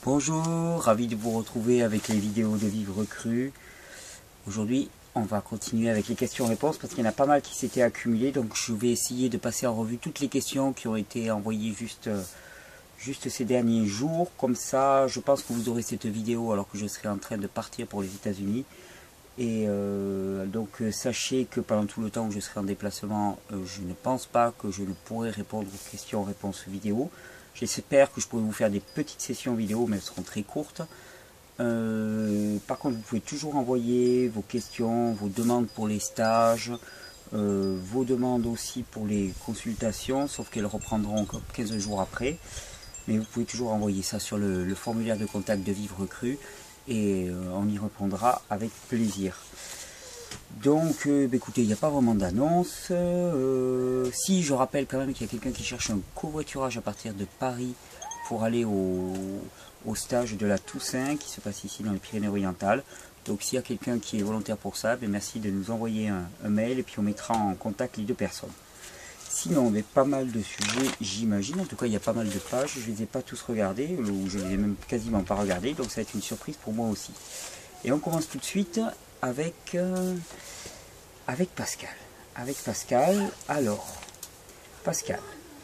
Bonjour, ravi de vous retrouver avec les vidéos de Vivre Cru. Aujourd'hui, on va continuer avec les questions-réponses parce qu'il y en a pas mal qui s'étaient accumulées. Donc je vais essayer de passer en revue toutes les questions qui ont été envoyées juste ces derniers jours. Comme ça, je pense que vous aurez cette vidéo alors que je serai en train de partir pour les États-Unis. Et donc sachez que pendant tout le temps où je serai en déplacement, je ne pense pas que je ne pourrai répondre aux questions-réponses vidéo. J'espère que je pourrai vous faire des petites sessions vidéo, mais elles seront très courtes. Par contre, vous pouvez toujours envoyer vos questions, vos demandes pour les stages, vos demandes aussi pour les consultations, sauf qu'elles reprendront 15 jours après. Mais vous pouvez toujours envoyer ça sur le formulaire de contact de Vivre Cru et on y répondra avec plaisir. Donc, écoutez, il n'y a pas vraiment d'annonce. Si, je rappelle quand même qu'il y a quelqu'un qui cherche un covoiturage à partir de Paris pour aller au stage de la Toussaint qui se passe ici dans les Pyrénées-Orientales. Donc, s'il y a quelqu'un qui est volontaire pour ça, merci de nous envoyer un mail et puis on mettra en contact les deux personnes. Sinon, on a pas mal de sujets, j'imagine. En tout cas, il y a pas mal de pages. Je ne les ai pas tous regardés, ou je ne les ai même quasiment pas regardés. Donc, ça va être une surprise pour moi aussi. Et on commence tout de suite avec Pascal. Alors, Pascal.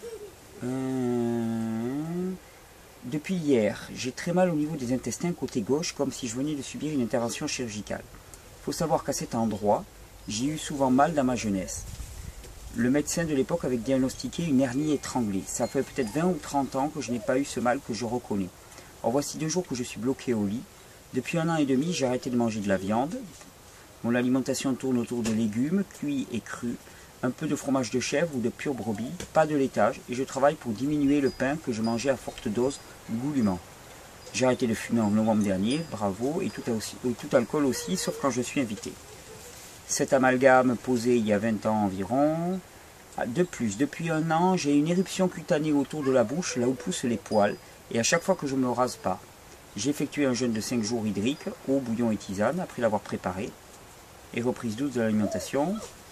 Depuis hier, j'ai très mal au niveau des intestins côté gauche, comme si je venais de subir une intervention chirurgicale. Il faut savoir qu'à cet endroit, j'ai eu souvent mal dans ma jeunesse. Le médecin de l'époque avait diagnostiqué une hernie étranglée. Ça fait peut-être 20 ou 30 ans que je n'ai pas eu ce mal que je reconnais. Alors voici 2 jours que je suis bloqué au lit. Depuis 1 an et demi, j'ai arrêté de manger de la viande. Mon alimentation tourne autour de légumes, cuits et crus, un peu de fromage de chèvre ou de pure brebis, pas de laitage, et je travaille pour diminuer le pain que je mangeais à forte dose goulûment. J'ai arrêté de fumer en novembre dernier, bravo, et tout alcool aussi, sauf quand je suis invité. Cet amalgame posé il y a 20 ans environ. De plus, depuis 1 an, j'ai une éruption cutanée autour de la bouche, là où poussent les poils, et à chaque fois que je ne me rase pas. J'ai effectué un jeûne de 5 jours hydrique, eau, bouillon et tisane, après l'avoir préparé, et reprise douce de l'alimentation.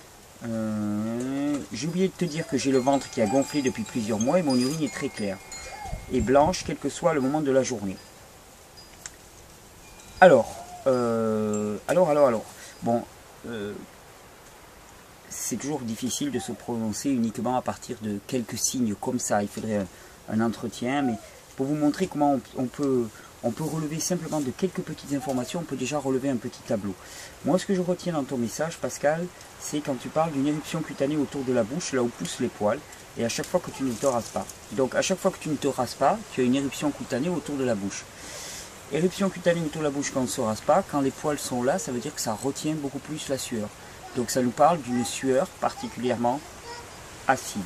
J'ai oublié de te dire que j'ai le ventre qui a gonflé depuis plusieurs mois et mon urine est très claire et blanche, quel que soit le moment de la journée. Alors. Bon, c'est toujours difficile de se prononcer uniquement à partir de quelques signes comme ça. Il faudrait un entretien, mais pour vous montrer comment on peut relever simplement de quelques petites informations, on peut déjà relever un petit tableau. Moi, ce que je retiens dans ton message, Pascal, c'est quand tu parles d'une éruption cutanée autour de la bouche, là où poussent les poils, et à chaque fois que tu ne te rases pas. Donc, à chaque fois que tu ne te rases pas, tu as une éruption cutanée autour de la bouche. Éruption cutanée autour de la bouche quand on ne se rase pas, quand les poils sont là, ça veut dire que ça retient beaucoup plus la sueur. Donc, ça nous parle d'une sueur particulièrement acide.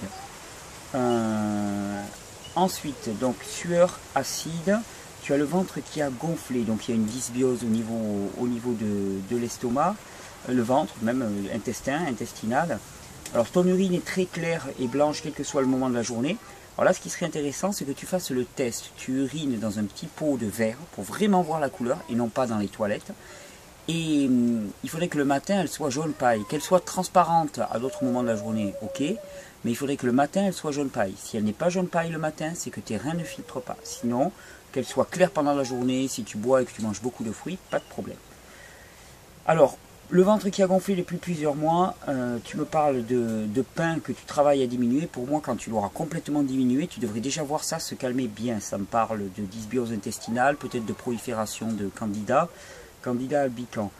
Ensuite, donc, sueur acide. Tu as le ventre qui a gonflé, donc il y a une dysbiose au niveau de l'estomac, le ventre, même intestinal. Alors ton urine est très claire et blanche quel que soit le moment de la journée. Alors là, ce qui serait intéressant, c'est que tu fasses le test. Tu urines dans un petit pot de verre pour vraiment voir la couleur et non pas dans les toilettes. Et il faudrait que le matin, elle soit jaune paille, qu'elle soit transparente à d'autres moments de la journée, ok. Mais il faudrait que le matin, elle soit jaune paille. Si elle n'est pas jaune paille le matin, c'est que tes reins ne filtrent pas. Sinon, qu'elle soit claire pendant la journée, si tu bois et que tu manges beaucoup de fruits, pas de problème. Alors, le ventre qui a gonflé depuis plusieurs mois, tu me parles de pain que tu travailles à diminuer. Pour moi, quand tu l'auras complètement diminué, tu devrais déjà voir ça se calmer bien. Ça me parle de dysbiose intestinale, peut-être de prolifération de candida albicans.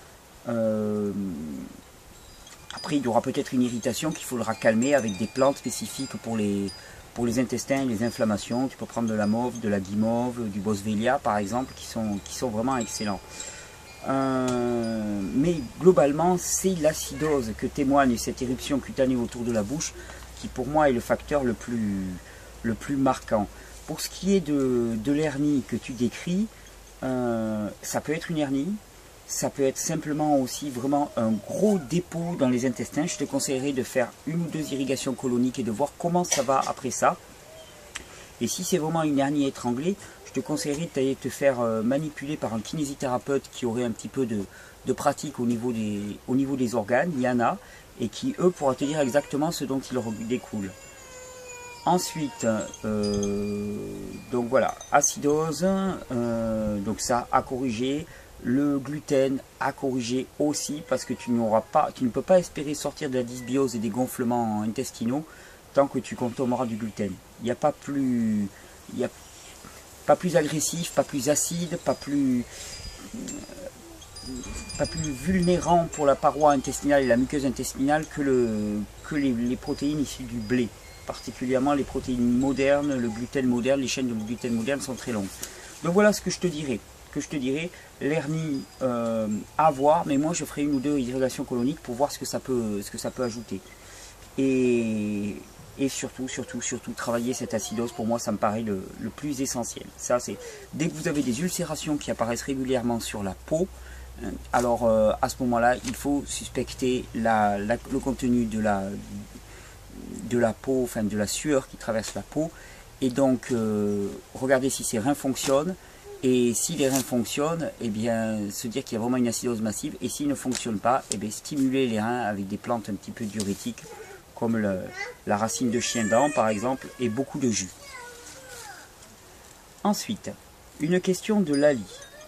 Après, il y aura peut-être une irritation qu'il faudra calmer avec des plantes spécifiques pour les intestins et les inflammations. Tu peux prendre de la mauve, de la guimauve, du boswellia par exemple, qui sont vraiment excellents. Mais globalement, c'est l'acidose que témoigne cette éruption cutanée autour de la bouche qui pour moi est le facteur le plus marquant. Pour ce qui est de l'hernie que tu décris, ça peut être une hernie. Ça peut être simplement aussi vraiment un gros dépôt dans les intestins. Je te conseillerais de faire 1 ou 2 irrigations coloniques et de voir comment ça va après ça. Et si c'est vraiment une hernie étranglée, je te conseillerais d'aller te faire manipuler par un kinésithérapeute qui aurait un petit peu de pratique au niveau des organes. Il y en a, et qui eux pourra te dire exactement ce dont il découle. Ensuite, donc voilà, acidose, donc ça à corriger. Le gluten à corriger aussi, parce que tu ne peux pas espérer sortir de la dysbiose et des gonflements intestinaux tant que tu consommeras du gluten. Il n'y a pas plus, agressif, pas plus acide, pas plus vulnérant pour la paroi intestinale et la muqueuse intestinale que les protéines issues du blé. Particulièrement les protéines modernes, le gluten moderne, les chaînes de gluten moderne sont très longues. Donc voilà ce que je te dirais. L'hernie à voir, mais moi je ferai une ou deux irrigations coloniques pour voir ce que ça peut ajouter. Et surtout, travailler cette acidose, pour moi ça me paraît le plus essentiel. Ça, c'est dès que vous avez des ulcérations qui apparaissent régulièrement sur la peau, alors à ce moment-là, il faut suspecter le contenu de la peau, enfin de la sueur qui traverse la peau, et donc regardez si ces reins fonctionnent. Et si les reins fonctionnent, eh bien, se dire qu'il y a vraiment une acidose massive. Et s'ils ne fonctionnent pas, eh bien, stimuler les reins avec des plantes un petit peu diurétiques, comme la racine de chien-dent, par exemple, et beaucoup de jus. Ensuite, une question de Lali.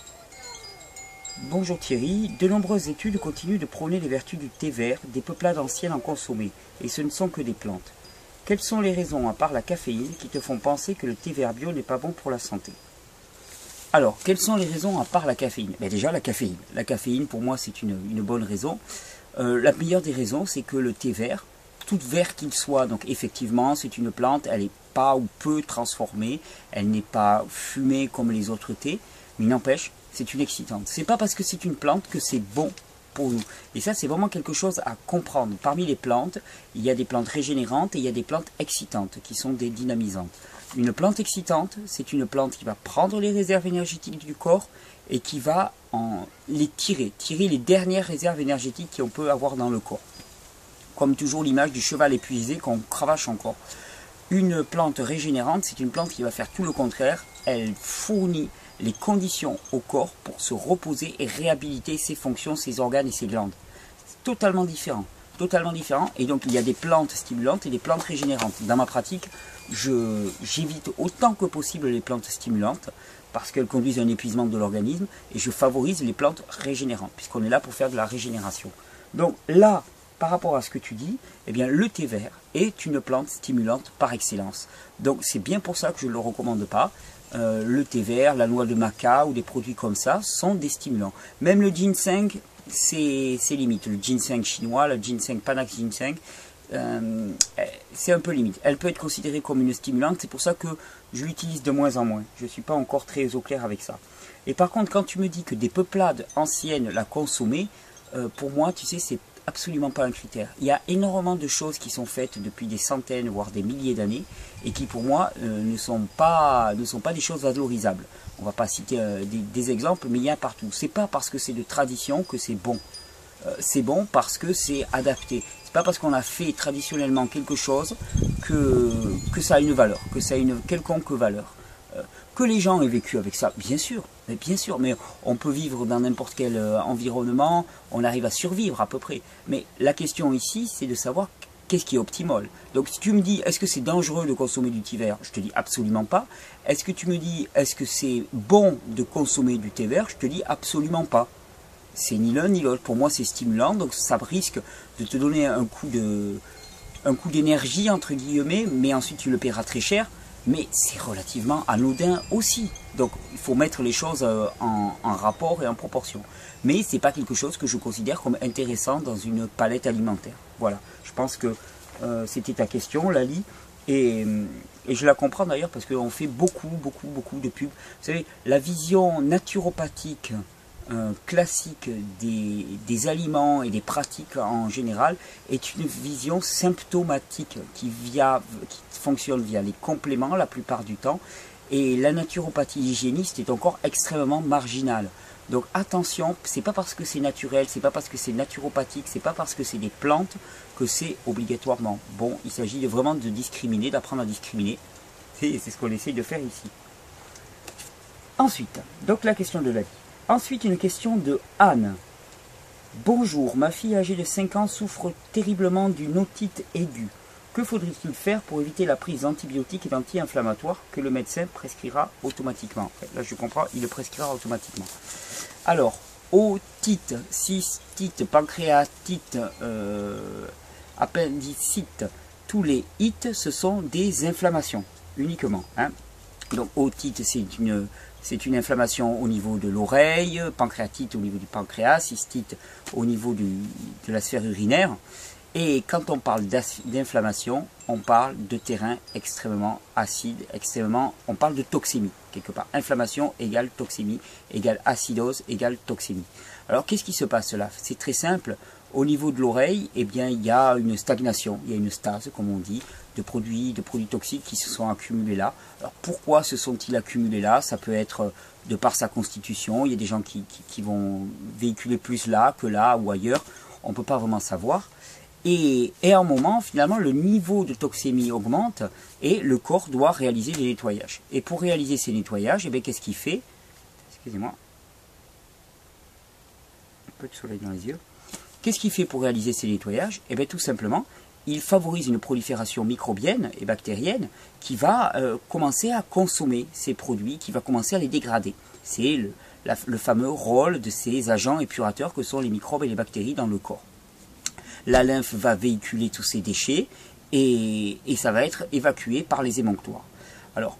Bonjour Thierry, de nombreuses études continuent de prôner les vertus du thé vert, des peuplades anciennes en consommer, et ce ne sont que des plantes. Quelles sont les raisons, à part la caféine, qui te font penser que le thé vert bio n'est pas bon pour la santé ? Alors, quelles sont les raisons à part la caféine? Déjà, la caféine. La caféine, pour moi, c'est une bonne raison. La meilleure des raisons, c'est que le thé vert, tout vert qu'il soit, donc effectivement, c'est une plante, elle n'est pas ou peu transformée, elle n'est pas fumée comme les autres thés, mais n'empêche, c'est une excitante. C'est pas parce que c'est une plante que c'est bon pour nous. Et ça, c'est vraiment quelque chose à comprendre. Parmi les plantes, il y a des plantes régénérantes et il y a des plantes excitantes, qui sont des dynamisantes. Une plante excitante, c'est une plante qui va prendre les réserves énergétiques du corps et qui va les tirer les dernières réserves énergétiques qu'on peut avoir dans le corps. Comme toujours l'image du cheval épuisé qu'on cravache encore. Une plante régénérante, c'est une plante qui va faire tout le contraire. Elle fournit les conditions au corps pour se reposer et réhabiliter ses fonctions, ses organes et ses glandes. C'est totalement différent. Et donc il y a des plantes stimulantes et des plantes régénérantes. Dans ma pratique, j'évite autant que possible les plantes stimulantes parce qu'elles conduisent à un épuisement de l'organisme, et je favorise les plantes régénérantes puisqu'on est là pour faire de la régénération. Donc là, par rapport à ce que tu dis, eh bien, le thé vert est une plante stimulante par excellence. Donc c'est bien pour ça que je ne le recommande pas. Le thé vert, la noix de maca ou des produits comme ça sont des stimulants. Même le ginseng, c'est limite. Le ginseng chinois, le ginseng Panax ginseng, c'est un peu limite. Elle peut être considérée comme une stimulante, c'est pour ça que je l'utilise de moins en moins. Je ne suis pas encore très au clair avec ça. Et par contre, quand tu me dis que des peuplades anciennes la consommaient, pour moi, tu sais, c'est absolument pas un critère. Il y a énormément de choses qui sont faites depuis des centaines, voire des milliers d'années, et qui pour moi ne sont pas des choses valorisables. On va pas citer des exemples, mais il y a partout. C'est pas parce que c'est de tradition que c'est bon. C'est bon parce que c'est adapté. C'est pas parce qu'on a fait traditionnellement quelque chose que ça a une valeur, que ça a une quelconque valeur. Que les gens aient vécu avec ça, bien sûr, mais on peut vivre dans n'importe quel environnement, on arrive à survivre à peu près. Mais la question ici, c'est de savoir qu'est-ce qui est optimal. Donc si tu me dis, est-ce que c'est dangereux de consommer du thé vert? Je te dis absolument pas. Est-ce que tu me dis, est-ce que c'est bon de consommer du thé vert? Je te dis absolument pas. C'est ni l'un ni l'autre. Pour moi, c'est stimulant, donc ça risque de te donner un coup d'énergie, entre guillemets, mais ensuite tu le paieras très cher. Mais c'est relativement anodin aussi. Donc il faut mettre les choses en rapport et en proportion. Mais ce n'est pas quelque chose que je considère comme intéressant dans une palette alimentaire. Voilà, je pense que c'était ta question, Lali. Et je la comprends d'ailleurs parce qu'on fait beaucoup de pubs. Vous savez, la vision naturopathique classique des aliments et des pratiques en général est une vision symptomatique qui fonctionne via les compléments la plupart du temps, et la naturopathie hygiéniste est encore extrêmement marginale. Donc attention, c'est pas parce que c'est naturel, c'est pas parce que c'est naturopathique, c'est pas parce que c'est des plantes que c'est obligatoirement bon. Il s'agit vraiment de discriminer, d'apprendre à discriminer. C'est ce qu'on essaye de faire ici. Ensuite, donc la question de la vie. Ensuite, une question de Anne. Bonjour, ma fille âgée de 5 ans souffre terriblement d'une otite aiguë. Que faudrait-il faire pour éviter la prise d'antibiotiques et d'anti-inflammatoires que le médecin prescrira automatiquement? Là, je comprends, il le prescrira automatiquement. Alors, otite, cystite, pancréatite, appendicite, tous les ites, ce sont des inflammations, uniquement. Hein. Donc, otite, c'est une inflammation au niveau de l'oreille, pancréatite au niveau du pancréas, cystite au niveau de la sphère urinaire. Et quand on parle d'inflammation, on parle de terrain extrêmement acide, on parle de toxémie, quelque part. Inflammation égale toxémie, égale acidose, égale toxémie. Alors, qu'est-ce qui se passe là? C'est très simple. Au niveau de l'oreille, eh bien, il y a une stagnation, il y a une stase, comme on dit, de produits toxiques qui se sont accumulés là. Alors, pourquoi se sont-ils accumulés là? Ça peut être de par sa constitution. Il y a des gens qui vont véhiculer plus là que là ou ailleurs. On ne peut pas vraiment savoir. Et à un moment, finalement, le niveau de toxémie augmente et le corps doit réaliser des nettoyages. Et pour réaliser ces nettoyages, eh bien, qu'est-ce qu'il fait? Excusez-moi. Un peu de soleil dans les yeux. Qu'est-ce qu'il fait pour réaliser ces nettoyages? Eh bien, tout simplement, il favorise une prolifération microbienne et bactérienne qui va commencer à consommer ces produits, qui va commencer à les dégrader. C'est le fameux rôle de ces agents épurateurs que sont les microbes et les bactéries dans le corps. La lymphe va véhiculer tous ces déchets et ça va être évacué par les émonctoires. Alors,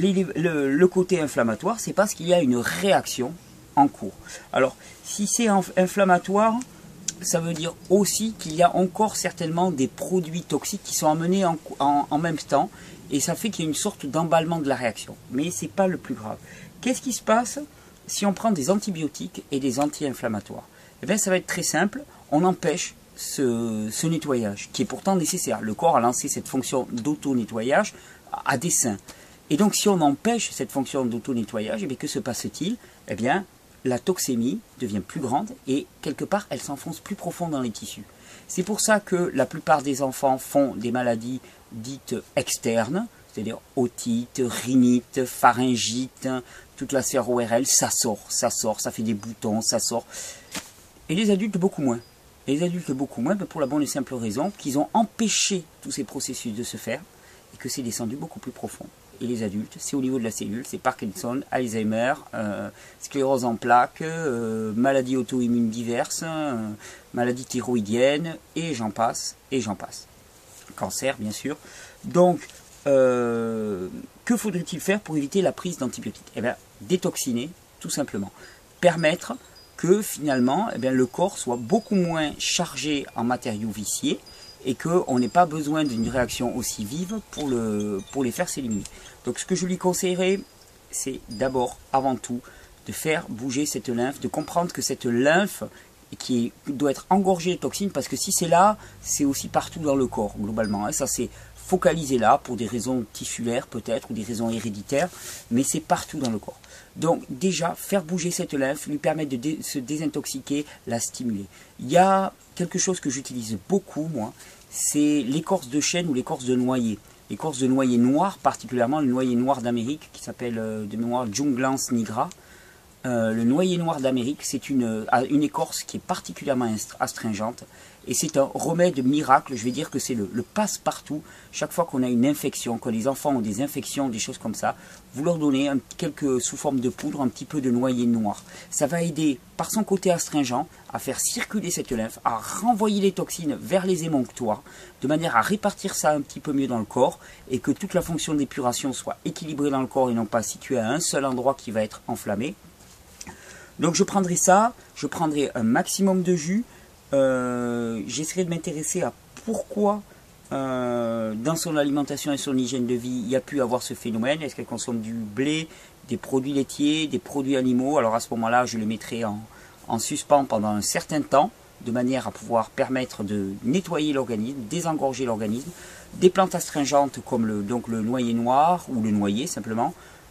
le côté inflammatoire, c'est parce qu'il y a une réaction en cours. Alors, si c'est inflammatoire, ça veut dire aussi qu'il y a encore certainement des produits toxiques qui sont amenés en même temps et ça fait qu'il y a une sorte d'emballement de la réaction. Mais ce n'est pas le plus grave. Qu'est-ce qui se passe si on prend des antibiotiques et des anti-inflammatoires? Eh bien, ça va être très simple. On empêche ce nettoyage, qui est pourtant nécessaire. Le corps a lancé cette fonction d'auto-nettoyage à dessein. Et donc, si on empêche cette fonction d'auto-nettoyage, eh bien, que se passe-t-il? Eh bien, la toxémie devient plus grande et, quelque part, elle s'enfonce plus profond dans les tissus. C'est pour ça que la plupart des enfants font des maladies dites externes, c'est-à-dire otite, rhinite, pharyngite, toute la sphère ORL, ça sort, ça fait des boutons, ça sort. Et les adultes, beaucoup moins. Et les adultes beaucoup moins, pour la bonne et simple raison qu'ils ont empêché tous ces processus de se faire et que c'est descendu beaucoup plus profond. Et les adultes, c'est au niveau de la cellule, c'est Parkinson, Alzheimer, sclérose en plaques, maladies auto-immunes diverses, maladies thyroïdiennes, et j'en passe, et j'en passe. Cancer, bien sûr. Donc, que faudrait-il faire pour éviter la prise d'antibiotiques? Eh bien, détoxiner, tout simplement. Permettre que finalement eh bien, le corps soit beaucoup moins chargé en matériaux viciés et qu'on n'ait pas besoin d'une réaction aussi vive pour les faire s'éliminer. Donc ce que je lui conseillerais, c'est d'abord, avant tout, de faire bouger cette lymphe, de comprendre que cette lymphe doit être engorgée de toxines, parce que si c'est là, c'est aussi partout dans le corps, globalement. Hein. Ça c'est focalisé là, pour des raisons tissulaires peut-être, ou des raisons héréditaires, mais c'est partout dans le corps. Donc déjà, faire bouger cette lymphe, lui permettre de se désintoxiquer, la stimuler. Il y a quelque chose que j'utilise beaucoup, moi, c'est l'écorce de chêne ou l'écorce de noyer. L'écorce de noyer noir, particulièrement le noyer noir d'Amérique, qui s'appelle de mémoire Junglans nigra. Le noyer noir d'Amérique, c'est une écorce qui est particulièrement astringente et c'est un remède miracle. Je vais dire que c'est le passe-partout. Chaque fois qu'on a une infection, quand les enfants ont des infections, des choses comme ça, vous leur donnez sous forme de poudre, un petit peu de noyer noir. Ça va aider, par son côté astringent, à faire circuler cette lymphe, à renvoyer les toxines vers les émonctoires, de manière à répartir ça un petit peu mieux dans le corps et que toute la fonction d'épuration soit équilibrée dans le corps et non pas située à un seul endroit qui va être enflammé. Donc je prendrai ça, je prendrai un maximum de jus, j'essaierai de m'intéresser à pourquoi dans son alimentation et son hygiène de vie il y a pu avoir ce phénomène. Est-ce qu'elle consomme du blé, des produits laitiers, des produits animaux? Alors à ce moment-là, je le mettrai en suspens pendant un certain temps, de manière à pouvoir permettre de nettoyer l'organisme, désengorger l'organisme. Des plantes astringentes comme le noyer noir ou le noyer simplement.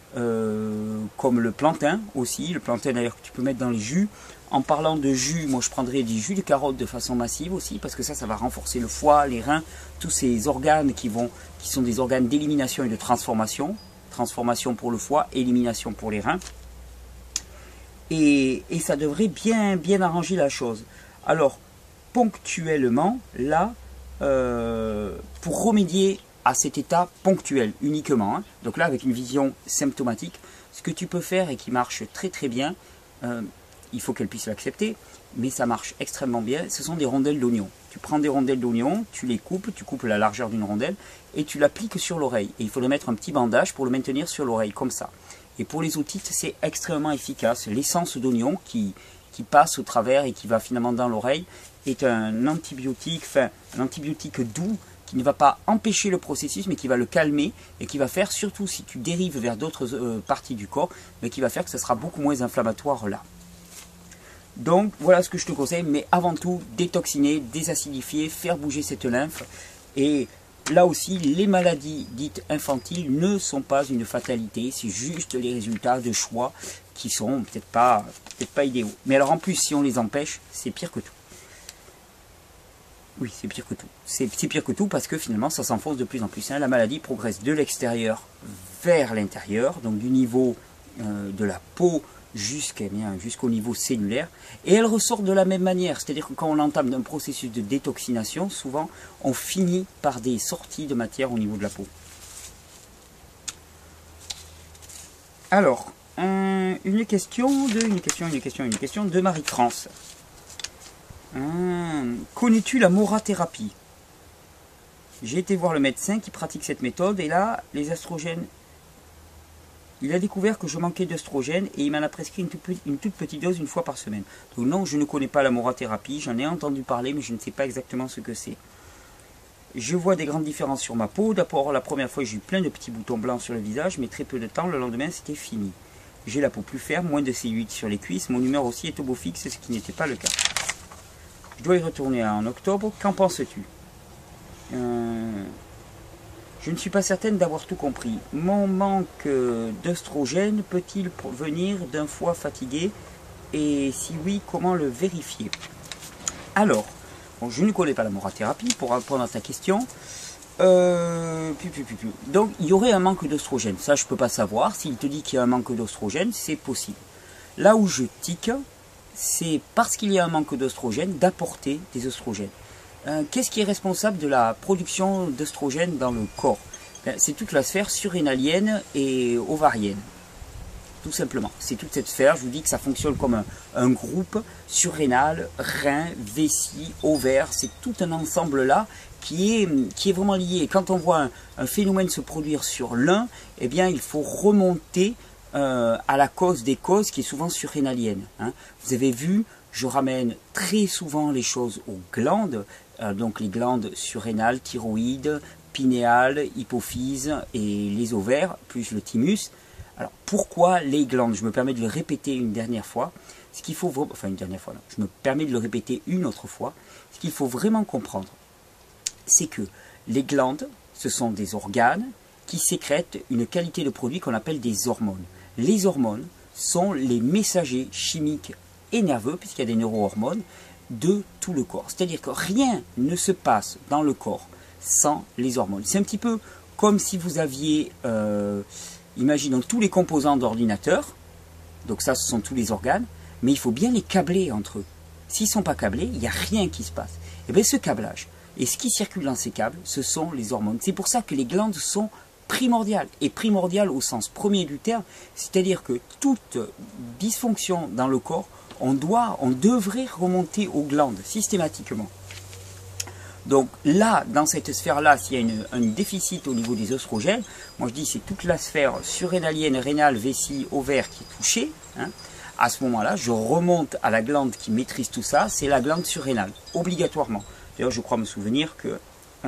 Comme le plantain aussi, le plantain d'ailleurs que tu peux mettre dans les jus. En parlant de jus, moi je prendrais des jus de carotte de façon massive aussi, parce que ça va renforcer le foie, les reins, tous ces organes qui sont des organes d'élimination et de transformation. Transformation pour le foie, élimination pour les reins. Et ça devrait bien arranger la chose. Alors, ponctuellement, là, pour remédier à cet état ponctuel uniquement. Hein. Donc là, avec une vision symptomatique, ce que tu peux faire et qui marche très très bien, il faut qu'elle puisse l'accepter, mais ça marche extrêmement bien, ce sont des rondelles d'oignon. Tu prends des rondelles d'oignon, tu les coupes, tu coupes la largeur d'une rondelle et tu l'appliques sur l'oreille. Et il faudrait mettre un petit bandage pour le maintenir sur l'oreille, comme ça. Et pour les otites, c'est extrêmement efficace. L'essence d'oignon qui passe au travers et qui va finalement dans l'oreille est un antibiotique, enfin un antibiotique doux qui ne va pas empêcher le processus mais qui va le calmer et qui va faire, surtout si tu dérives vers d'autres parties du corps, mais qui va faire que ça sera beaucoup moins inflammatoire là. Donc voilà ce que je te conseille, mais avant tout détoxiner, désacidifier, faire bouger cette lymphe. Et là aussi, les maladies dites infantiles ne sont pas une fatalité, c'est juste les résultats de choix qui sont peut-être pas idéaux. Mais alors en plus, si on les empêche, c'est pire que tout. Oui, c'est pire que tout. C'est pire que tout parce que finalement, ça s'enfonce de plus en plus. Hein. La maladie progresse de l'extérieur vers l'intérieur, donc du niveau de la peau jusqu'au niveau cellulaire, et elle ressort de la même manière, c'est-à-dire que quand on entame un processus de détoxination, souvent on finit par des sorties de matière au niveau de la peau. Alors, une question de Marie-France. Connais-tu la morathérapie? J'ai été voir le médecin qui pratique cette méthode et là, les estrogènes, il a découvert que je manquais d'œstrogènes et il m'en a prescrit une toute petite dose une fois par semaine. Donc non, je ne connais pas la morathérapie, j'en ai entendu parler mais je ne sais pas exactement ce que c'est. Je vois des grandes différences sur ma peau. D'abord, la première fois, j'ai eu plein de petits boutons blancs sur le visage, mais très peu de temps, le lendemain, c'était fini. J'ai la peau plus ferme, moins de cellulite sur les cuisses, mon humeur aussi est au beau fixe, ce qui n'était pas le cas. Je dois y retourner en octobre, qu'en penses-tu? Je ne suis pas certaine d'avoir tout compris. Mon manque d'œstrogène peut-il venir d'un foie fatigué? Et si oui, comment le vérifier? Alors, bon, je ne connais pas la morathérapie pour répondre à ta question. Donc, il y aurait un manque d'œstrogène. Ça, je ne peux pas savoir. S'il te dit qu'il y a un manque d'œstrogène, c'est possible. Là où je tique, c'est parce qu'il y a un manque d'œstrogène, d'apporter des œstrogènes. Qu'est-ce qui est responsable de la production d'œstrogènes dans le corps? C'est toute la sphère surrénalienne et ovarienne. Tout simplement. C'est toute cette sphère, je vous dis que ça fonctionne comme un groupe surrénal, rein, vessie, ovaire. C'est tout un ensemble là qui est vraiment lié. Et quand on voit un phénomène se produire sur l'un, eh bien il faut remonter à la cause des causes qui est souvent surrénalienne. Hein. Vous avez vu, je ramène très souvent les choses aux glandes. Donc les glandes surrénales, thyroïdes, pinéales, hypophyse et les ovaires, plus le thymus. Alors pourquoi les glandes? Je me permets de le répéter une dernière fois. Ce qu'il faut, enfin une dernière fois, non, je me permets de le répéter une autre fois. Ce qu'il faut vraiment comprendre, c'est que les glandes, ce sont des organes qui sécrètent une qualité de produit qu'on appelle des hormones. Les hormones sont les messagers chimiques et nerveux, puisqu'il y a des neurohormones, de tout le corps. C'est-à-dire que rien ne se passe dans le corps sans les hormones. C'est un petit peu comme si vous aviez, imaginons tous les composants d'ordinateur, donc ça ce sont tous les organes, mais il faut bien les câbler entre eux. S'ils ne sont pas câblés, il n'y a rien qui se passe. Et bien ce câblage, et ce qui circule dans ces câbles, ce sont les hormones. C'est pour ça que les glandes sont primordiales, et primordiales au sens premier du terme, c'est-à-dire que toute dysfonction dans le corps, on devrait remonter aux glandes systématiquement. Donc là, dans cette sphère-là, s'il y a un déficit au niveau des œstrogènes, moi je dis c'est toute la sphère surrénalienne, rénale, vessie, ovaire qui est touchée. Hein. À ce moment-là, je remonte à la glande qui maîtrise tout ça, c'est la glande surrénale, obligatoirement. D'ailleurs, je crois me souvenir que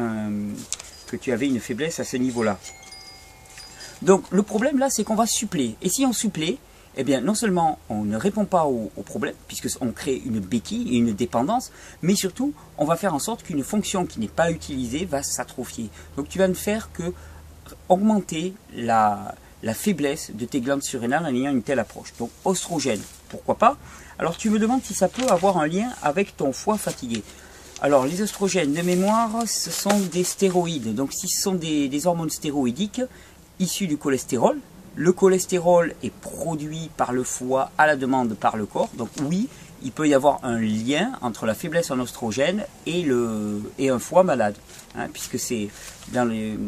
tu avais une faiblesse à ce niveau-là. Donc le problème là, c'est qu'on va suppléer. Et si on supplée, eh bien, non seulement on ne répond pas au problème, puisqu'on crée une béquille et une dépendance, mais surtout, on va faire en sorte qu'une fonction qui n'est pas utilisée va s'atrophier. Donc, tu vas ne faire que augmenter la faiblesse de tes glandes surrénales en ayant une telle approche. Donc, oestrogène, pourquoi pas? Alors, tu me demandes si ça peut avoir un lien avec ton foie fatigué. Alors, les oestrogènes, de mémoire, ce sont des stéroïdes. Donc, si ce sont des hormones stéroïdiques issues du cholestérol, le cholestérol est produit par le foie à la demande par le corps. Donc oui, il peut y avoir un lien entre la faiblesse en oestrogène et un foie malade, hein, puisque c'est dans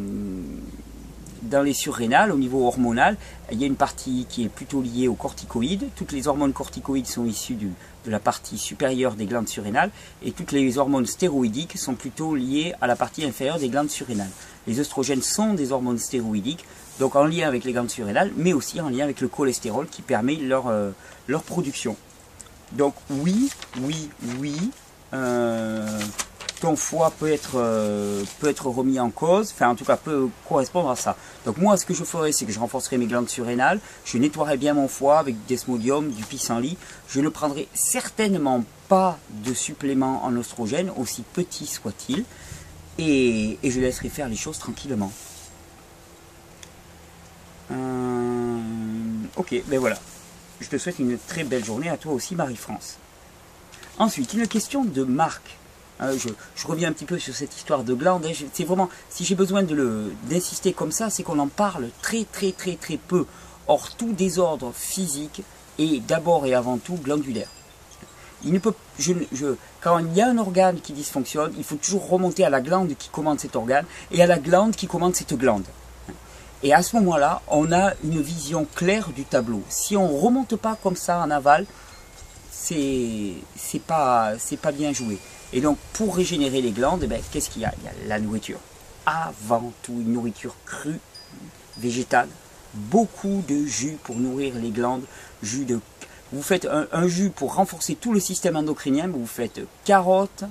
les surrénales, au niveau hormonal, il y a une partie qui est plutôt liée aux corticoïdes. Toutes les hormones corticoïdes sont issues de la partie supérieure des glandes surrénales, et toutes les hormones stéroïdiques sont plutôt liées à la partie inférieure des glandes surrénales. Les œstrogènes sont des hormones stéroïdiques, donc en lien avec les glandes surrénales, mais aussi en lien avec le cholestérol qui permet leur production. Donc oui, ton foie peut être remis en cause, enfin en tout cas peut correspondre à ça. Donc moi ce que je ferais, c'est que je renforcerai mes glandes surrénales, je nettoierai bien mon foie avec du desmodium, du pissenlit, je ne prendrai certainement pas de supplément en oestrogène, aussi petit soit-il, et je laisserai faire les choses tranquillement. Ok, ben voilà. Je te souhaite une très belle journée à toi aussi, Marie-France. Ensuite, une question de Marc. Je reviens un petit peu sur cette histoire de glande. C'est vraiment, si j'ai besoin d'insister comme ça, c'est qu'on en parle très peu. Or, tout désordre physique est d'abord et avant tout glandulaire. Il ne peut, quand il y a un organe qui dysfonctionne, il faut toujours remonter à la glande qui commande cet organe et à la glande qui commande cette glande. Et à ce moment-là, on a une vision claire du tableau. Si on ne remonte pas comme ça en aval, c'est pas bien joué. Et donc, pour régénérer les glandes, ben, qu'est-ce qu'il y a? Il y a la nourriture. Avant tout, une nourriture crue, végétale. Beaucoup de jus pour nourrir les glandes. Vous faites un jus pour renforcer tout le système endocrinien. Vous faites carottes,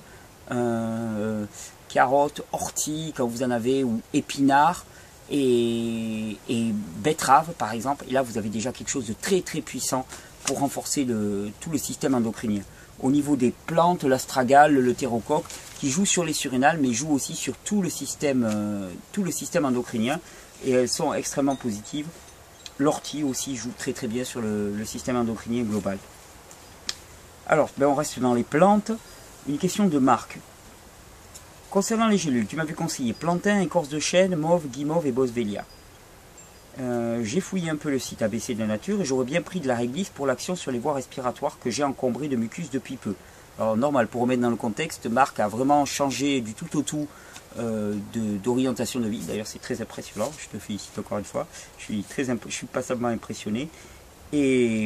orties, quand vous en avez, ou épinards. Et betterave par exemple, et là vous avez déjà quelque chose de très puissant pour renforcer tout le système endocrinien. Au niveau des plantes, l'astragale, le thérocoque, qui joue sur les surrénales, mais joue aussi sur tout le système endocrinien, et elles sont extrêmement positives. L'ortie aussi joue très bien sur le système endocrinien global. Alors, ben on reste dans les plantes. Une question de Marc. Concernant les gélules, tu m'avais conseillé plantain, écorce de chêne, mauve, guimauve et boswellia. J'ai fouillé un peu le site ABC de la nature et j'aurais bien pris de la réglisse pour l'action sur les voies respiratoires que j'ai encombrées de mucus depuis peu. Alors normal, pour remettre dans le contexte, Marc a vraiment changé du tout au tout d'orientation de vie. D'ailleurs c'est très impressionnant, je te félicite encore une fois. Je suis passablement impressionné. Et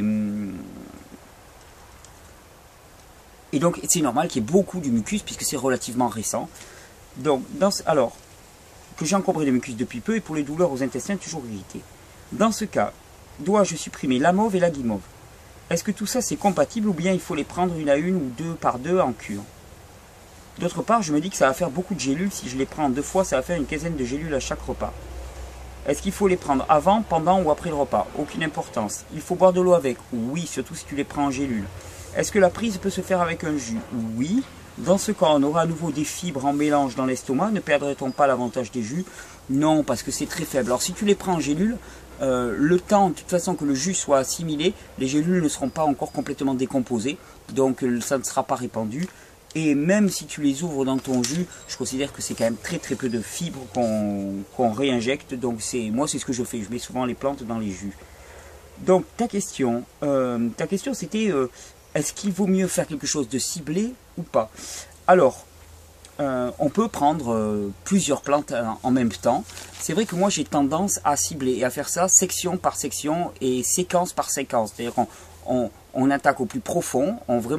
donc c'est normal qu'il y ait beaucoup de mucus puisque c'est relativement récent. Donc, alors, que j'ai encombré de mucus depuis peu et pour les douleurs aux intestins toujours irrités. Dans ce cas, dois-je supprimer la mauve et la guimauve? Est-ce que tout ça c'est compatible ou bien il faut les prendre une à une ou deux par deux en cure? D'autre part, je me dis que ça va faire beaucoup de gélules. Si je les prends deux fois, ça va faire une quinzaine de gélules à chaque repas. Est-ce qu'il faut les prendre avant, pendant ou après le repas? Aucune importance. Il faut boire de l'eau avec? Oui, surtout si tu les prends en gélules. Est-ce que la prise peut se faire avec un jus? Oui. Dans ce cas, on aura à nouveau des fibres en mélange dans l'estomac. Ne perdrait-on pas l'avantage des jus? Non, parce que c'est très faible. Alors si tu les prends en gélules, le temps de toute façon que le jus soit assimilé, les gélules ne seront pas encore complètement décomposées. Donc ça ne sera pas répandu. Et même si tu les ouvres dans ton jus, je considère que c'est quand même très peu de fibres qu'on réinjecte. Donc moi c'est ce que je fais. Je mets souvent les plantes dans les jus. Donc ta question c'était... est-ce qu'il vaut mieux faire quelque chose de ciblé ou pas? Alors, on peut prendre plusieurs plantes en même temps. C'est vrai que moi j'ai tendance à cibler et à faire ça section par section et séquence par séquence. C'est-à-dire qu'on attaque au plus profond,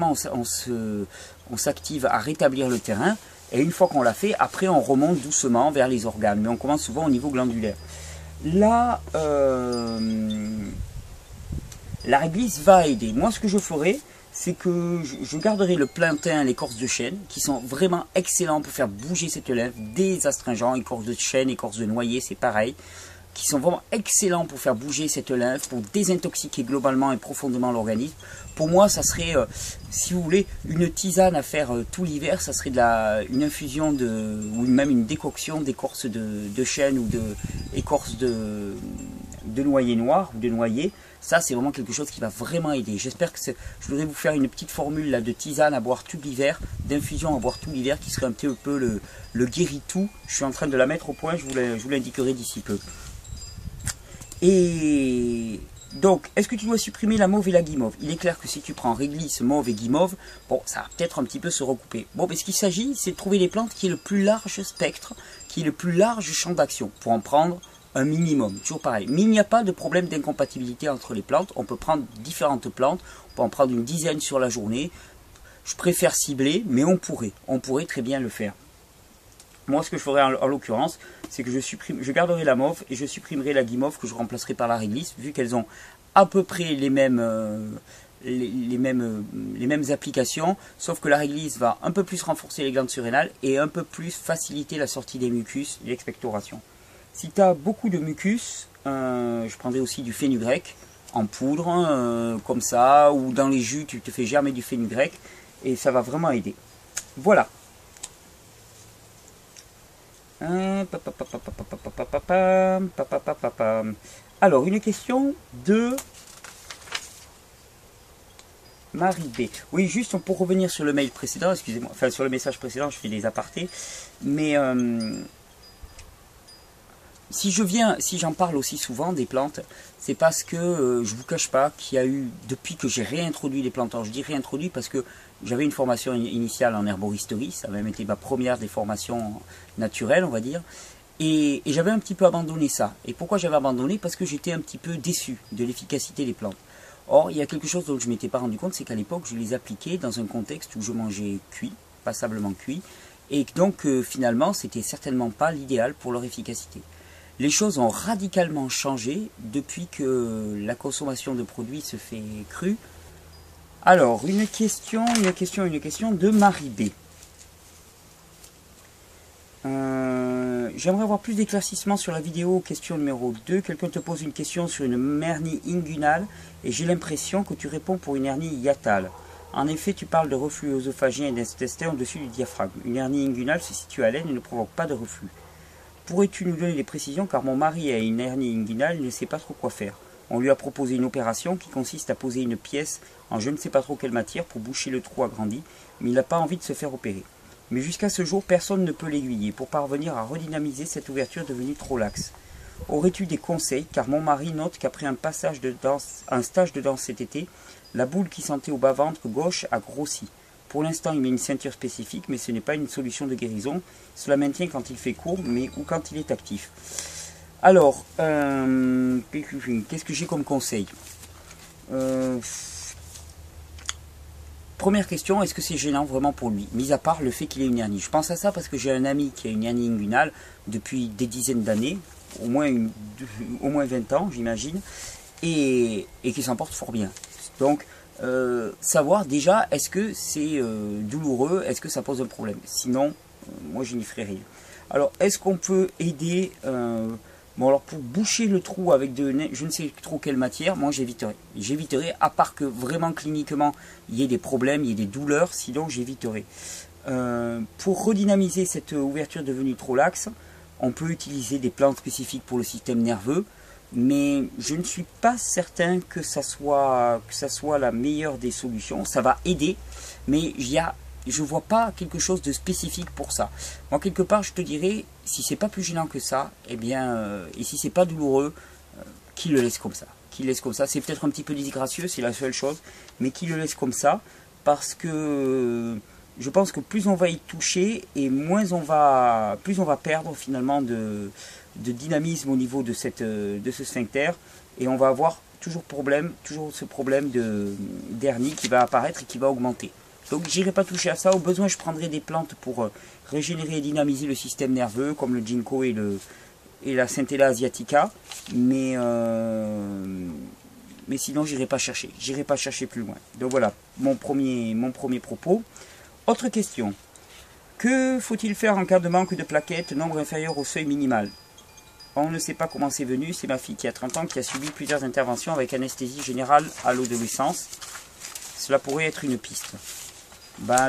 on s'active à rétablir le terrain. Et une fois qu'on l'a fait, après on remonte doucement vers les organes. Mais on commence souvent au niveau glandulaire. Là, la réglisse va aider. Moi ce que je ferai, c'est que je garderai le plantain et l'écorce de chêne, qui sont vraiment excellents pour faire bouger cette lymphe, des astringents, écorce de chêne, écorce de noyer, c'est pareil, qui sont vraiment excellents pour faire bouger cette lymphe, pour désintoxiquer globalement et profondément l'organisme. Pour moi, ça serait, si vous voulez, une tisane à faire tout l'hiver, ça serait une infusion ou même une décoction d'écorce de chêne ou d'écorce de noyer noir ou de noyer. Ça, c'est vraiment quelque chose qui va vraiment aider. J'espère que je voudrais vous faire une petite formule là, de tisane à boire tout l'hiver, d'infusion à boire tout l'hiver, qui serait un petit peu le guéri-tout. Je suis en train de la mettre au point, je vous l'indiquerai d'ici peu. Et Donc, est-ce que tu dois supprimer la mauve et la guimauve? Il est clair que si tu prends réglisse, mauve et guimauve, bon, ça va peut-être un petit peu se recouper. Bon, mais ce qu'il s'agit, c'est de trouver les plantes qui aient le plus large spectre, qui aient le plus large champ d'action, pour en prendre un minimum, toujours pareil. Mais il n'y a pas de problème d'incompatibilité entre les plantes, on peut prendre différentes plantes, on peut en prendre une dizaine sur la journée. Je préfère cibler, mais on pourrait très bien le faire. Moi, ce que je ferai en l'occurrence, c'est que je garderai la mauve et je supprimerai la guimauve que je remplacerai par la réglisse, vu qu'elles ont à peu près les mêmes applications, sauf que la réglisse va un peu plus renforcer les glandes surrénales et un peu plus faciliter la sortie des mucus et l'expectoration. Si tu as beaucoup de mucus, je prendrai aussi du fenugrec en poudre, comme ça, ou dans les jus, tu te fais germer du fenugrec et ça va vraiment aider. Voilà. Alors, une question de Marie B. Oui, juste pour revenir sur le mail précédent, excusez-moi, enfin sur le message précédent, je fais des apartés, mais si j'en parle aussi souvent des plantes, c'est parce que je vous cache pas qu'il y a eu, depuis que j'ai réintroduit les plantes, alors je dis réintroduit parce que j'avais une formation initiale en herboristerie, ça a même été ma première des formations naturelles, on va dire, et j'avais un petit peu abandonné ça. Et pourquoi j'avais abandonné? Parce que j'étais un petit peu déçu de l'efficacité des plantes. Or, il y a quelque chose dont je ne m'étais pas rendu compte, c'est qu'à l'époque, je les appliquais dans un contexte où je mangeais cuit, passablement cuit, et donc finalement, c'était certainement pas l'idéal pour leur efficacité. Les choses ont radicalement changé depuis que la consommation de produits se fait crue. Alors, une question de Marie B. J'aimerais avoir plus d'éclaircissements sur la vidéo, question numéro 2. Quelqu'un te pose une question sur une hernie inguinale et j'ai l'impression que tu réponds pour une hernie hiatale. En effet, tu parles de reflux œsophagien et d'intestin au-dessus du diaphragme. Une hernie inguinale se situe à l'aine et ne provoque pas de reflux. Pourrais-tu nous donner des précisions car mon mari a une hernie inguinale et ne sait pas trop quoi faire. On lui a proposé une opération qui consiste à poser une pièce en je ne sais pas trop quelle matière pour boucher le trou agrandi, mais il n'a pas envie de se faire opérer. Mais jusqu'à ce jour, personne ne peut l'aiguiller pour parvenir à redynamiser cette ouverture devenue trop laxe. Aurais-tu des conseils car mon mari note qu'après un stage de danse cet été, la boule qui sentait au bas-ventre gauche a grossi. Pour l'instant, il met une ceinture spécifique, mais ce n'est pas une solution de guérison. Cela maintient quand il fait court, mais ou quand il est actif. Alors, qu'est-ce que j'ai comme conseil? Première question, est-ce que c'est gênant vraiment pour lui? Mis à part le fait qu'il ait une hernie. Je pense à ça parce que j'ai un ami qui a une hernie inguinale depuis des dizaines d'années, au moins 20 ans, j'imagine, et qui s'en porte fort bien. Donc, savoir déjà, est-ce que c'est douloureux, est-ce que ça pose un problème? Sinon, moi je n'y ferai rien. Alors, est-ce qu'on peut aider bon, alors pour boucher le trou avec je ne sais trop quelle matière, moi j'éviterai. J'éviterai, à part que vraiment cliniquement il y ait des problèmes, il y ait des douleurs, sinon j'éviterai. Pour redynamiser cette ouverture devenue trop laxe, on peut utiliser des plantes spécifiques pour le système nerveux, mais je ne suis pas certain que ça soit la meilleure des solutions. Ça va aider, mais je ne vois pas quelque chose de spécifique pour ça. Moi, quelque part, je te dirais, si c'est pas plus gênant que ça, eh bien, et si c'est pas douloureux, qu'il le laisse comme ça. Qu'il laisse comme ça. C'est peut-être un petit peu disgracieux, c'est la seule chose, mais qu'il le laisse comme ça, parce que je pense que plus on va y toucher, et plus on va perdre finalement de dynamisme au niveau de ce sphincter, et on va avoir toujours ce problème d'hernie qui va apparaître et qui va augmenter. Donc j'irai pas toucher à ça. Au besoin, je prendrai des plantes pour régénérer et dynamiser le système nerveux, comme le ginkgo et la Centella asiatica. Mais sinon, j'irai pas chercher. J'irai pas chercher plus loin. Donc voilà, mon premier propos. Autre question. Que faut-il faire en cas de manque de plaquettes, nombre inférieur au seuil minimal? On ne sait pas comment c'est venu. C'est ma fille qui a 30 ans qui a subi plusieurs interventions avec anesthésie générale à l'adolescence. Cela pourrait être une piste. Ben,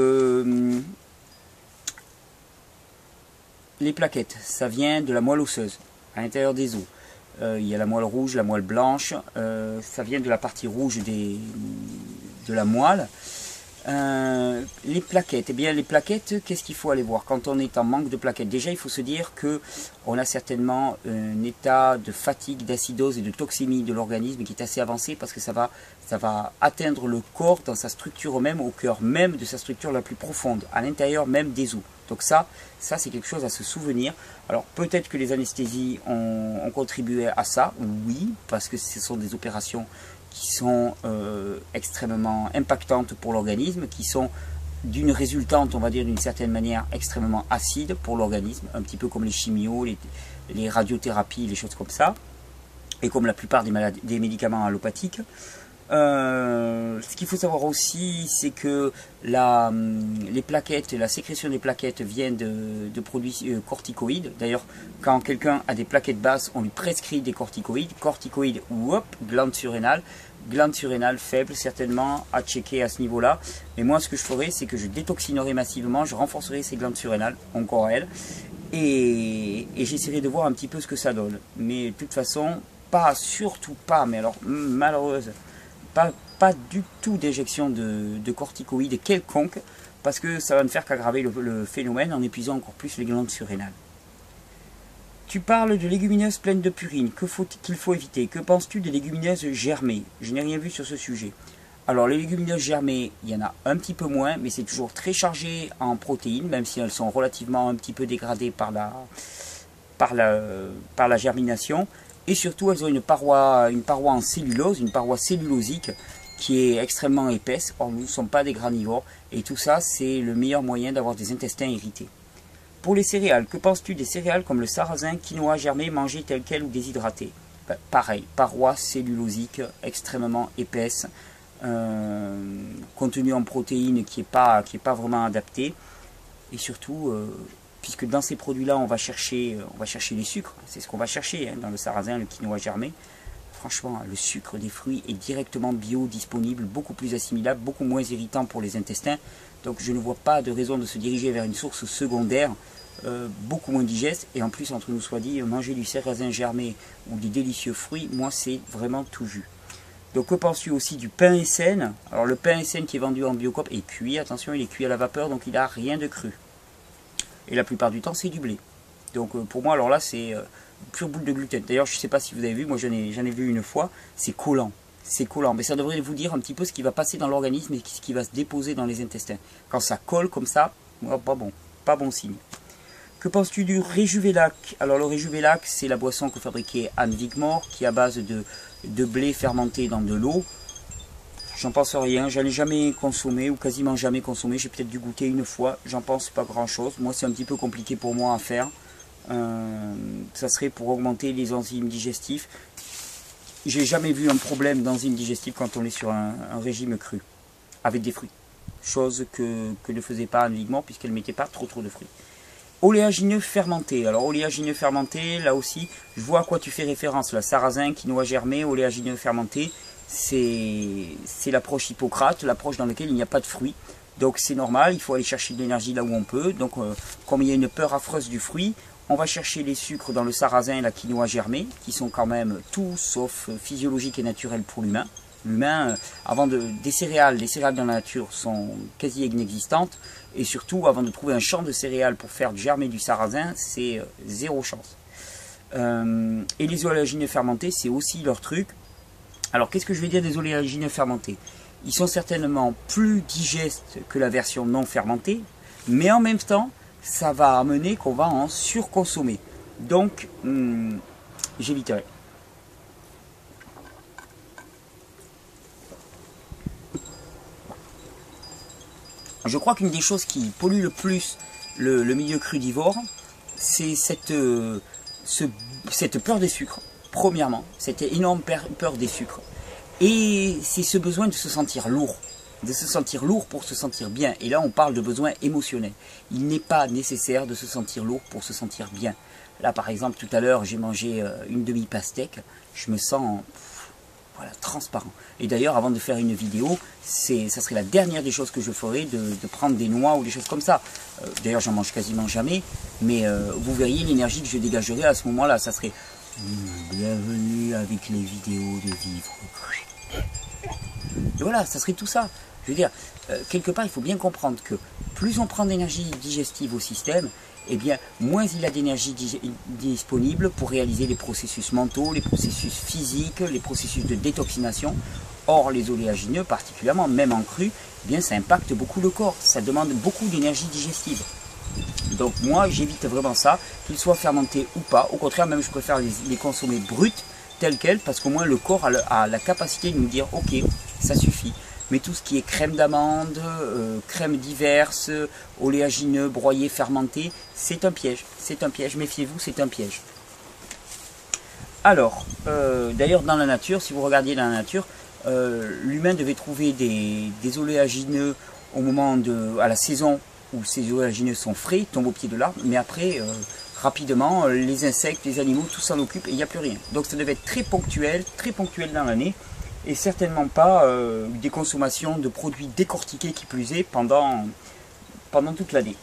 les plaquettes, ça vient de la moelle osseuse, à l'intérieur des os. Il y a la moelle rouge, la moelle blanche, ça vient de la partie rouge de la moelle. Les plaquettes, eh bien les plaquettes, qu'est-ce qu'il faut aller voir quand on est en manque de plaquettes? Déjà, il faut se dire que on a certainement un état de fatigue, d'acidose et de toxémie de l'organisme qui est assez avancé, parce que ça va atteindre le corps dans sa structure même, au cœur même de sa structure la plus profonde, à l'intérieur même des os. Donc ça c'est quelque chose à se souvenir. Alors peut-être que les anesthésies ont contribué à ça, oui, parce que ce sont des opérations qui sont extrêmement impactantes pour l'organisme, qui sont d'une résultante, on va dire d'une certaine manière, extrêmement acide pour l'organisme, un petit peu comme les chimios, les radiothérapies, les choses comme ça, et comme la plupart des médicaments allopathiques. Ce qu'il faut savoir aussi, c'est que les plaquettes, la sécrétion des plaquettes vient de produits corticoïdes. D'ailleurs, quand quelqu'un a des plaquettes basses, on lui prescrit des corticoïdes. Corticoïdes ou hop, glande surrénale faible certainement à checker à ce niveau-là. Mais moi, ce que je ferai, c'est que je détoxinerai massivement, je renforcerai ces glandes surrénales, encore elles, et j'essaierai de voir un petit peu ce que ça donne. Mais de toute façon, surtout pas, mais alors malheureuse, pas du tout d'injection de corticoïdes quelconque, parce que ça va ne faire qu'aggraver le phénomène en épuisant encore plus les glandes surrénales. Tu parles de légumineuses pleines de purine, qu'il faut éviter. Que penses-tu des légumineuses germées? Je n'ai rien vu sur ce sujet. Alors les légumineuses germées, il y en a un petit peu moins, mais c'est toujours très chargé en protéines, même si elles sont relativement un petit peu dégradées par la germination. Et surtout, elles ont une paroi en cellulose, une paroi cellulosique qui est extrêmement épaisse. Or, nous ne sommes pas des granivores. Et tout ça, c'est le meilleur moyen d'avoir des intestins irrités. Pour les céréales, que penses-tu des céréales comme le sarrasin, quinoa germé, mangé tel quel ou déshydraté? Pareil, paroi cellulosique extrêmement épaisse, contenu en protéines qui n'est pas vraiment adapté. Et surtout, puisque dans ces produits-là, on va chercher les sucres, c'est ce qu'on va chercher dans le sarrasin, le quinoa germé. Franchement, le sucre des fruits est directement biodisponible, beaucoup plus assimilable, beaucoup moins irritant pour les intestins. Donc je ne vois pas de raison de se diriger vers une source secondaire, beaucoup moins digeste. Et en plus, entre nous soit dit, manger du sarrasin germé ou des délicieux fruits, moi c'est vraiment tout jus. Donc que penses-tu aussi du pain SN? Alors le pain SN qui est vendu en Biocoop est cuit, attention, il est cuit à la vapeur, donc il n'a rien de cru. Et la plupart du temps, c'est du blé. Donc pour moi, alors là, c'est pure boule de gluten. D'ailleurs, je ne sais pas si vous avez vu, moi j'en ai vu une fois, c'est collant. C'est collant, mais ça devrait vous dire un petit peu ce qui va passer dans l'organisme et ce qui va se déposer dans les intestins. Quand ça colle comme ça, pas bon signe. Que penses-tu du Réjuvelac? Alors le Réjuvelac, c'est la boisson que fabriquait Anne Wigmore, qui est à base de blé fermenté dans de l'eau. J'en pense rien, j'en ai jamais consommé ou quasiment jamais consommé. J'ai peut-être dû goûter une fois, j'en pense pas grand-chose. Moi, c'est un petit peu compliqué pour moi à faire. Ça serait pour augmenter les enzymes digestifs. J'ai jamais vu un problème d'enzymes digestifs quand on est sur un régime cru, avec des fruits. Chose que ne faisait pas Anne Wigmore, puisqu'elle ne mettait pas trop de fruits. Oléagineux fermenté. Alors oléagineux fermenté, là aussi, je vois à quoi tu fais référence. Là, sarrasin, quinoa germé, oléagineux fermenté, c'est l'approche Hippocrate, l'approche dans laquelle il n'y a pas de fruits. Donc c'est normal, il faut aller chercher de l'énergie là où on peut. Donc comme il y a une peur affreuse du fruit, on va chercher les sucres dans le sarrasin et la quinoa germée, qui sont quand même tout sauf physiologiques et naturels pour l'humain. L'humain, des céréales dans la nature sont quasi inexistantes. Et surtout, avant de trouver un champ de céréales pour faire germer du sarrasin, c'est zéro chance. Et les oléagineux fermentés, c'est aussi leur truc. Alors, qu'est-ce que je vais dire des oléagineux fermentés? Ils sont certainement plus digestes que la version non fermentée, mais en même temps, ça va amener qu'on va en surconsommer. Donc, j'éviterai. Je crois qu'une des choses qui pollue le plus le milieu crudivore, c'est cette peur des sucres, premièrement, cette énorme peur des sucres. Et c'est ce besoin de se sentir lourd, pour se sentir bien. Et là, on parle de besoin émotionnel. Il n'est pas nécessaire de se sentir lourd pour se sentir bien. Là, par exemple, tout à l'heure, j'ai mangé une demi-pastèque, je me sens... Voilà, transparent. Et d'ailleurs, avant de faire une vidéo, ça serait la dernière des choses que je ferais, de prendre des noix ou des choses comme ça. D'ailleurs, j'en mange quasiment jamais, mais vous verriez l'énergie que je dégagerais à ce moment-là. Ça serait bienvenue avec les vidéos de vivre. Et voilà, ça serait tout ça. Je veux dire, quelque part, il faut bien comprendre que plus on prend d'énergie digestive au système, eh bien, moins il a d'énergie disponible pour réaliser les processus mentaux, les processus physiques, les processus de détoxination. Or, les oléagineux, particulièrement, même en cru, eh bien, ça impacte beaucoup le corps. Ça demande beaucoup d'énergie digestive. Donc moi, j'évite vraiment ça, qu'ils soient fermentés ou pas. Au contraire, même je préfère les consommer bruts, tels quels, parce qu'au moins le corps a la capacité de nous dire, ok, ça suffit. Mais tout ce qui est crème d'amande, crème diverses, oléagineux, broyés, fermentés, c'est un piège. C'est un piège, méfiez-vous, c'est un piège. Alors, d'ailleurs dans la nature, si vous regardiez dans la nature, l'humain devait trouver des oléagineux au moment à la saison où ces oléagineux sont frais, tombent au pied de l'arbre, mais après, rapidement, les insectes, les animaux, tout s'en occupe et il n'y a plus rien. Donc ça devait être très ponctuel dans l'année, et certainement pas des consommations de produits décortiqués qui plus est pendant toute l'année.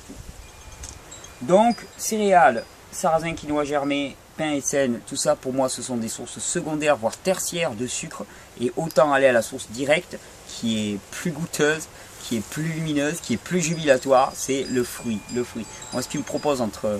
Donc, céréales, sarrasin, quinoa germé, pain et seigle, tout ça pour moi ce sont des sources secondaires voire tertiaires de sucre, et autant aller à la source directe qui est plus goûteuse, qui est plus lumineuse, qui est plus jubilatoire, c'est le fruit. Moi ce que tu me proposes entre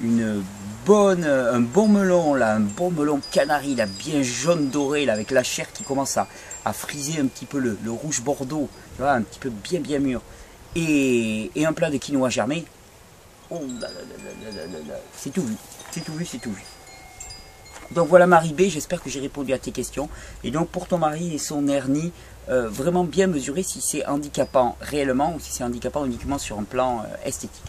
un bon melon là, un bon melon canari là, bien jaune doré là, avec la chair qui commence à friser un petit peu le rouge bordeaux, tu vois, un petit peu bien mûr, et un plat de quinoa germé, oh là là là là là là, c'est tout vu, c'est tout vu, c'est tout vu. Donc voilà Marie B, j'espère que j'ai répondu à tes questions. Et donc pour ton mari et son hernie, vraiment bien mesurer si c'est handicapant réellement ou si c'est handicapant uniquement sur un plan esthétique.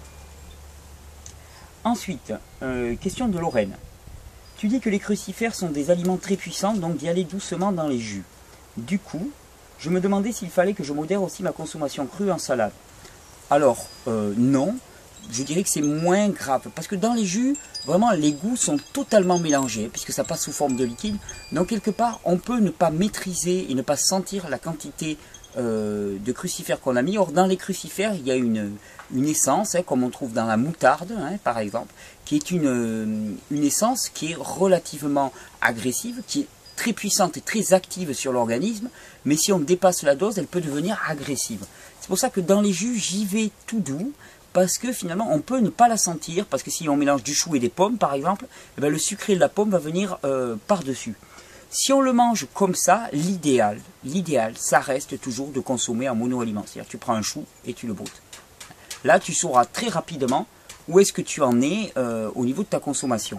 Ensuite, question de Lorraine. Tu dis que les crucifères sont des aliments très puissants, donc d'y aller doucement dans les jus. Du coup, je me demandais s'il fallait que je modère aussi ma consommation crue en salade. Alors, non. Je dirais que c'est moins grave, parce que dans les jus, vraiment les goûts sont totalement mélangés, puisque ça passe sous forme de liquide. Donc quelque part, on peut ne pas maîtriser et ne pas sentir la quantité de crucifères qu'on a mis. Or, dans les crucifères, il y a une essence, hein, comme on trouve dans la moutarde, hein, par exemple, qui est une essence qui est relativement agressive, qui est très puissante et très active sur l'organisme, mais si on dépasse la dose, elle peut devenir agressive. C'est pour ça que dans les jus, j'y vais tout doux, parce que finalement on peut ne pas la sentir, parce que si on mélange du chou et des pommes par exemple, eh bien, le sucré de la pomme va venir par-dessus. Si on le mange comme ça, l'idéal, ça reste toujours de consommer en monoaliment. C'est-à-dire tu prends un chou et tu le broutes. Là tu sauras très rapidement où est-ce que tu en es au niveau de ta consommation.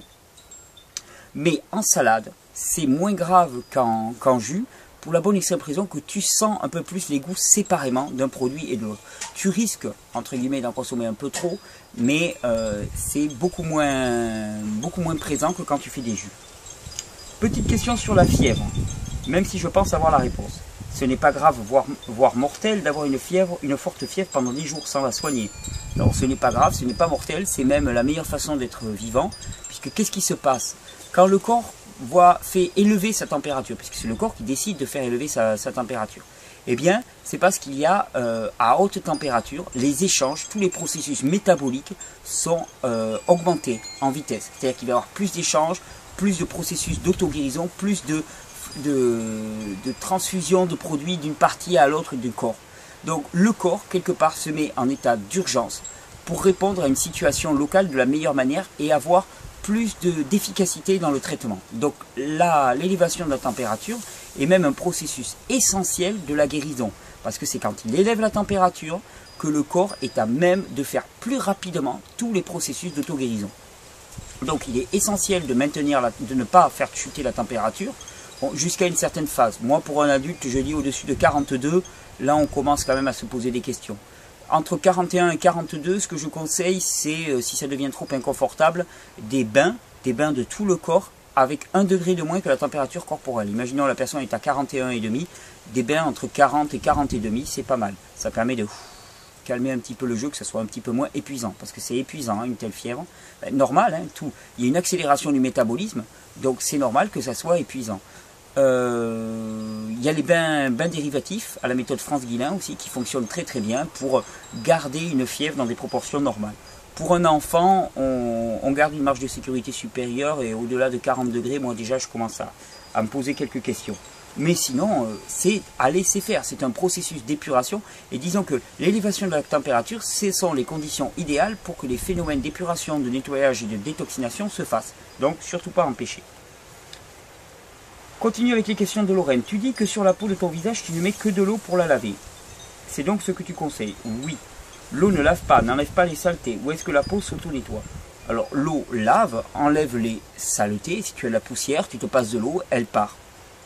Mais en salade, c'est moins grave qu'en jus, pour la bonne et simple raison que tu sens un peu plus les goûts séparément d'un produit et de l'autre. Tu risques, entre guillemets, d'en consommer un peu trop, mais c'est beaucoup moins présent que quand tu fais des jus. Petite question sur la fièvre, même si je pense avoir la réponse. Ce n'est pas grave, voire mortel, d'avoir une forte fièvre pendant 10 jours sans la soigner. Alors ce n'est pas grave, ce n'est pas mortel, c'est même la meilleure façon d'être vivant, puisque qu'est-ce qui se passe? Quand le corps fait élever sa température, puisque c'est le corps qui décide de faire élever sa température, eh bien c'est parce qu'il y a à haute température, les échanges, tous les processus métaboliques sont augmentés en vitesse. C'est-à-dire qu'il va y avoir plus d'échanges, plus de processus d'auto-guérison, plus de transfusion de produits d'une partie à l'autre du corps. Donc le corps, quelque part, se met en état d'urgence pour répondre à une situation locale de la meilleure manière et avoir plus d'efficacité dans le traitement. Donc l'élévation de la température est même un processus essentiel de la guérison, parce que c'est quand il élève la température que le corps est à même de faire plus rapidement tous les processus d'auto-guérison. Donc il est essentiel de ne pas faire chuter la température jusqu'à une certaine phase. Moi pour un adulte, je dis au-dessus de 42, là on commence quand même à se poser des questions. Entre 41 et 42, ce que je conseille, c'est, si ça devient trop inconfortable, des bains de tout le corps avec 1 degré de moins que la température corporelle. Imaginons la personne est à 41,5, des bains entre 40 et 40,5, c'est pas mal. Ça permet de calmer un petit peu le jeu, que ce soit un petit peu moins épuisant, parce que c'est épuisant, hein, une telle fièvre. Normal, hein, il y a une accélération du métabolisme, donc c'est normal que ça soit épuisant. Il y a les bains dérivatifs à la méthode France Guillain aussi qui fonctionnent très très bien pour garder une fièvre dans des proportions normales. Pour un enfant, on garde une marge de sécurité supérieure et au-delà de 40 degrés, moi déjà je commence à me poser quelques questions. Mais sinon, c'est à laisser faire. C'est un processus d'épuration. Et disons que l'élévation de la température, ce sont les conditions idéales pour que les phénomènes d'épuration, de nettoyage et de détoxination se fassent. Donc, surtout pas empêcher. Continue avec les questions de Lorraine. Tu dis que sur la peau de ton visage, tu ne mets que de l'eau pour la laver. C'est donc ce que tu conseilles? Oui. L'eau ne lave pas, n'enlève pas les saletés. Où est-ce que la peau s'auto-nettoie? Alors, l'eau lave, enlève les saletés. Si tu as de la poussière, tu te passes de l'eau, elle part.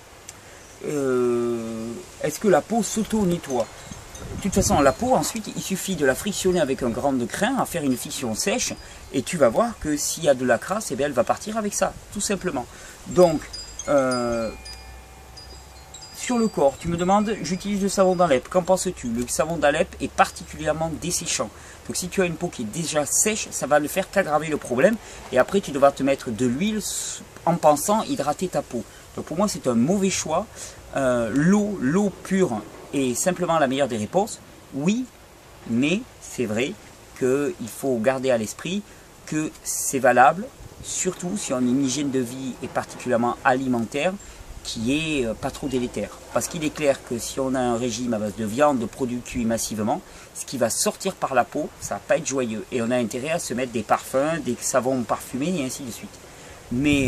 Est-ce que la peau s'auto-nettoie? De toute façon, la peau, ensuite, il suffit de la frictionner avec un grain de crin, à faire une friction sèche, et tu vas voir que s'il y a de la crasse, eh bien, elle va partir avec ça, tout simplement. Donc, sur le corps, tu me demandes, j'utilise le savon d'Alep, qu'en penses-tu? Le savon d'Alep est particulièrement desséchant. Donc si tu as une peau qui est déjà sèche, ça va ne faire qu'aggraver le problème, et après tu devras te mettre de l'huile en pensant hydrater ta peau. Donc pour moi c'est un mauvais choix. L'eau pure est simplement la meilleure des réponses. Oui, mais c'est vrai qu'il faut garder à l'esprit que c'est valable, surtout si on a une hygiène de vie et particulièrement alimentaire qui est pas trop délétère. Parce qu'il est clair que si on a un régime à base de viande, de produits cuits massivement, ce qui va sortir par la peau, ça va pas être joyeux. Et on a intérêt à se mettre des parfums, des savons parfumés et ainsi de suite. Mais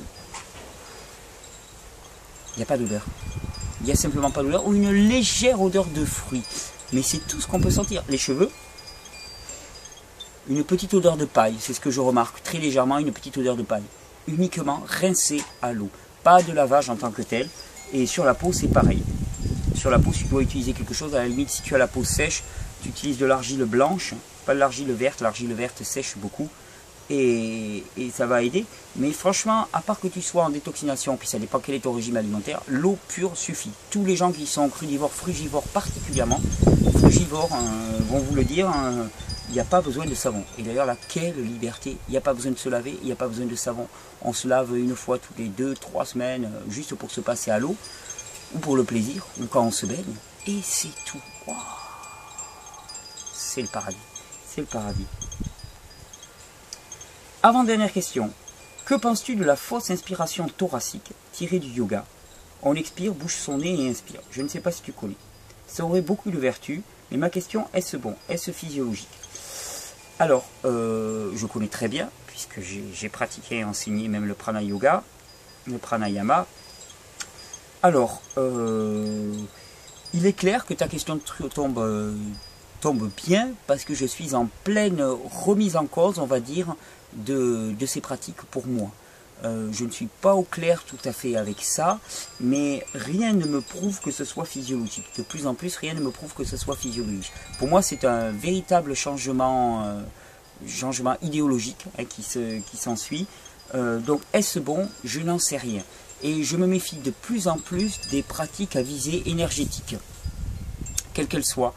il n'y a pas d'odeur. Il n'y a simplement pas d'odeur ou une légère odeur de fruits. Mais c'est tout ce qu'on peut sentir. Les cheveux, une petite odeur de paille. C'est ce que je remarque très légèrement, une petite odeur de paille. Uniquement rincé à l'eau. Pas de lavage en tant que tel. Et sur la peau, c'est pareil. Sur la peau, si tu dois utiliser quelque chose, à la limite, si tu as la peau sèche, tu utilises de l'argile blanche. Pas de l'argile verte. L'argile verte sèche beaucoup. Et ça va aider, mais franchement, à part que tu sois en détoxination, puis ça dépend quel est ton régime alimentaire, l'eau pure suffit. Tous les gens qui sont crudivores, frugivores particulièrement, frugivores vont vous le dire, il n'y a pas besoin de savon. Et d'ailleurs, là, quelle liberté, il n'y a pas besoin de se laver, il n'y a pas besoin de savon. On se lave une fois toutes les 2-3 semaines, juste pour se passer à l'eau, ou pour le plaisir, ou quand on se baigne, et c'est tout. Wow. C'est le paradis, c'est le paradis. Avant-dernière question. Que penses-tu de la fausse inspiration thoracique tirée du yoga? On expire, bouche son nez et inspire. Je ne sais pas si tu connais. Ça aurait beaucoup de vertus, mais ma question, est-ce bon? Est-ce physiologique? Alors, je connais très bien, puisque j'ai pratiqué et enseigné même le prana yoga, le pranayama. Alors, il est clair que ta question tombe bien, parce que je suis en pleine remise en cause, on va dire, de ces pratiques pour moi. Je ne suis pas au clair tout à fait avec ça, mais rien ne me prouve que ce soit physiologique. De plus en plus, rien ne me prouve que ce soit physiologique. Pour moi, c'est un véritable changement idéologique qui s'ensuit. Donc, est-ce bon? Je n'en sais rien. Et je me méfie de plus en plus des pratiques à visée énergétique, quelles qu'elles soient.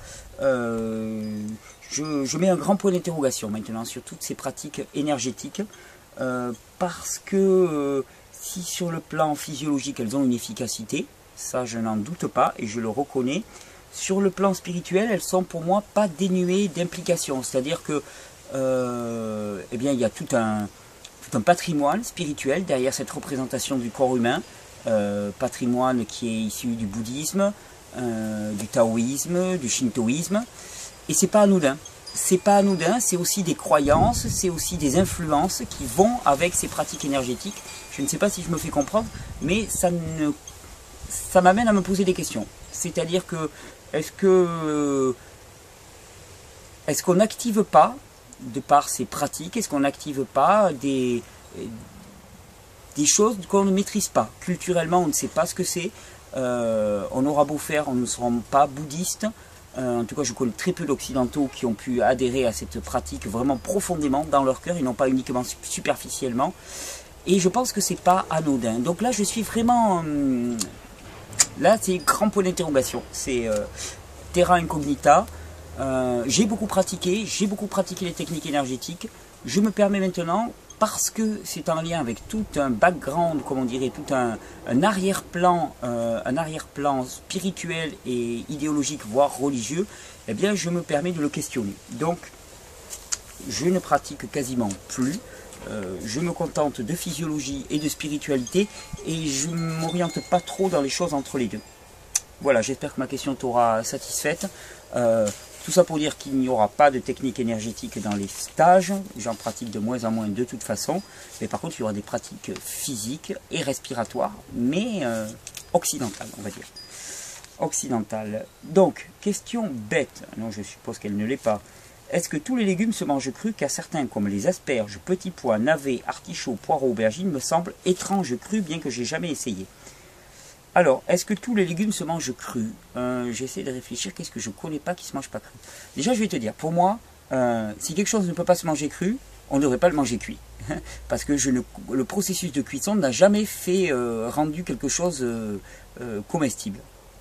Je mets un grand point d'interrogation maintenant sur toutes ces pratiques énergétiques parce que si sur le plan physiologique elles ont une efficacité, ça je n'en doute pas et je le reconnais, sur le plan spirituel elles sont pour moi pas dénuées d'implication, c'est-à-dire que eh bien, il y a tout un patrimoine spirituel derrière cette représentation du corps humain, patrimoine qui est issu du bouddhisme, du taoïsme, du shintoïsme. Et c'est pas anodin. C'est pas anodin, c'est aussi des croyances, c'est aussi des influences qui vont avec ces pratiques énergétiques. Je ne sais pas si je me fais comprendre, mais ça m'amène à me poser des questions. C'est-à-dire que, est-ce qu'on n'active pas, de par ces pratiques, est-ce qu'on n'active pas des choses qu'on ne maîtrise pas? Culturellement, on ne sait pas ce que c'est. On aura beau faire, on ne sera pas bouddhiste. En tout cas, je connais très peu d'occidentaux qui ont pu adhérer à cette pratique vraiment profondément dans leur cœur, et non pas uniquement superficiellement. Et je pense que c'est pas anodin. Donc là, je suis vraiment... là, c'est grand point d'interrogation. C'est terra incognita. J'ai beaucoup pratiqué les techniques énergétiques. Je me permets maintenant, parce que c'est en lien avec tout un background, comme on dirait, tout un arrière-plan spirituel et idéologique, voire religieux, eh bien je me permets de le questionner. Donc je ne pratique quasiment plus, je me contente de physiologie et de spiritualité et je ne m'oriente pas trop dans les choses entre les deux. Voilà, j'espère que ma question t'aura satisfaite. Tout ça pour dire qu'il n'y aura pas de technique énergétique dans les stages. J'en pratique de moins en moins de toute façon. Mais par contre, il y aura des pratiques physiques et respiratoires, mais occidentales, on va dire. Occidentales. Donc, question bête. Non, je suppose qu'elle ne l'est pas. Est-ce que tous les légumes se mangent crus, car certains, comme les asperges, petits pois, navets, artichauts, poireaux, aubergines, me semblent étranges crus, bien que j'ai jamais essayé. Alors, est-ce que tous les légumes se mangent crus? J'essaie de réfléchir, qu'est-ce que je ne connais pas qui ne se mange pas cru? Déjà, je vais te dire, pour moi, si quelque chose ne peut pas se manger cru, on ne devrait pas le manger cuit. Parce que le processus de cuisson n'a jamais fait rendu quelque chose comestible.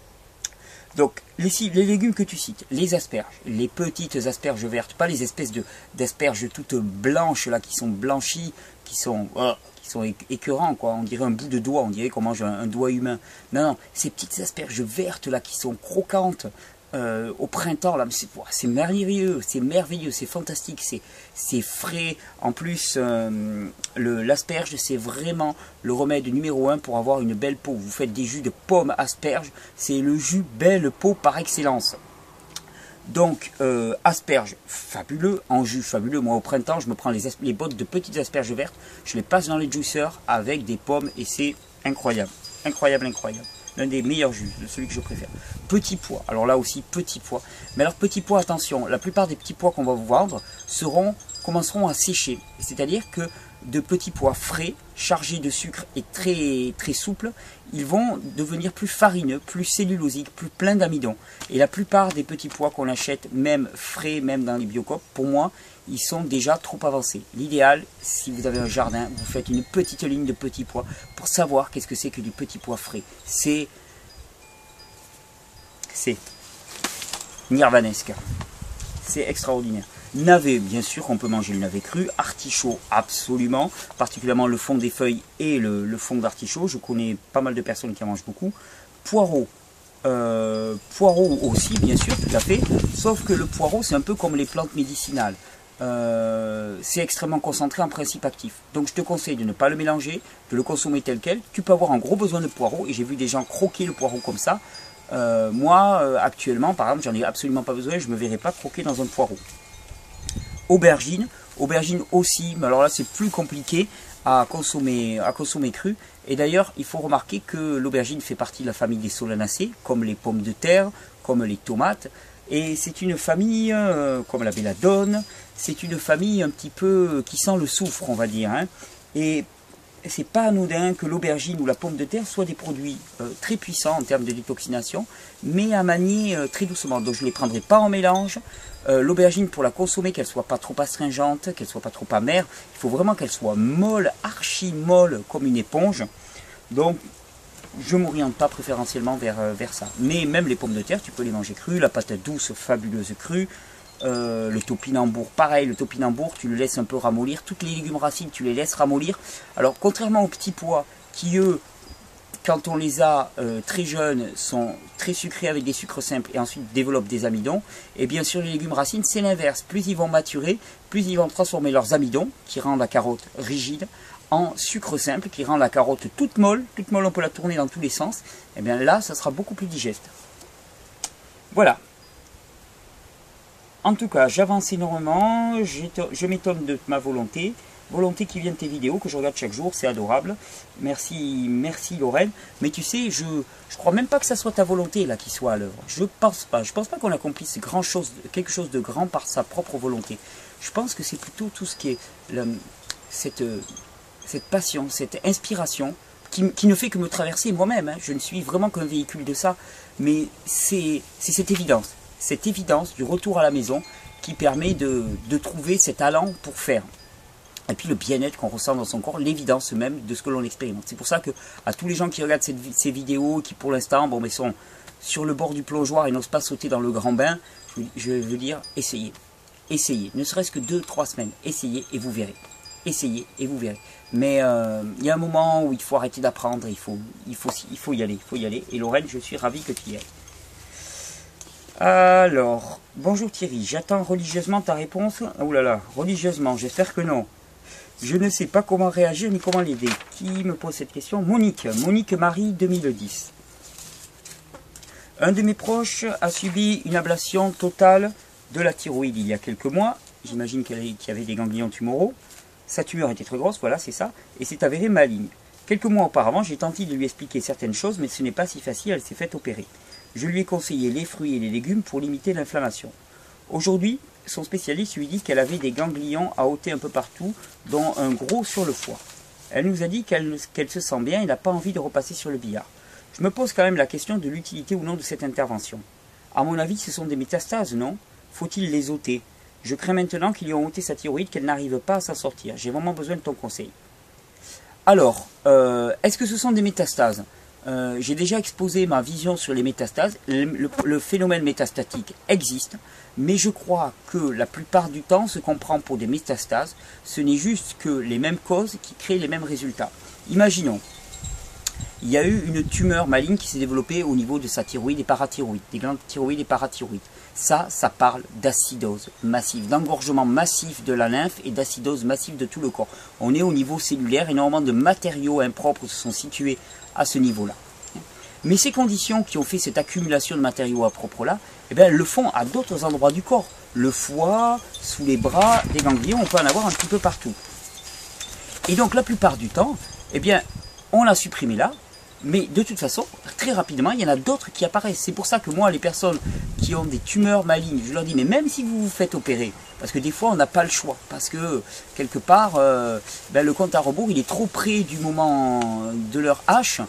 Donc, les légumes que tu cites, les asperges, les petites asperges vertes, pas les espèces d'asperges toutes blanches là, qui sont blanchies, qui sont écœurants, quoi. On dirait un bout de doigt, on dirait qu'on mange un doigt humain. Non, non, ces petites asperges vertes là, qui sont croquantes au printemps, là, c'est merveilleux, c'est fantastique, c'est frais. En plus, l'asperge, c'est vraiment le remède numéro 1 pour avoir une belle peau. Vous faites des jus de pommes asperges, c'est le jus belle peau par excellence. Donc, asperges, fabuleux, en jus fabuleux. Moi, au printemps, je me prends les bottes de petites asperges vertes, je les passe dans les juiceurs avec des pommes et c'est incroyable. Incroyable, incroyable. L'un des meilleurs jus, celui que je préfère. Petits pois, alors là aussi, petits pois. Mais alors, petits pois, attention, la plupart des petits pois qu'on va vous vendre commenceront à sécher. C'est-à-dire que de petits pois frais, chargés de sucre et très, très souples, ils vont devenir plus farineux, plus cellulosiques, plus pleins d'amidon. Et la plupart des petits pois qu'on achète, même frais, même dans les Biocoop, pour moi, ils sont déjà trop avancés. L'idéal, si vous avez un jardin, vous faites une petite ligne de petits pois pour savoir qu'est-ce que c'est que du petit pois frais. C'est nirvanesque. C'est extraordinaire. Navet, bien sûr, on peut manger le navet cru. Artichaut, absolument. Particulièrement le fond des feuilles et le fond d'artichaut. Je connais pas mal de personnes qui en mangent beaucoup. Poireau. Poireau aussi, bien sûr, tout à fait. Sauf que le poireau, c'est un peu comme les plantes médicinales. C'est extrêmement concentré en principe actif. Donc je te conseille de ne pas le mélanger, de le consommer tel quel. Tu peux avoir un gros besoin de poireau. Et j'ai vu des gens croquer le poireau comme ça. Moi, actuellement, par exemple, j'en ai absolument pas besoin. Je ne me verrai pas croquer dans un poireau. Aubergine aussi, mais alors là c'est plus compliqué à consommer cru. Et d'ailleurs, il faut remarquer que l'aubergine fait partie de la famille des solanacées, comme les pommes de terre, comme les tomates. Et c'est une famille, comme la belladone, c'est une famille un petit peu qui sent le soufre, on va dire. Hein. Et c'est pas anodin que l'aubergine ou la pomme de terre soient des produits très puissants en termes de détoxination, mais à manier très doucement. Donc je ne les prendrai pas en mélange. L'aubergine, pour la consommer, qu'elle soit pas trop astringente, qu'elle soit pas trop amère, il faut vraiment qu'elle soit molle, archi molle, comme une éponge. Donc je ne m'oriente pas préférentiellement vers ça. Mais même les pommes de terre, tu peux les manger crues, la patate douce, fabuleuse crue. Le topinambour, pareil, le topinambour, tu le laisses un peu ramollir. Toutes les légumes racines, tu les laisses ramollir. Alors, contrairement aux petits pois, qui eux, quand on les a très jeunes, sont très sucrés avec des sucres simples et ensuite développent des amidons. Et bien sûr, les légumes racines, c'est l'inverse. Plus ils vont maturer, plus ils vont transformer leurs amidons, qui rendent la carotte rigide, en sucre simple, qui rend la carotte toute molle, on peut la tourner dans tous les sens. Et bien là, ça sera beaucoup plus digeste. Voilà. En tout cas, j'avance énormément, je m'étonne de ma volonté qui vient de tes vidéos, que je regarde chaque jour, c'est adorable. Merci, merci Lorraine. Mais tu sais, je crois même pas que ça soit ta volonté là qui soit à l'œuvre. Je pense pas qu'on accomplisse quelque chose de grand par sa propre volonté. Je pense que c'est plutôt tout ce qui est cette passion, cette inspiration, qui ne fait que me traverser moi-même. Hein. Je ne suis vraiment qu'un véhicule de ça, mais c'est cette évidence du retour à la maison qui permet de trouver cet allant pour faire. Et puis le bien-être qu'on ressent dans son corps, l'évidence même de ce que l'on expérimente. C'est pour ça que à tous les gens qui regardent ces vidéos, qui pour l'instant sont sur le bord du plongeoir et n'osent pas sauter dans le grand bain, je veux dire, essayez. Essayez, ne serait-ce que 2-3 semaines, essayez et vous verrez. Essayez et vous verrez. Mais il y a un moment où il faut arrêter d'apprendre, il faut y aller, Et Lorraine, je suis ravi que tu y ailles. Alors, bonjour Thierry, j'attends religieusement ta réponse. Oh là là, religieusement, j'espère que non. Je ne sais pas comment réagir ni comment l'aider. Qui me pose cette question? Monique. Monique Marie 2010. Un de mes proches a subi une ablation totale de la thyroïde il y a quelques mois. J'imagine qu'il y avait des ganglions tumoraux. Sa tumeur était très grosse, voilà, c'est ça. Et c'est avéré maligne. Quelques mois auparavant, j'ai tenté de lui expliquer certaines choses, mais ce n'est pas si facile, elle s'est faite opérer. Je lui ai conseillé les fruits et les légumes pour limiter l'inflammation. Aujourd'hui, son spécialiste lui dit qu'elle avait des ganglions à ôter un peu partout, dont un gros sur le foie. Elle nous a dit qu'elle se sent bien et n'a pas envie de repasser sur le billard. Je me pose quand même la question de l'utilité ou non de cette intervention. À mon avis, ce sont des métastases, non? Faut-il les ôter? Je crains maintenant qu'ils lui ont ôté sa thyroïde, qu'elle n'arrive pas à s'en sortir. J'ai vraiment besoin de ton conseil. Alors, est-ce que ce sont des métastases? J'ai déjà exposé ma vision sur les métastases. Le phénomène métastatique existe, mais je crois que la plupart du temps, ce qu'on prend pour des métastases, ce n'est juste que les mêmes causes qui créent les mêmes résultats. Imaginons, il y a eu une tumeur maligne qui s'est développée au niveau de sa thyroïde et parathyroïde, des glandes thyroïdes et parathyroïdes. Ça parle d'acidose massive, d'engorgement massif de la lymphe et d'acidose massive de tout le corps. On est au niveau cellulaire, énormément de matériaux impropres se sont situés à ce niveau-là. Mais ces conditions qui ont fait cette accumulation de matériaux impropres-là, eh bien, elles le font à d'autres endroits du corps. Le foie, sous les bras, des ganglions, on peut en avoir un petit peu partout. Et donc la plupart du temps, eh bien, on l'a supprimé là, mais de toute façon, très rapidement, il y en a d'autres qui apparaissent. C'est pour ça que moi, les personnes qui ont des tumeurs malignes, je leur dis, mais même si vous vous faites opérer, parce que des fois, on n'a pas le choix, parce que, quelque part, le compte à rebours, il est trop près du moment de leur H,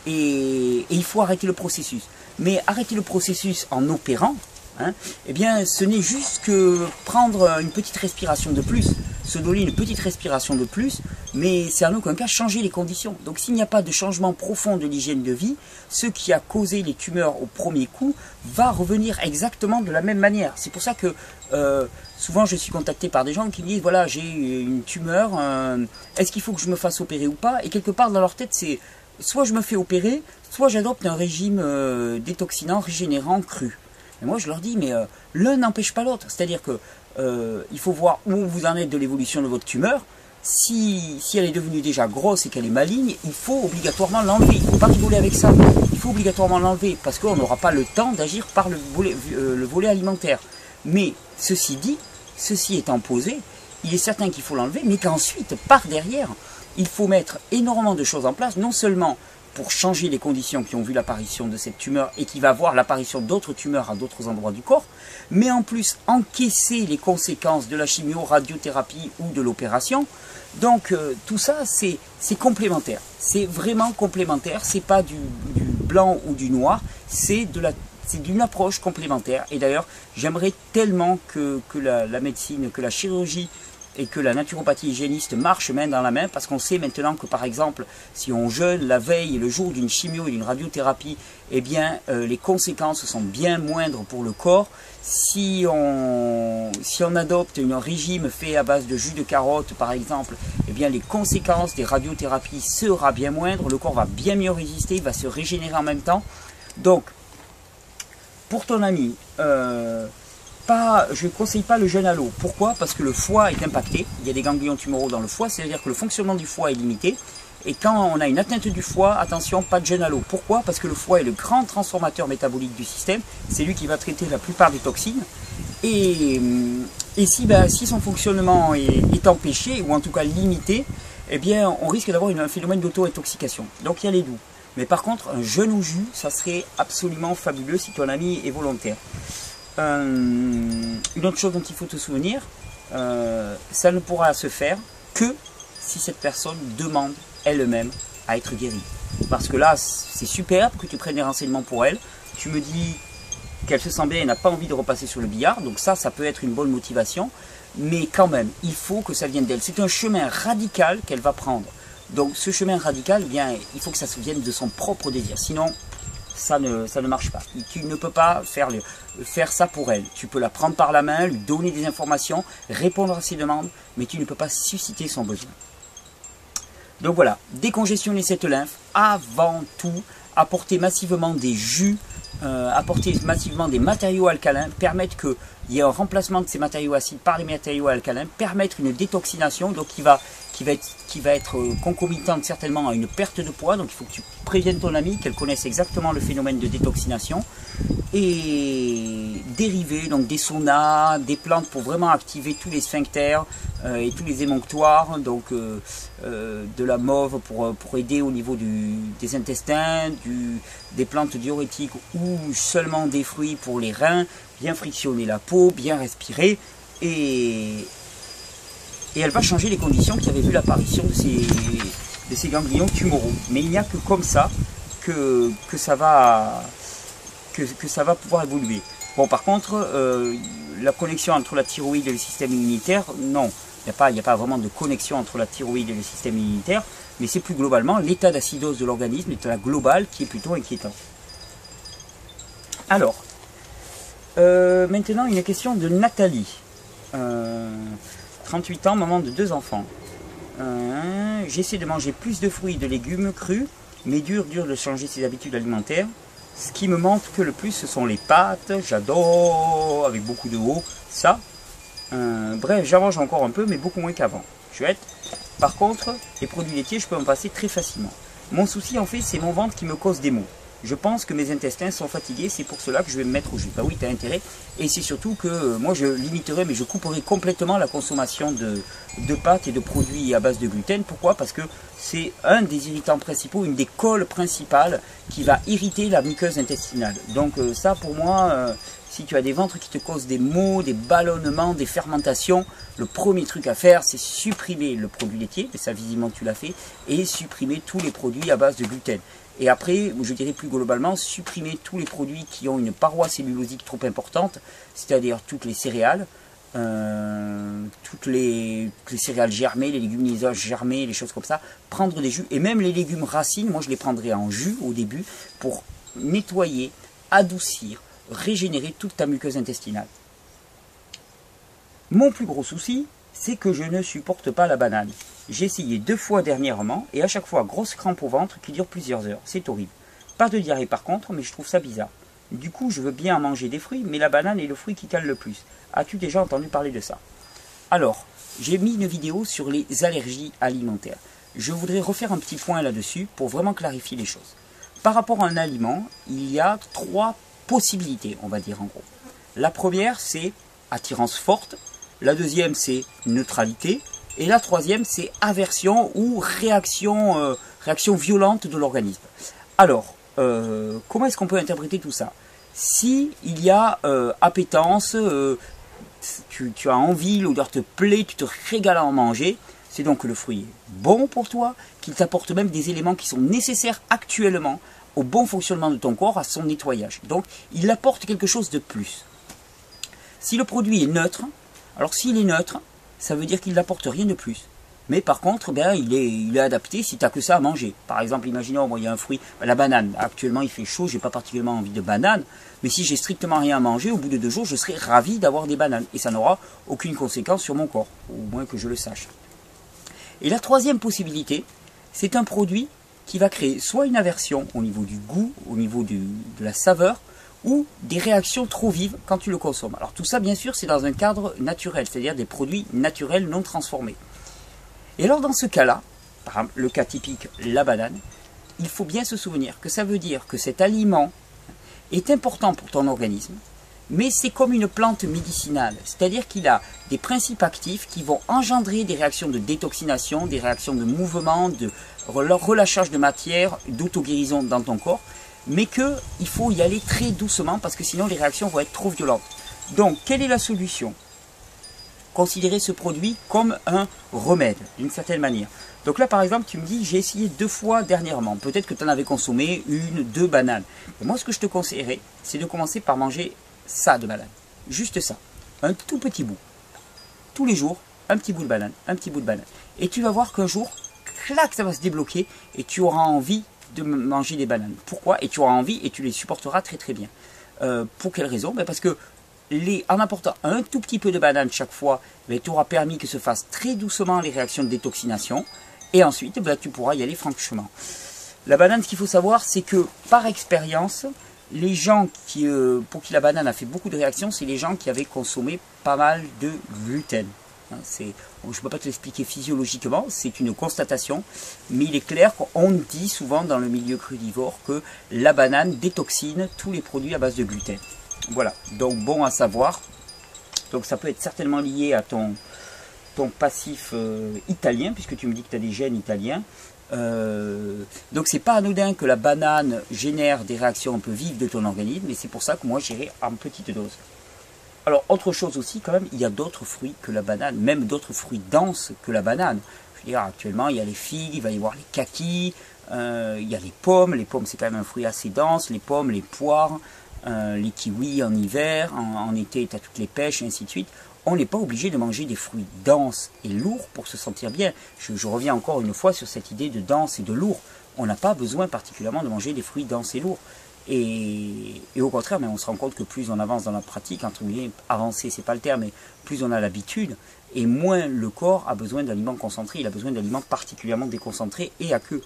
et il faut arrêter le processus. Mais arrêter le processus en opérant, eh bien, ce n'est juste que prendre une petite respiration de plus, se donner une petite respiration de plus, mais c'est en aucun cas changer les conditions. Donc s'il n'y a pas de changement profond de l'hygiène de vie, ce qui a causé les tumeurs au premier coup va revenir exactement de la même manière. C'est pour ça que souvent je suis contacté par des gens qui me disent, voilà, j'ai une tumeur, est-ce qu'il faut que je me fasse opérer ou pas? Et quelque part dans leur tête, c'est soit je me fais opérer, soit j'adopte un régime détoxinant, régénérant, cru. Et moi je leur dis, mais l'un n'empêche pas l'autre. C'est-à-dire que il faut voir où vous en êtes de l'évolution de votre tumeur. Si elle est devenue déjà grosse et qu'elle est maligne, il faut obligatoirement l'enlever. Il ne faut pas rigoler avec ça. Il faut obligatoirement l'enlever parce qu'on n'aura pas le temps d'agir par le volet alimentaire. Mais ceci dit, ceci étant posé, il est certain qu'il faut l'enlever, mais qu'ensuite, par derrière, il faut mettre énormément de choses en place, non seulement pour changer les conditions qui ont vu l'apparition de cette tumeur et qui va voir l'apparition d'autres tumeurs à d'autres endroits du corps, mais en plus encaisser les conséquences de la chimio, radiothérapie ou de l'opération. Donc tout ça c'est complémentaire, c'est vraiment complémentaire, c'est pas du blanc ou du noir, c'est d'une approche complémentaire. Et d'ailleurs j'aimerais tellement que la médecine, que la chirurgie et que la naturopathie hygiéniste marche main dans la main, parce qu'on sait maintenant que par exemple, si on jeûne la veille et le jour d'une chimio et d'une radiothérapie, eh bien les conséquences sont bien moindres pour le corps. Si on adopte un régime fait à base de jus de carotte par exemple, eh bien les conséquences des radiothérapies seront bien moindres, le corps va bien mieux résister, il va se régénérer en même temps. Donc, pour ton ami, je ne conseille pas le jeûne à l'eau. Pourquoi? Parce que le foie est impacté, il y a des ganglions tumoraux dans le foie, c'est-à-dire que le fonctionnement du foie est limité. Et quand on a une atteinte du foie, attention, pas de jeûne à l'eau. Pourquoi? Parce que le foie est le grand transformateur métabolique du système, c'est lui qui va traiter la plupart des toxines. Et si son fonctionnement est empêché, ou en tout cas limité, eh bien on risque d'avoir un phénomène d'auto-intoxication. Donc il y a les deux. Mais par contre, un jeûne au jus, ça serait absolument fabuleux si ton ami est volontaire. Une autre chose dont il faut te souvenir, ça ne pourra se faire que si cette personne demande elle-même à être guérie. Parce que là, c'est superbe que tu prennes des renseignements pour elle. Tu me dis qu'elle se sent bien et n'a pas envie de repasser sur le billard. Donc ça peut être une bonne motivation. Mais quand même, il faut que ça vienne d'elle. C'est un chemin radical qu'elle va prendre. Donc ce chemin radical, eh bien, il faut que ça se vienne de son propre désir. Sinon, ça ne marche pas. Tu ne peux pas faire ça pour elle. Tu peux la prendre par la main, lui donner des informations, répondre à ses demandes, mais tu ne peux pas susciter son besoin. Donc voilà, décongestionner cette lymphe, avant tout, apporter massivement des jus, apporter massivement des matériaux alcalins, permettre qu'il y ait un remplacement de ces matériaux acides par les matériaux alcalins, permettre une détoxination, donc qui va qui va être concomitante certainement à une perte de poids. Donc il faut que tu préviennes ton ami, qu'elle connaisse exactement le phénomène de détoxination. Et dérivés, donc des saunas, des plantes pour vraiment activer tous les sphincters et tous les émonctoires, donc de la mauve pour aider au niveau des intestins, des plantes diurétiques ou seulement des fruits pour les reins, bien frictionner la peau, bien respirer, et elle va changer les conditions qui avaient vu l'apparition de ces ganglions tumoraux. Mais il n'y a que comme ça que ça va pouvoir évoluer. Bon, par contre, la connexion entre la thyroïde et le système immunitaire, non, il n'y a pas vraiment de connexion entre la thyroïde et le système immunitaire, mais c'est plus globalement l'état d'acidose de l'organisme, l'état global, qui est plutôt inquiétant. Alors, maintenant une question de Nathalie, 38 ans, maman de 2 enfants. J'essaie de manger plus de fruits et de légumes crus, mais dur de changer ses habitudes alimentaires. Ce qui me manque que le plus, ce sont les pâtes. J'adore, avec beaucoup de eau, ça. Bref, j'en mange encore un peu, mais beaucoup moins qu'avant. Chouette. Par contre, les produits laitiers, je peux en passer très facilement. Mon souci, en fait, c'est mon ventre qui me cause des maux. Je pense que mes intestins sont fatigués, c'est pour cela que je vais me mettre au jus. Bah oui, tu as intérêt. Et c'est surtout que moi, je limiterai, mais je couperai complètement la consommation de pâtes et de produits à base de gluten. Pourquoi? Parce que c'est un des irritants principaux, une des colles principales qui va irriter la muqueuse intestinale. Donc ça, pour moi, si tu as des ventres qui te causent des maux, des ballonnements, des fermentations, le premier truc à faire, c'est supprimer le produit laitier, mais ça visiblement tu l'as fait, et supprimer tous les produits à base de gluten. Et après, je dirais plus globalement, supprimer tous les produits qui ont une paroi cellulosique trop importante, c'est-à-dire toutes les céréales, toutes les céréales germées, les légumineuses germées, les choses comme ça, prendre des jus, et même les légumes racines, moi je les prendrais en jus au début, pour nettoyer, adoucir, régénérer toute ta muqueuse intestinale. Mon plus gros souci, c'est que je ne supporte pas la banane. J'ai essayé 2 fois dernièrement, et à chaque fois, grosse crampe au ventre qui dure plusieurs heures. C'est horrible. Pas de diarrhée par contre, mais je trouve ça bizarre. Du coup, je veux bien en manger des fruits, mais la banane est le fruit qui cale le plus. As-tu déjà entendu parler de ça? Alors, j'ai mis une vidéo sur les allergies alimentaires. Je voudrais refaire un petit point là-dessus pour vraiment clarifier les choses. Par rapport à un aliment, il y a 3 possibilités, on va dire en gros. La première, c'est attirance forte. La deuxième, c'est neutralité. Et la troisième, c'est aversion ou réaction violente de l'organisme. Alors, comment est-ce qu'on peut interpréter tout ça? Si il y a appétence, tu as envie, l'odeur te plaît, tu te régales à en manger, c'est donc que le fruit est bon pour toi, qu'il t'apporte même des éléments qui sont nécessaires actuellement au bon fonctionnement de ton corps, à son nettoyage. Donc, il apporte quelque chose de plus. Si le produit est neutre, alors s'il est neutre, ça veut dire qu'il n'apporte rien de plus. Mais par contre, ben, il est adapté si tu n'as que ça à manger. Par exemple, imaginons, moi, il y a un fruit, la banane. Actuellement, il fait chaud, je n'ai pas particulièrement envie de banane. Mais si j'ai strictement rien à manger, au bout de 2 jours, je serai ravi d'avoir des bananes. Et ça n'aura aucune conséquence sur mon corps, au moins que je le sache. Et la troisième possibilité, c'est un produit qui va créer soit une aversion au niveau du goût, au niveau de la saveur, ou des réactions trop vives quand tu le consommes. Alors tout ça, bien sûr, c'est dans un cadre naturel, c'est-à-dire des produits naturels non transformés. Et alors dans ce cas-là, par exemple, le cas typique, la banane, il faut bien se souvenir que ça veut dire que cet aliment est important pour ton organisme, mais c'est comme une plante médicinale, c'est-à-dire qu'il a des principes actifs qui vont engendrer des réactions de détoxination, des réactions de mouvement, de relâchage de matière, d'auto-guérison dans ton corps, mais qu'il faut y aller très doucement parce que sinon les réactions vont être trop violentes. Donc, quelle est la solution? Considérer ce produit comme un remède, d'une certaine manière. Donc là, par exemple, tu me dis, j'ai essayé 2 fois dernièrement. Peut-être que tu en avais consommé 1, 2 bananes. Et moi, ce que je te conseillerais, c'est de commencer par manger ça de banane. Juste ça. Un tout petit bout. Tous les jours, un petit bout de banane, un petit bout de banane. Et tu vas voir qu'un jour, clac, ça va se débloquer et tu auras envie de manger des bananes. Pourquoi? Et tu auras envie et tu les supporteras très très bien. Pour quelle raison? Ben parce que en apportant un tout petit peu de banane chaque fois, ben, tu auras permis que se fassent très doucement les réactions de détoxination. Et ensuite, ben, tu pourras y aller franchement. La banane, ce qu'il faut savoir, c'est que par expérience, les gens pour qui la banane a fait beaucoup de réactions, c'est les gens qui avaient consommé pas mal de gluten. Hein, je ne peux pas te l'expliquer physiologiquement, c'est une constatation, mais il est clair qu'on dit souvent dans le milieu crudivore que la banane détoxine tous les produits à base de gluten. Voilà, donc bon à savoir. Donc ça peut être certainement lié à ton passif italien, puisque tu me dis que tu as des gènes italiens. Donc c'est pas anodin que la banane génère des réactions un peu vives de ton organisme, et c'est pour ça que moi j'irai en petite dose. Alors autre chose aussi quand même, il y a d'autres fruits que la banane, même d'autres fruits denses que la banane. Je veux dire, actuellement il y a les figues, il va y avoir les kakis, il y a les pommes c'est quand même un fruit assez dense, les pommes, les poires, les kiwis en hiver, en été tu as toutes les pêches et ainsi de suite. On n'est pas obligé de manger des fruits denses et lourds pour se sentir bien. Je reviens encore une fois sur cette idée de dense et de lourd. On n'a pas besoin particulièrement de manger des fruits denses et lourds. Et au contraire, mais on se rend compte que plus on avance dans la pratique, entre guillemets, avancer, c'est pas le terme, mais plus on a l'habitude, et moins le corps a besoin d'aliments concentrés. Il a besoin d'aliments particulièrement déconcentrés et aqueux.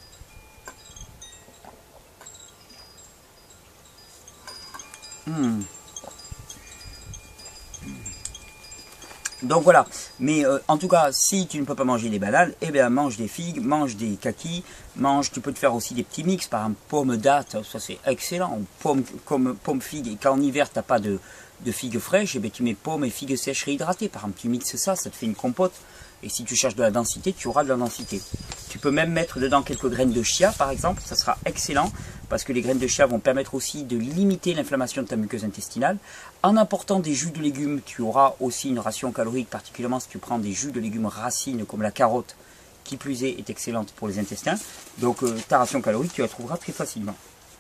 Donc voilà, mais en tout cas, si tu ne peux pas manger des bananes, eh bien mange des figues, mange des kakis, tu peux te faire aussi des petits mix, par exemple pomme date, ça c'est excellent, pomme figue, et quand en hiver tu n'as pas de figues fraîches, eh bien tu mets pommes et figues sèches réhydratées, par exemple tu mixes ça, ça te fait une compote, et si tu cherches de la densité, tu auras de la densité. Tu peux même mettre dedans quelques graines de chia par exemple, ça sera excellent, parce que les graines de chia vont permettre aussi de limiter l'inflammation de ta muqueuse intestinale. En apportant des jus de légumes, tu auras aussi une ration calorique, particulièrement si tu prends des jus de légumes racines comme la carotte, qui plus est excellente pour les intestins. Donc ta ration calorique, tu la trouveras très facilement.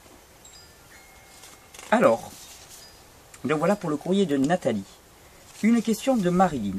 Alors, donc voilà pour le courrier de Nathalie. Une question de Marilyn.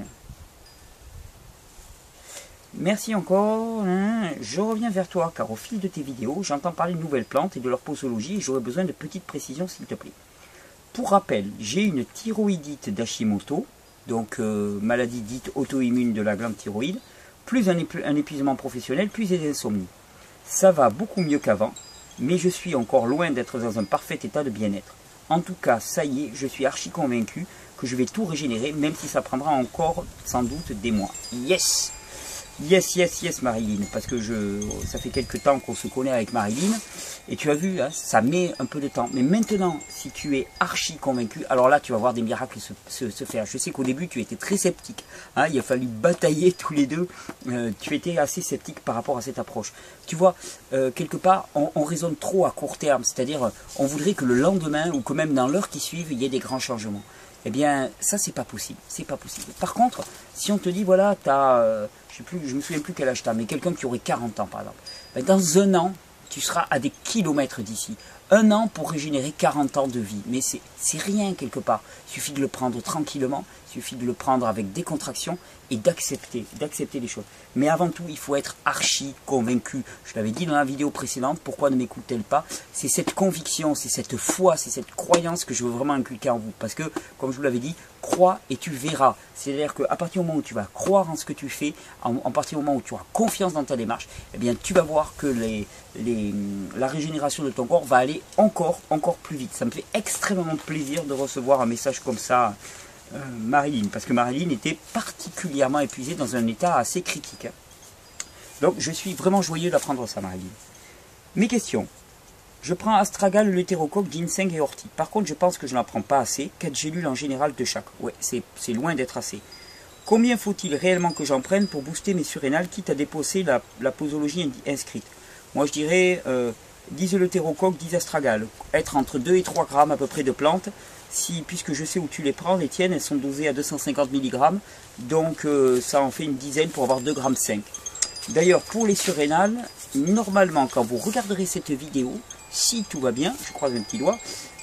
Merci encore, je reviens vers toi car au fil de tes vidéos, j'entends parler de nouvelles plantes et de leur posologie et j'aurais besoin de petites précisions s'il te plaît. Pour rappel, j'ai une thyroïdite d'Hashimoto, donc maladie dite auto-immune de la glande thyroïde, plus un épuisement professionnel, plus des insomnies. Ça va beaucoup mieux qu'avant, mais je suis encore loin d'être dans un parfait état de bien-être. En tout cas, ça y est, je suis archi convaincu que je vais tout régénérer, même si ça prendra encore sans doute des mois. Yes! Yes, Marilyn, parce que ça fait quelques temps qu'on se connaît avec Marilyn, et tu as vu, hein, ça met un peu de temps. Mais maintenant, si tu es archi convaincu, alors là, tu vas voir des miracles se faire. Je sais qu'au début, tu étais très sceptique. Hein, il a fallu batailler tous les deux. Tu étais assez sceptique par rapport à cette approche. Tu vois, quelque part, on raisonne trop à court terme. C'est-à-dire, on voudrait que le lendemain, ou que même dans l'heure qui suit, il y ait des grands changements. Eh bien, ça, c'est pas possible. C'est pas possible. Par contre, si on te dit, voilà, tu as, je me souviens plus quel âge tu as, mais quelqu'un qui aurait 40 ans, par exemple, ben, dans un an, tu seras à des kilomètres d'ici. Un an pour régénérer 40 ans de vie. Mais c'est rien, quelque part. Il suffit de le prendre tranquillement, il suffit de le prendre avec décontraction et d'accepter les choses. Mais avant tout, il faut être archi convaincu. Je l'avais dit dans la vidéo précédente, pourquoi ne m'écoute-t-elle pas? C'est cette conviction, c'est cette foi, c'est cette croyance que je veux vraiment inculquer en vous. Parce que, comme je vous l'avais dit, crois et tu verras. C'est-à-dire qu'à partir du moment où tu vas croire en ce que tu fais, à partir du moment où tu auras confiance dans ta démarche, eh bien tu vas voir que la régénération de ton corps va aller encore plus vite. Ça me fait extrêmement plaisir de recevoir un message comme ça, Marilyn, parce que Marilyn était particulièrement épuisée dans un état assez critique. Donc je suis vraiment joyeux d'apprendre ça, Marilyn. Mes questions. Je prends astragal, l'eutérocoque, ginseng et ortie. Par contre, je pense que je n'en prends pas assez. 4 gélules en général de chaque. Ouais, c'est loin d'être assez. Combien faut-il réellement que j'en prenne pour booster mes surrénales, quitte à déposer la posologie inscrite? Moi, je dirais 10 eleutérocoque, 10 astragal. Être entre 2 et 3 grammes à peu près de plantes. Puisque je sais où tu les prends, les tiennes, elles sont dosées à 250 mg. Donc, ça en fait une dizaine pour avoir 2,5 grammes. D'ailleurs, pour les surrénales, normalement, quand vous regarderez cette vidéo, si tout va bien, je croise un petit doigt,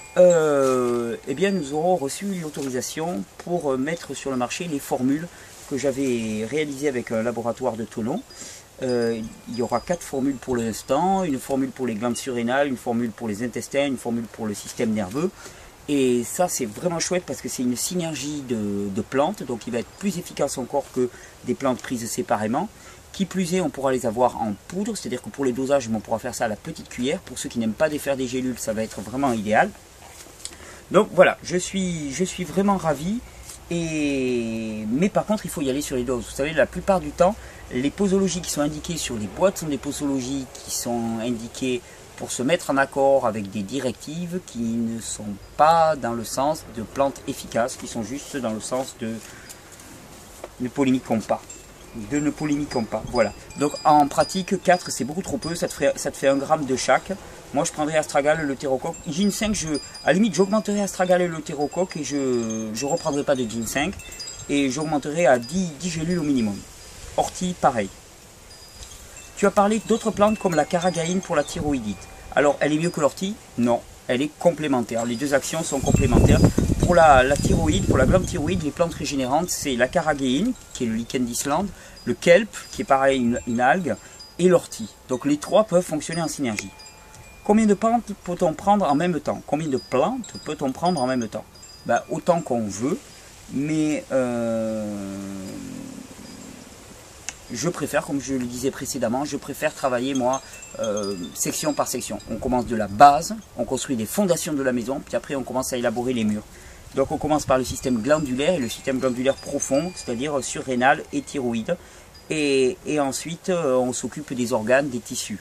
eh bien nous aurons reçu l'autorisation pour mettre sur le marché les formules que j'avais réalisées avec un laboratoire de Thonon. Il y aura 4 formules pour l'instant, une formule pour les glandes surrénales, une formule pour les intestins, une formule pour le système nerveux. Et ça c'est vraiment chouette parce que c'est une synergie de plantes, donc il va être plus efficace encore que des plantes prises séparément. Qui plus est, on pourra les avoir en poudre, c'est-à-dire que pour les dosages, on pourra faire ça à la petite cuillère. Pour ceux qui n'aiment pas défaire des gélules, ça va être vraiment idéal. Donc voilà, je suis vraiment ravi. Mais par contre, il faut y aller sur les doses. Vous savez, la plupart du temps, les posologies qui sont indiquées sur les boîtes sont des posologies qui sont indiquées pour se mettre en accord avec des directives qui ne sont pas dans le sens de plantes efficaces, qui sont juste dans le sens de ne polémiquons pas. Voilà. Donc en pratique, 4 c'est beaucoup trop peu, ça te fait 1 gramme de chaque. Moi je prendrais astragal, l'eutérocoque. Ginseng, à la limite j'augmenterai astragal et l'eutérocoque et je ne reprendrai pas de ginseng. Et j'augmenterai à 10 gélules au minimum. Ortie, pareil. Tu as parlé d'autres plantes comme la caragaïne pour la thyroïdite. Alors, elle est mieux que l'ortie? Non, elle est complémentaire. Les deux actions sont complémentaires. Pour la thyroïde, pour la glande thyroïde, les plantes régénérantes, c'est la caragaïne, qui est le lichen d'Islande, le kelp, qui est pareil, une algue, et l'ortie. Donc, les trois peuvent fonctionner en synergie. Combien de plantes peut-on prendre en même temps? Combien de plantes peut-on prendre en même temps? Ben, autant qu'on veut, mais je préfère, comme je le disais précédemment, je préfère travailler moi section par section. On commence de la base, on construit des fondations de la maison, puis après on commence à élaborer les murs. Donc on commence par le système glandulaire et le système glandulaire profond, c'est-à-dire surrénal et thyroïde. Et ensuite on s'occupe des organes, des tissus.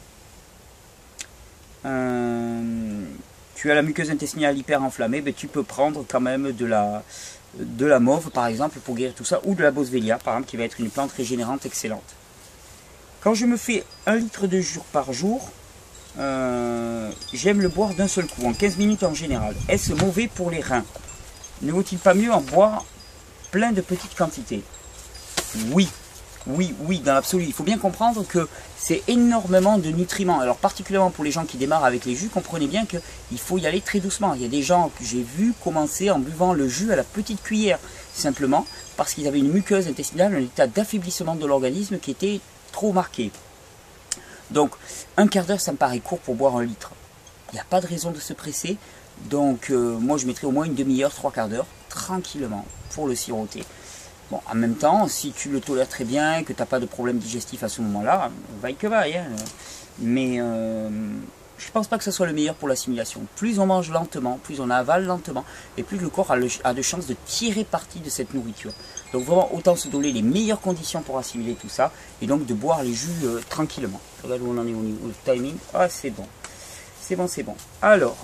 Tu as la muqueuse intestinale hyper enflammée, ben, tu peux prendre quand même de la mauve par exemple pour guérir tout ça, ou de la boswellia par exemple qui va être une plante régénérante excellente. Quand je me fais 1 litre de jus par jour, j'aime le boire d'un seul coup, en 15 minutes en général. Est-ce mauvais pour les reins? Ne vaut-il pas mieux en boire plein de petites quantités? Oui. Oui, dans l'absolu. Il faut bien comprendre que c'est énormément de nutriments. Alors particulièrement pour les gens qui démarrent avec les jus, comprenez bien qu'il faut y aller très doucement. Il y a des gens que j'ai vu commencer en buvant le jus à la petite cuillère, simplement parce qu'ils avaient une muqueuse intestinale, un état d'affaiblissement de l'organisme qui était trop marqué. Donc un quart d'heure, ça me paraît court pour boire 1 litre. Il n'y a pas de raison de se presser. Donc moi je mettrais au moins une demi-heure, 3 quarts d'heure, tranquillement, pour le siroter. Bon, en même temps, si tu le tolères très bien, que tu n'as pas de problème digestif à ce moment-là, vaille que vaille. Hein. Mais je ne pense pas que ce soit le meilleur pour l'assimilation. Plus on mange lentement, plus on avale lentement, et plus le corps a de chances de tirer parti de cette nourriture. Donc vraiment, autant se donner les meilleures conditions pour assimiler tout ça, et donc de boire les jus tranquillement. Regarde où on en est au niveau du timing. Ah, c'est bon. C'est bon. Alors...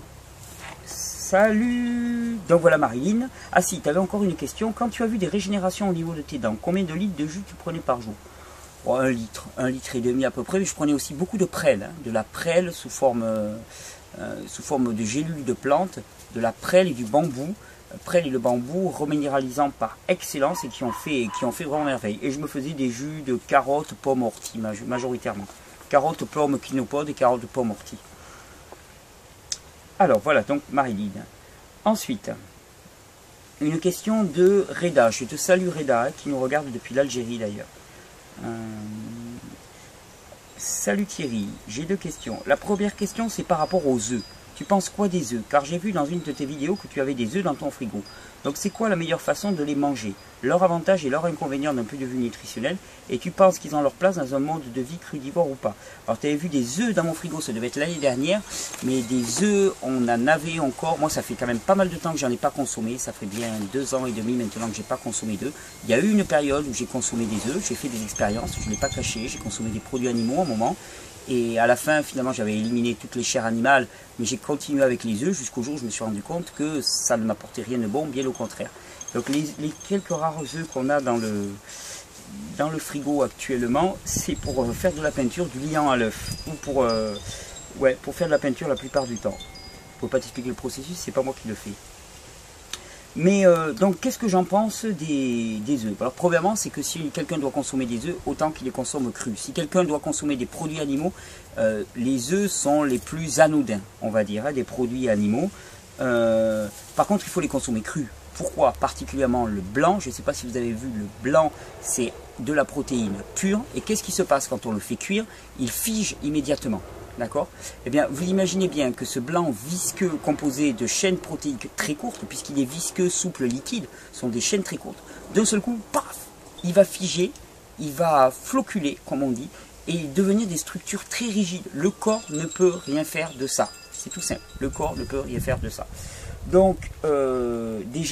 Salut. Donc voilà Marilyn. Ah si, tu avais encore une question. Quand tu as vu des régénérations au niveau de tes dents, combien de litres de jus tu prenais par jour? Oh, 1 litre et demi à peu près. Mais je prenais aussi beaucoup de prêle, hein, de la prêle sous forme de gélules de plantes, de la prêle et du bambou. Prêle et le bambou reminéralisant par excellence et qui ont fait vraiment merveille. Et je me faisais des jus de carottes, pommes, orties majoritairement. Carottes, pommes, quinopode et carottes, pommes, orties. Alors voilà, donc Marilyn. Ensuite, une question de Reda. Je te salue Reda, qui nous regarde depuis l'Algérie d'ailleurs. Salut Thierry, j'ai 2 questions. La première question, c'est par rapport aux œufs. Tu penses quoi des œufs? Car j'ai vu dans une de tes vidéos que tu avais des œufs dans ton frigo. Donc c'est quoi la meilleure façon de les manger? Leur avantage et leur inconvénient d'un point de vue nutritionnel. Et tu penses qu'ils ont leur place dans un mode de vie crudivore ou pas? Alors tu avais vu des œufs dans mon frigo, ça devait être l'année dernière. Mais des œufs, on en avait encore. Moi ça fait quand même pas mal de temps que j'en ai pas consommé. Ça fait bien 2 ans et demi maintenant que j'ai pas consommé d'œufs. Il y a eu une période où j'ai consommé des œufs. J'ai fait des expériences, je ne l'ai pas caché. J'ai consommé des produits animaux à un moment. Et à la fin, finalement, j'avais éliminé toutes les chairs animales, mais j'ai continué avec les œufs jusqu'au jour où je me suis rendu compte que ça ne m'apportait rien de bon, bien au contraire. Donc les quelques rares œufs qu'on a dans le frigo actuellement, c'est pour faire de la peinture du liant à l'œuf, ou pour faire de la peinture la plupart du temps. Je ne peux pas t'expliquer le processus, c'est pas moi qui le fais. Mais donc, qu'est-ce que j'en pense des œufs? Alors, premièrement, c'est que si quelqu'un doit consommer des œufs, autant qu'il les consomme crus. Si quelqu'un doit consommer des produits animaux, les œufs sont les plus anodins, on va dire, hein, des produits animaux. Par contre, il faut les consommer crus. Pourquoi? Particulièrement le blanc. Je ne sais pas si vous avez vu, le blanc, c'est de la protéine pure. Et qu'est-ce qui se passe quand on le fait cuire? Il fige immédiatement. D'accord? Eh bien, vous imaginez bien que ce blanc visqueux composé de chaînes protéiques très courtes, puisqu'il est visqueux, souple, liquide, sont des chaînes très courtes. D'un seul coup, paf, il va figer, il va floculer, comme on dit, et devenir des structures très rigides. Le corps ne peut rien faire de ça. C'est tout simple. Le corps ne peut rien faire de ça. Donc, déjà,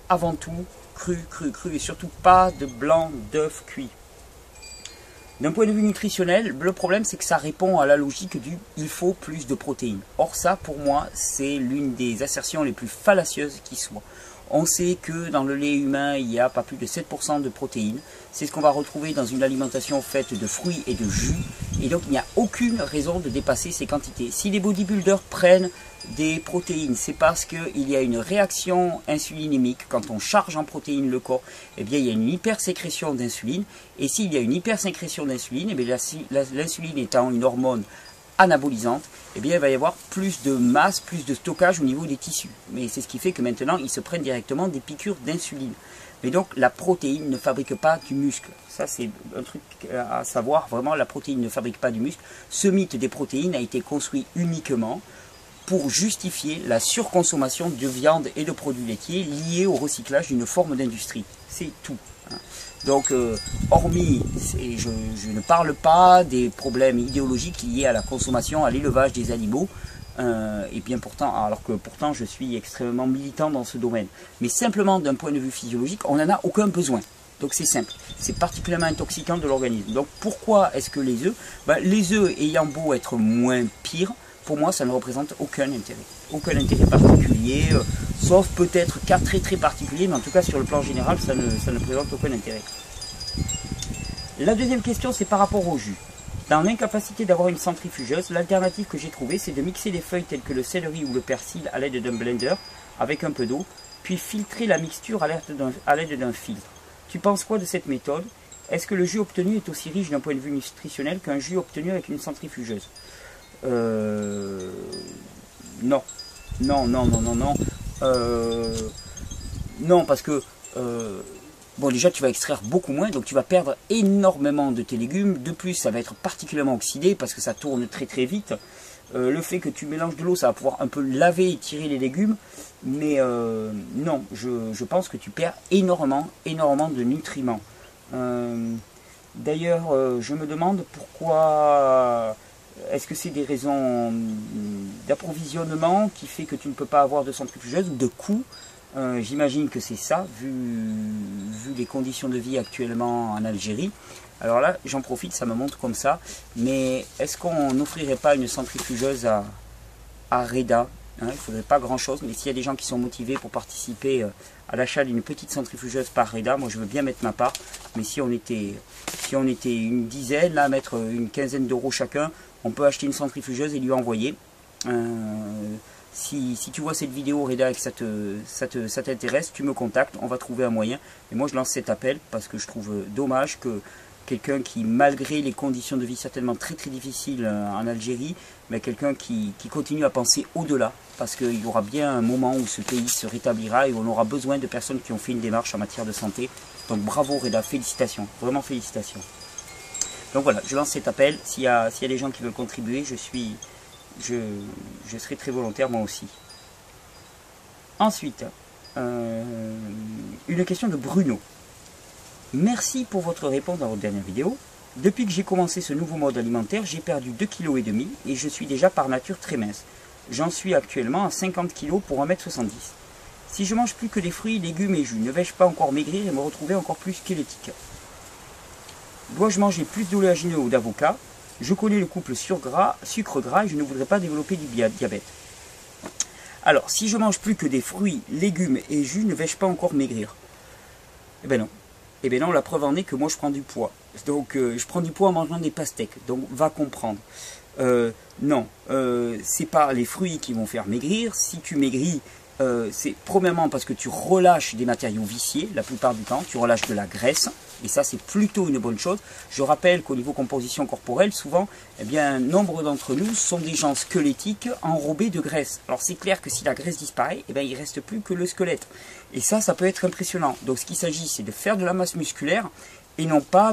avant tout cru, et surtout pas de blanc d'œuf cuit. D'un point de vue nutritionnel, le problème c'est que ça répond à la logique du « il faut plus de protéines ». Or ça, pour moi, c'est l'une des assertions les plus fallacieuses qui soit. On sait que dans le lait humain, il n'y a pas plus de 7% de protéines. C'est ce qu'on va retrouver dans une alimentation faite de fruits et de jus. Et donc, il n'y a aucune raison de dépasser ces quantités. Si les bodybuilders prennent des protéines, c'est parce qu'il y a une réaction insulinémique. Quand on charge en protéines le corps, eh bien, il y a une hypersécrétion d'insuline. Et s'il y a une hypersécrétion d'insuline, eh bien, l'insuline étant une hormone anabolisante, eh bien, il va y avoir plus de masse, plus de stockage au niveau des tissus. Mais c'est ce qui fait que maintenant, ils se prennent directement des piqûres d'insuline. Mais donc, la protéine ne fabrique pas du muscle. Ça, c'est un truc à savoir. Vraiment, la protéine ne fabrique pas du muscle. Ce mythe des protéines a été construit uniquement pour justifier la surconsommation de viande et de produits laitiers liés au recyclage d'une forme d'industrie. C'est tout. Donc, hormis, je ne parle pas des problèmes idéologiques liés à la consommation, à l'élevage des animaux, et bien pourtant, alors que pourtant je suis extrêmement militant dans ce domaine. Mais simplement d'un point de vue physiologique, on n'en a aucun besoin. Donc c'est simple, c'est particulièrement intoxicant de l'organisme. Donc pourquoi est-ce que les œufs, les œufs ayant beau être moins pires, pour moi ça ne représente aucun intérêt particulier, sauf peut-être cas très très particuliers, mais en tout cas sur le plan général ça ne présente aucun intérêt. La deuxième question c'est par rapport au jus. Dans l'incapacité d'avoir une centrifugeuse, l'alternative que j'ai trouvée c'est de mixer des feuilles telles que le céleri ou le persil à l'aide d'un blender avec un peu d'eau, puis filtrer la mixture à l'aide d'un filtre. Tu penses quoi de cette méthode? Est-ce que le jus obtenu est aussi riche d'un point de vue nutritionnel qu'un jus obtenu avec une centrifugeuse? Non. Non, parce que bon, déjà tu vas extraire beaucoup moins, donc tu vas perdre énormément de tes légumes. De plus, ça va être particulièrement oxydé parce que ça tourne très très vite. Le fait que tu mélanges de l'eau, ça va pouvoir un peu laver et tirer les légumes. Mais non, je pense que tu perds énormément de nutriments. D'ailleurs, je me demande pourquoi... Est-ce que c'est des raisons d'approvisionnement qui fait que tu ne peux pas avoir de centrifugeuse ou de coût? J'imagine que c'est ça, vu les conditions de vie actuellement en Algérie. Alors là, j'en profite, ça me montre comme ça. Mais est-ce qu'on n'offrirait pas une centrifugeuse à Reda? Il ne faudrait pas grand-chose, mais s'il y a des gens qui sont motivés pour participer à l'achat d'une petite centrifugeuse par Reda, moi je veux bien mettre ma part. Mais si on était une dizaine, là, mettre une quinzaine d'euros chacun, on peut acheter une centrifugeuse et lui envoyer. Si tu vois cette vidéo Reda et que ça t'intéresse, tu me contactes, on va trouver un moyen. Et moi je lance cet appel parce que je trouve dommage que quelqu'un qui, malgré les conditions de vie certainement très très difficiles en Algérie, mais quelqu'un qui continue à penser au-delà, parce qu'il y aura bien un moment où ce pays se rétablira et où on aura besoin de personnes qui ont fait une démarche en matière de santé. Donc bravo Reda, félicitations, vraiment félicitations. Donc voilà, je lance cet appel, s'il y a des gens qui veulent contribuer, je serai très volontaire moi aussi. Ensuite, une question de Bruno. Merci pour votre réponse dans votre dernière vidéo. Depuis que j'ai commencé ce nouveau mode alimentaire, j'ai perdu 2,5 kg et je suis déjà par nature très mince. J'en suis actuellement à 50 kg pour 1,70 m. Si je mange plus que des fruits, légumes et jus, ne vais-je pas encore maigrir et me retrouver encore plus squelettique? Dois-je manger plus d'oléagineux ou d'avocat? Je connais le couple sucre gras et je ne voudrais pas développer du diabète. Alors, si je mange plus que des fruits, légumes et jus, ne vais-je pas encore maigrir? Eh bien non. Eh bien non, la preuve en est que moi je prends du poids. Donc je prends du poids en mangeant des pastèques. Donc va comprendre. Non, c'est pas les fruits qui vont faire maigrir. Si tu maigris, c'est premièrement parce que tu relâches des matériaux viciés la plupart du temps. Tu relâches de la graisse. Et ça c'est plutôt une bonne chose. Je rappelle qu'au niveau composition corporelle, souvent, eh bien, nombre d'entre nous sont des gens squelettiques enrobés de graisse. Alors c'est clair que si la graisse disparaît, eh bien, il ne reste plus que le squelette. Et ça peut être impressionnant. Donc ce qu'il s'agit, c'est de faire de la masse musculaire et non pas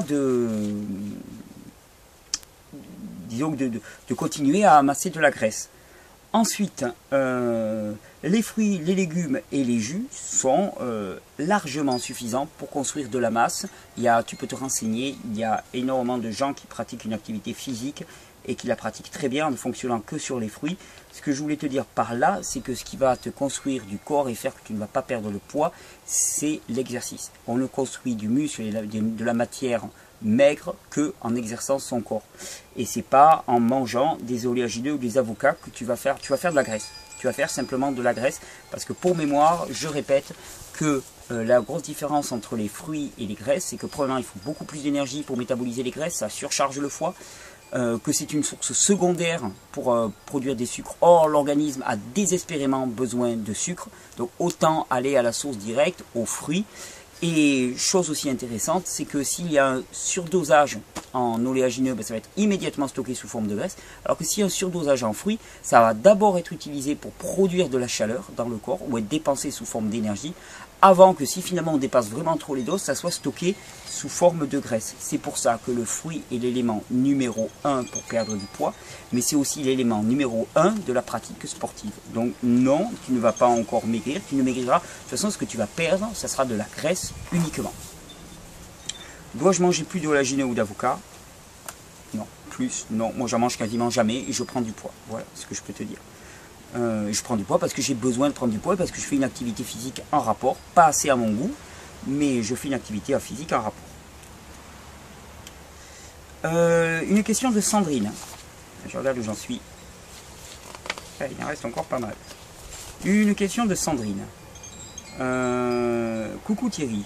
disons, de continuer à amasser de la graisse. Ensuite, les fruits, les légumes et les jus sont largement suffisants pour construire de la masse. Tu peux te renseigner, il y a énormément de gens qui pratiquent une activité physique et qui la pratique très bien en ne fonctionnant que sur les fruits. Ce que je voulais te dire par là, c'est que ce qui va te construire du corps et faire que tu ne vas pas perdre le poids, c'est l'exercice. On ne construit du muscle et de la matière maigre que en exerçant son corps. Et c'est pas en mangeant des oléagineux ou des avocats que tu vas faire de la graisse. Tu vas faire simplement de la graisse, parce que pour mémoire, je répète que la grosse différence entre les fruits et les graisses, c'est que premièrement, il faut beaucoup plus d'énergie pour métaboliser les graisses, ça surcharge le foie, que c'est une source secondaire pour produire des sucres. Or, l'organisme a désespérément besoin de sucre, donc autant aller à la source directe, aux fruits. Et chose aussi intéressante, c'est que s'il y a un surdosage en oléagineux, ben ça va être immédiatement stocké sous forme de graisse, alors que s'il y a un surdosage en fruits, ça va d'abord être utilisé pour produire de la chaleur dans le corps, ou être dépensé sous forme d'énergie, avant que si finalement on dépasse vraiment trop les doses, ça soit stocké sous forme de graisse. C'est pour ça que le fruit est l'élément numéro 1 pour perdre du poids, mais c'est aussi l'élément numéro 1 de la pratique sportive. Donc non, tu ne vas pas encore maigrir, tu ne maigriras. De toute façon, ce que tu vas perdre, ça sera de la graisse uniquement. Dois-je manger plus d'oléagineux ou d'avocat? Non, plus, non. Moi, j'en mange quasiment jamais et je prends du poids. Voilà ce que je peux te dire. Je prends du poids parce que j'ai besoin de prendre du poids, parce que je fais une activité physique en rapport, pas assez à mon goût, mais je fais une activité physique en rapport. Une question de Sandrine. Je regarde où j'en suis. Ah, il en reste encore pas mal. Une question de Sandrine. Coucou Thierry.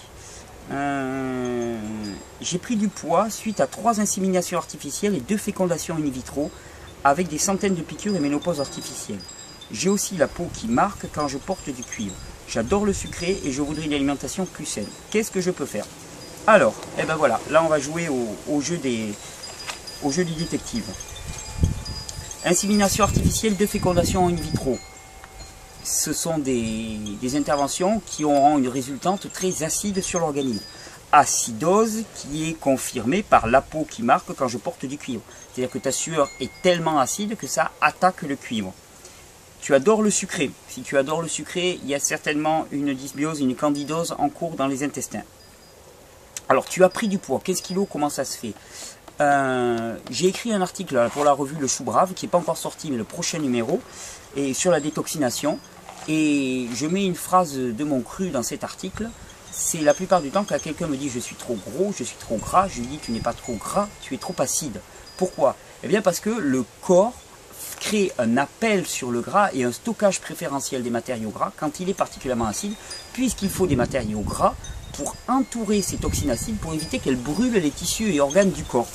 J'ai pris du poids suite à 3 inséminations artificielles et 2 fécondations in vitro avec des centaines de piqûres et ménopause artificielle. J'ai aussi la peau qui marque quand je porte du cuivre. J'adore le sucré et je voudrais une alimentation plus saine. Qu'est-ce que je peux faire? Alors, eh ben voilà, là on va jouer au jeu du détective. Insémination artificielle, 2 fécondations in vitro. Ce sont des interventions qui auront une résultante très acide sur l'organisme. Acidose qui est confirmée par la peau qui marque quand je porte du cuivre. C'est-à-dire que ta sueur est tellement acide que ça attaque le cuivre. Tu adores le sucré. Si tu adores le sucré, il y a certainement une dysbiose, une candidose en cours dans les intestins. Alors, tu as pris du poids. 15 kilos, comment ça se fait? J'ai écrit un article pour la revue Le Chou Brave, qui n'est pas encore sorti, mais le prochain numéro, et sur la détoxination. Et je mets une phrase de mon cru dans cet article. C'est la plupart du temps quand quelqu'un me dit je suis trop gros, je suis trop gras, je lui dis tu n'es pas trop gras, tu es trop acide. Pourquoi? Eh bien parce que le corps crée un appel sur le gras et un stockage préférentiel des matériaux gras quand il est particulièrement acide, puisqu'il faut des matériaux gras pour entourer ces toxines acides pour éviter qu'elles brûlent les tissus et organes du corps.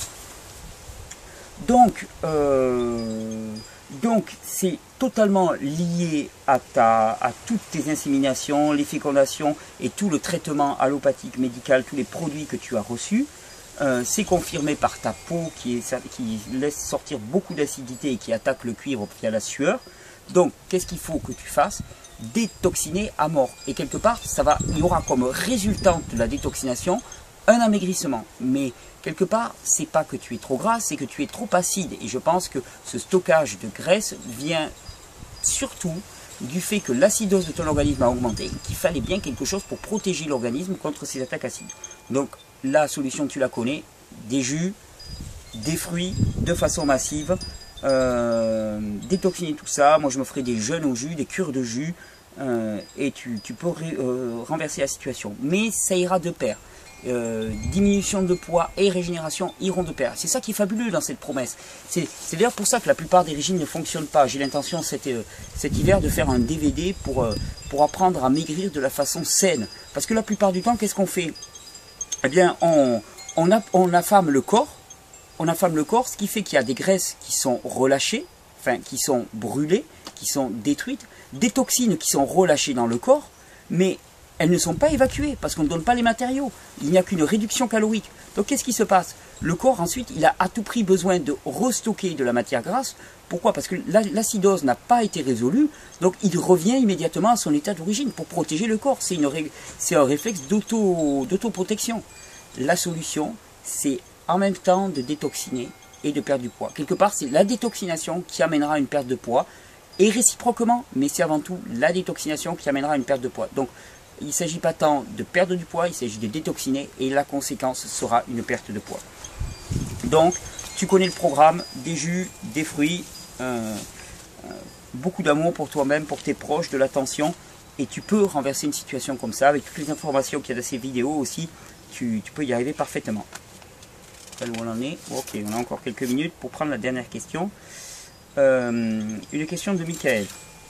Donc c'est totalement lié à toutes tes inséminations, les fécondations et tout le traitement allopathique, médical, tous les produits que tu as reçus. C'est confirmé par ta peau qui laisse sortir beaucoup d'acidité et qui attaque le cuivre via la sueur. Donc, qu'est-ce qu'il faut que tu fasses? Détoxiner à mort. Et quelque part, il y aura comme résultante de la détoxination un amaigrissement. Mais quelque part, c'est pas que tu es trop gras, c'est que tu es trop acide. Et je pense que ce stockage de graisse vient surtout du fait que l'acidose de ton organisme a augmenté, qu'il fallait bien quelque chose pour protéger l'organisme contre ces attaques acides. Donc, la solution, tu la connais, des jus, des fruits de façon massive, détoxiner tout ça. Moi, je me ferai des jeûnes au jus, des cures de jus, et tu peux renverser la situation. Mais ça ira de pair. Diminution de poids et régénération iront de pair. C'est ça qui est fabuleux dans cette promesse. C'est d'ailleurs pour ça que la plupart des régimes ne fonctionnent pas. J'ai l'intention cet hiver de faire un DVD pour apprendre à maigrir de la façon saine. Parce que la plupart du temps, qu'est-ce qu'on fait? Eh bien, on affame le corps. On affame le corps, ce qui fait qu'il y a des graisses qui sont relâchées, enfin qui sont brûlées, qui sont détruites, des toxines qui sont relâchées dans le corps, mais elles ne sont pas évacuées parce qu'on ne donne pas les matériaux. Il n'y a qu'une réduction calorique. Donc qu'est-ce qui se passe? Le corps ensuite, il a à tout prix besoin de restocker de la matière grasse. Pourquoi? Parce que l'acidose n'a pas été résolue, donc il revient immédiatement à son état d'origine pour protéger le corps. C'est un réflexe d'autoprotection. La solution, c'est en même temps de détoxiner et de perdre du poids. Quelque part, c'est la détoxination qui amènera une perte de poids, et réciproquement, mais c'est avant tout la détoxination qui amènera une perte de poids. Donc, il ne s'agit pas tant de perdre du poids, il s'agit de détoxiner, et la conséquence sera une perte de poids. Donc, Tu connais le programme, des jus, des fruits, beaucoup d'amour pour toi-même, pour tes proches, de l'attention. Et tu peux renverser une situation comme ça, avec toutes les informations qu'il y a dans ces vidéos aussi, tu peux y arriver parfaitement. Où on en est. Ok, on a encore quelques minutes pour prendre la dernière question. Une question de Michael.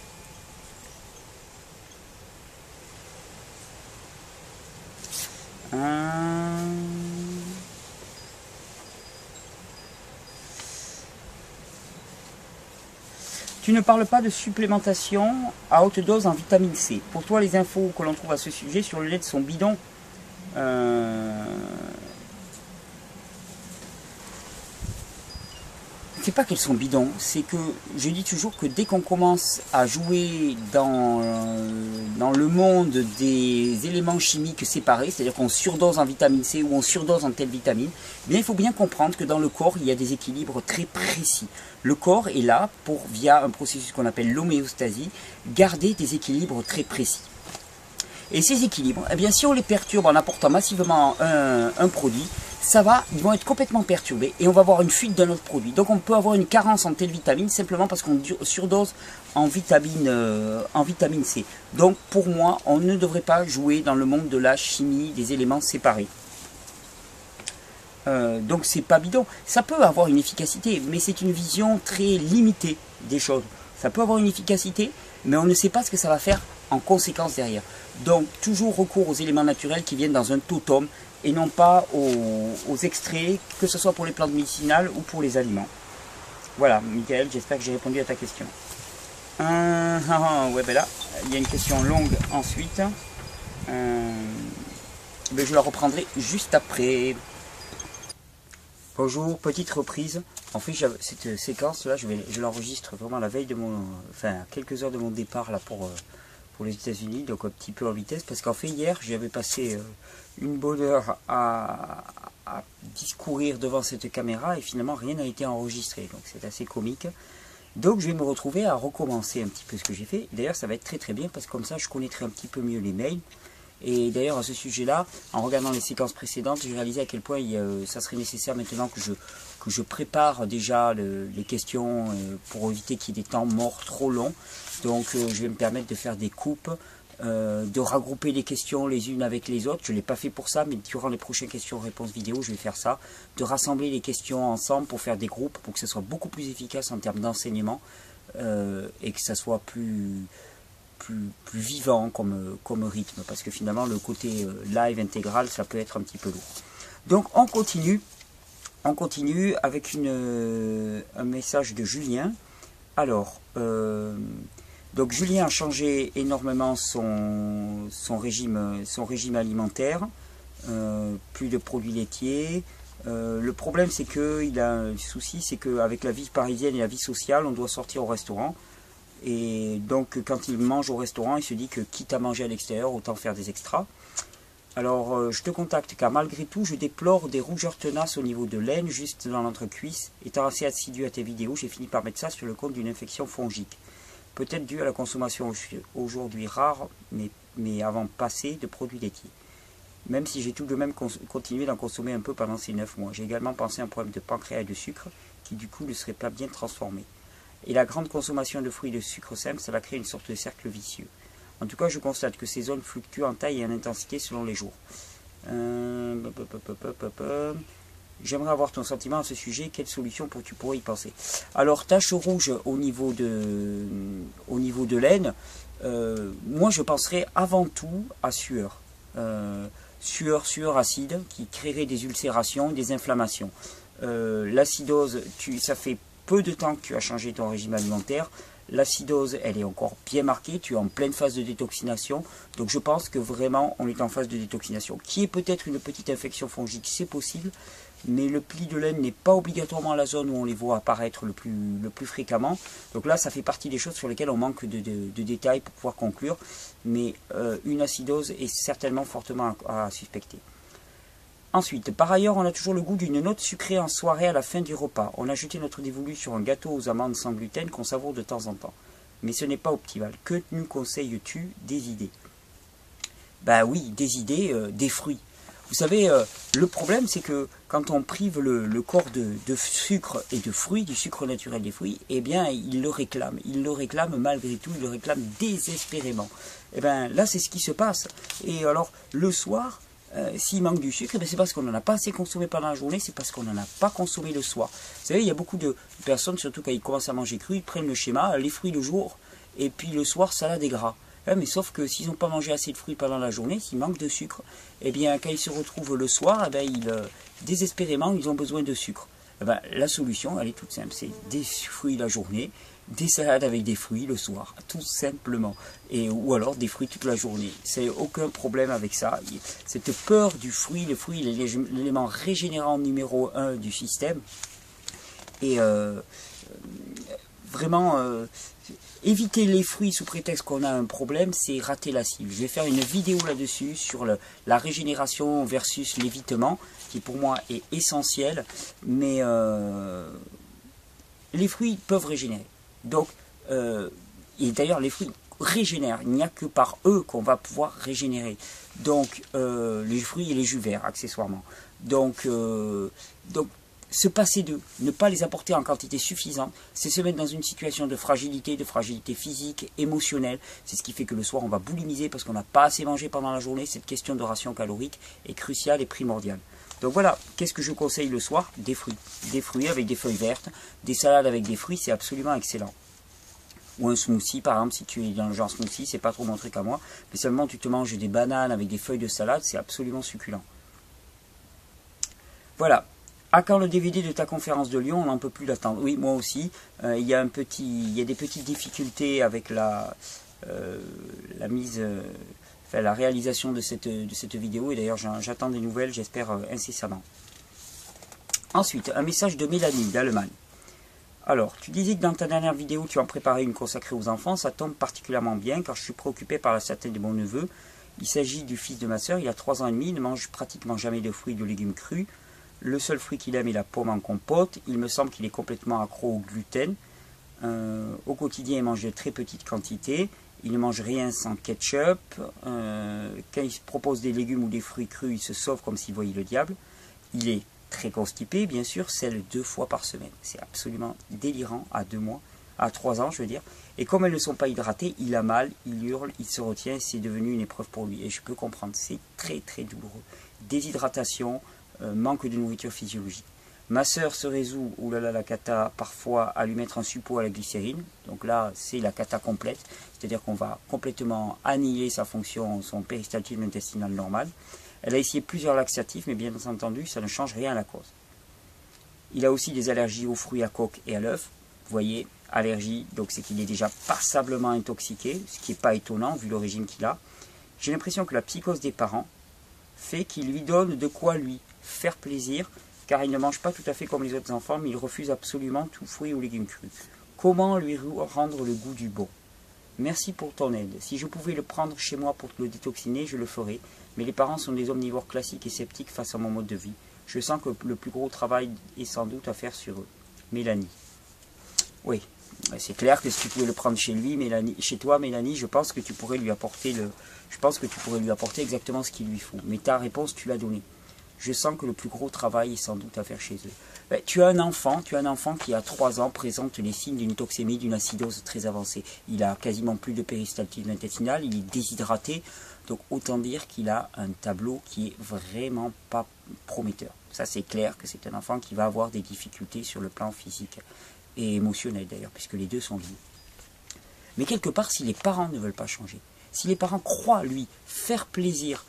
Tu ne parles pas de supplémentation à haute dose en vitamine C. Pour toi, les infos que l'on trouve à ce sujet sur le net sont bidons. C'est pas qu'elles sont bidons, c'est que je dis toujours que dès qu'on commence à jouer dans le monde des éléments chimiques séparés, c'est-à-dire qu'on surdose en vitamine C ou on surdose en telle vitamine, eh bien, il faut bien comprendre que dans le corps, il y a des équilibres très précis. Le corps est là pour, via un processus qu'on appelle l'homéostasie, garder des équilibres très précis. Et ces équilibres, eh bien, si on les perturbe en apportant massivement un produit, ils vont être complètement perturbés et on va avoir une fuite d'un autre produit. Donc on peut avoir une carence en telle vitamine simplement parce qu'on surdose en vitamine C. Donc pour moi, on ne devrait pas jouer dans le monde de la chimie des éléments séparés. Donc c'est pas bidon. Ça peut avoir une efficacité, mais c'est une vision très limitée des choses. Ça peut avoir une efficacité, mais on ne sait pas ce que ça va faire en conséquence derrière. Donc toujours recours aux éléments naturels qui viennent dans un totem et non pas aux extraits, que ce soit pour les plantes médicinales ou pour les aliments. Voilà, Michael, j'espère que j'ai répondu à ta question. Ouais, ben là, il y a une question longue ensuite. Ben je la reprendrai juste après. Bonjour, petite reprise. En fait, cette séquence-là, je l'enregistre vraiment la veille de quelques heures de mon départ là pour les États-Unis, donc un petit peu en vitesse, parce qu'en fait hier j'avais passé une bonne heure à discourir devant cette caméra et finalement rien n'a été enregistré, donc c'est assez comique. Donc je vais me retrouver à recommencer un petit peu ce que j'ai fait. D'ailleurs ça va être très très bien parce que comme ça je connaîtrai un petit peu mieux les mails. Et d'ailleurs à ce sujet-là, en regardant les séquences précédentes, j'ai réalisé à quel point ça serait nécessaire maintenant que je prépare déjà les questions pour éviter qu'il y ait des temps morts trop longs. Donc je vais me permettre de faire des coupes, de regrouper les questions les unes avec les autres. Je ne l'ai pas fait pour ça, mais durant les prochaines questions-réponses vidéo, je vais faire ça. De rassembler les questions ensemble pour faire des groupes, pour que ce soit beaucoup plus efficace en termes d'enseignement et que ça soit plus vivant comme rythme, parce que finalement le côté live intégral ça peut être un petit peu lourd. Donc on continue avec un message de Julien. Alors donc Julien a changé énormément son régime alimentaire, plus de produits laitiers. Le problème c'est qu'il a un souci, c'est qu'avec la vie parisienne et la vie sociale on doit sortir au restaurant. Et donc quand il mange au restaurant, il se dit que quitte à manger à l'extérieur, autant faire des extras. Alors je te contacte car malgré tout, je déplore des rougeurs tenaces au niveau de l'aine, juste dans l'entrecuisse. Étant assez assidu à tes vidéos, j'ai fini par mettre ça sur le compte d'une infection fongique. Peut-être dû à la consommation aujourd'hui rare, mais avant passée, de produits laitiers. Même si j'ai tout de même continué d'en consommer un peu pendant ces 9 mois. J'ai également pensé à un problème de pancréas et de sucre, qui du coup ne serait pas bien transformé. Et la grande consommation de fruits et de sucre simple, ça va créer une sorte de cercle vicieux. En tout cas, je constate que ces zones fluctuent en taille et en intensité selon les jours. J'aimerais avoir ton sentiment à ce sujet. Quelle solution tu pourrais y penser? Alors, tache rouge au niveau de l'aine, moi je penserais avant tout à sueur. Sueur acide qui créerait des ulcérations, des inflammations. L'acidose, ça fait peu de temps que tu as changé ton régime alimentaire, l'acidose elle est encore bien marquée, tu es en pleine phase de détoxination, donc je pense que vraiment on est en phase de détoxination, qui est peut-être une petite infection fongique, c'est possible, mais le pli de laine n'est pas obligatoirement la zone où on les voit apparaître le plus fréquemment, donc là ça fait partie des choses sur lesquelles on manque de détails pour pouvoir conclure, mais une acidose est certainement fortement à suspecter. Ensuite, par ailleurs, on a toujours le goût d'une note sucrée en soirée à la fin du repas. On a jeté notre dévolu sur un gâteau aux amandes sans gluten qu'on savoure de temps en temps. Mais ce n'est pas optimal. Que nous conseilles-tu? Des idées? Bah oui, des idées, des fruits. Vous savez, le problème, c'est que quand on prive le corps de sucre et de fruits, du sucre naturel des fruits, eh bien, il le réclame. Il le réclame malgré tout, il le réclame désespérément. Eh bien, là, c'est ce qui se passe. Et alors, le soir, s'il manque du sucre, c'est parce qu'on n'en a pas assez consommé pendant la journée, c'est parce qu'on n'en a pas consommé le soir. Vous savez, il y a beaucoup de personnes, surtout quand ils commencent à manger cru, ils prennent le schéma, les fruits le jour, et puis le soir, salade et gras. Mais sauf que s'ils n'ont pas mangé assez de fruits pendant la journée, s'ils manquent de sucre, eh bien, quand ils se retrouvent le soir, désespérément, ils ont besoin de sucre. La solution, elle est toute simple, c'est des fruits la journée, des salades avec des fruits le soir, tout simplement. Ou alors des fruits toute la journée. C'est aucun problème avec ça. Cette peur du fruit, le fruit, il est l'élément régénérant numéro 1 du système. Et vraiment, éviter les fruits sous prétexte qu'on a un problème, c'est rater la cible. Je vais faire une vidéo là-dessus sur la régénération versus l'évitement, qui pour moi est essentiel. Mais les fruits peuvent régénérer. Donc, et d'ailleurs, les fruits régénèrent. Il n'y a que par eux qu'on va pouvoir régénérer. Donc, les fruits et les jus verts, accessoirement. Donc se passer d'eux, ne pas les apporter en quantité suffisante, c'est se mettre dans une situation de fragilité physique, émotionnelle. C'est ce qui fait que le soir, on va boulimiser parce qu'on n'a pas assez mangé pendant la journée. Cette question de ration calorique est cruciale et primordiale. Donc voilà, qu'est-ce que je conseille le soir? Des fruits. Des fruits avec des feuilles vertes, des salades avec des fruits, c'est absolument excellent. Ou un smoothie, par exemple, si tu es dans le genre smoothie, c'est pas trop mon truc à moi. Mais seulement tu te manges des bananes avec des feuilles de salade, c'est absolument succulent. Voilà. À quand le DVD de ta conférence de Lyon? On n'en peut plus l'attendre. Oui, moi aussi. Il y a des petites difficultés avec la réalisation de cette vidéo. Et d'ailleurs, j'attends des nouvelles, j'espère incessamment. Ensuite, un message de Mélanie d'Allemagne. Alors, tu disais que dans ta dernière vidéo, tu en préparais une consacrée aux enfants. Ça tombe particulièrement bien car je suis préoccupé par la santé de mon neveu. Il s'agit du fils de ma soeur. Il a 3 ans et demi. Il ne mange pratiquement jamais de fruits et de légumes crus. Le seul fruit qu'il aime est la pomme en compote. Il me semble qu'il est complètement accro au gluten. Au quotidien, il mange de très petites quantités. Il ne mange rien sans ketchup. Quand il se propose des légumes ou des fruits crus, il se sauve comme s'il voyait le diable. Il est très constipé, bien sûr, selle 2 fois par semaine. C'est absolument délirant à 2 mois, à 3 ans, je veux dire. Et comme elles ne sont pas hydratées, il a mal, il hurle, il se retient. C'est devenu une épreuve pour lui. Et je peux comprendre, c'est très très douloureux. Déshydratation, manque de nourriture physiologique. Ma sœur se résout, oulala la cata, parfois à lui mettre un suppôt à la glycérine. Donc là, c'est la cata complète. C'est-à-dire qu'on va complètement annihiler sa fonction, son péristaltisme intestinal normal. Elle a essayé plusieurs laxatifs, mais bien entendu, ça ne change rien à la cause. Il a aussi des allergies aux fruits à coque et à l'œuf. Vous voyez, allergie, donc c'est qu'il est déjà passablement intoxiqué, ce qui n'est pas étonnant vu le régime qu'il a. J'ai l'impression que la psychose des parents fait qu'il lui donne de quoi lui faire plaisir, car il ne mange pas tout à fait comme les autres enfants, mais il refuse absolument tout fruit ou légumes crus. Comment lui rendre le goût du bon? Merci pour ton aide. Si je pouvais le prendre chez moi pour le détoxiner, je le ferais. Mais les parents sont des omnivores classiques et sceptiques face à mon mode de vie. Je sens que le plus gros travail est sans doute à faire sur eux. Mélanie. Oui, c'est clair que si tu pouvais le prendre chez lui, chez toi, Mélanie, je pense que tu pourrais lui apporter exactement ce qu'il lui faut. Mais ta réponse, tu l'as donnée. Je sens que le plus gros travail est sans doute à faire chez eux. Tu as un enfant qui à 3 ans présente les signes d'une toxémie, d'une acidose très avancée. Il a quasiment plus de péristaltisme intestinal, il est déshydraté. Donc autant dire qu'il a un tableau qui est vraiment pas prometteur. Ça c'est clair que c'est un enfant qui va avoir des difficultés sur le plan physique et émotionnel d'ailleurs, puisque les deux sont liés. Mais quelque part, si les parents ne veulent pas changer, si les parents croient lui faire plaisir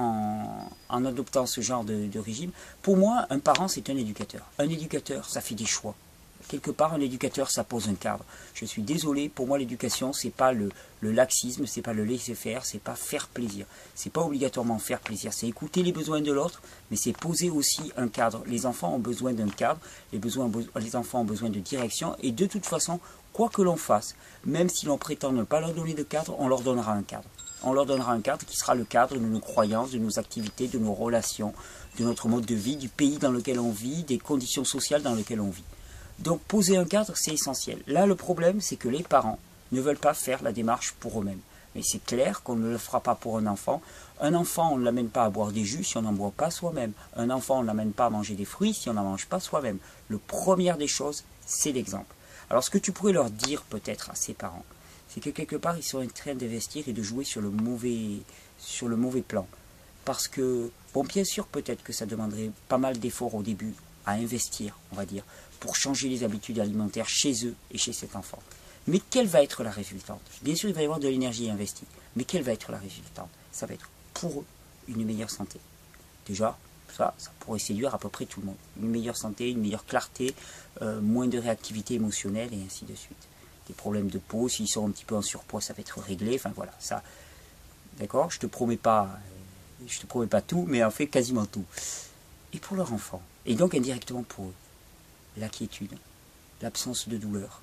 en adoptant ce genre de régime, pour moi, un parent, c'est un éducateur. Un éducateur, ça fait des choix. Quelque part, un éducateur, ça pose un cadre. Je suis désolé, pour moi, l'éducation, c'est pas le laxisme, c'est pas le laisser-faire, c'est pas faire plaisir. C'est pas obligatoirement faire plaisir, c'est écouter les besoins de l'autre, mais c'est poser aussi un cadre. Les enfants ont besoin d'un cadre, les enfants ont besoin de direction, et de toute façon, quoi que l'on fasse, même si l'on prétend ne pas leur donner de cadre, on leur donnera un cadre. On leur donnera un cadre qui sera le cadre de nos croyances, de nos activités, de nos relations, de notre mode de vie, du pays dans lequel on vit, des conditions sociales dans lesquelles on vit. Donc poser un cadre, c'est essentiel. Là, le problème, c'est que les parents ne veulent pas faire la démarche pour eux-mêmes. Mais c'est clair qu'on ne le fera pas pour un enfant. Un enfant, on ne l'amène pas à boire des jus si on n'en boit pas soi-même. Un enfant, on ne l'amène pas à manger des fruits si on n'en mange pas soi-même. La première des choses, c'est l'exemple. Alors ce que tu pourrais leur dire peut-être à ces parents, c'est que quelque part, ils sont en train d'investir et de jouer sur le mauvais plan. Parce que, bon, bien sûr, peut-être que ça demanderait pas mal d'efforts au début à investir, on va dire, pour changer les habitudes alimentaires chez eux et chez cet enfant. Mais quelle va être la résultante? Bien sûr, il va y avoir de l'énergie investie, mais quelle va être la résultante? Ça va être pour eux une meilleure santé. Déjà, ça pourrait séduire à peu près tout le monde. Une meilleure santé, une meilleure clarté, moins de réactivité émotionnelle et ainsi de suite. Des problèmes de peau, s'ils sont un petit peu en surpoids, ça va être réglé. Enfin voilà, ça. D'accord? Je te promets pas tout, mais en fait quasiment tout. Et pour leur enfant, et donc indirectement pour eux, la quiétude, l'absence de douleur,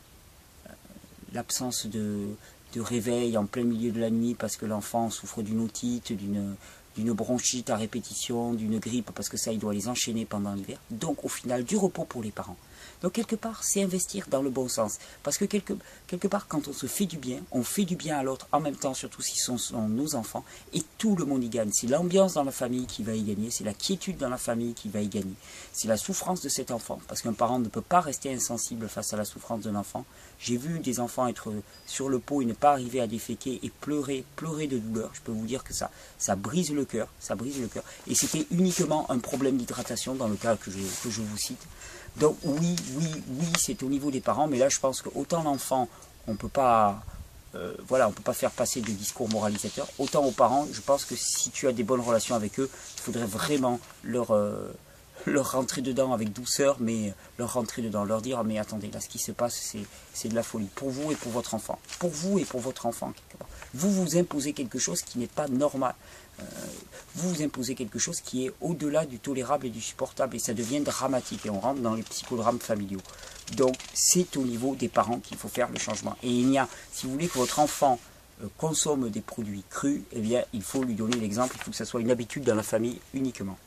l'absence de réveil en plein milieu de la nuit parce que l'enfant souffre d'une otite, d'une bronchite à répétition, d'une grippe, parce que ça, il doit les enchaîner pendant l'hiver. Donc, au final, du repos pour les parents. Donc, quelque part, c'est investir dans le bon sens. Parce que quelque part, quand on se fait du bien, on fait du bien à l'autre en même temps, surtout si ce sont nos enfants, et tout le monde y gagne. C'est l'ambiance dans la famille qui va y gagner, c'est la quiétude dans la famille qui va y gagner. C'est la souffrance de cet enfant, parce qu'un parent ne peut pas rester insensible face à la souffrance d'un enfant. J'ai vu des enfants être sur le pot et ne pas arriver à déféquer et pleurer de douleur. Je peux vous dire que ça brise le cœur, Et c'était uniquement un problème d'hydratation dans le cas que je vous cite. Donc oui, c'est au niveau des parents, mais là je pense que autant l'enfant, on peut pas faire passer de discours moralisateurs, autant aux parents, je pense que si tu as des bonnes relations avec eux, il faudrait vraiment leur rentrer dedans avec douceur, mais leur rentrer dedans, leur dire, mais attendez, là ce qui se passe, c'est de la folie, pour vous et pour votre enfant, quelque part. Vous vous imposez quelque chose qui n'est pas normal. Vous imposez quelque chose qui est au-delà du tolérable et du supportable, et ça devient dramatique, et on rentre dans les psychodrames familiaux. Donc c'est au niveau des parents qu'il faut faire le changement. Et si vous voulez que votre enfant consomme des produits crus, eh bien il faut lui donner l'exemple, il faut que ça soit une habitude dans la famille uniquement.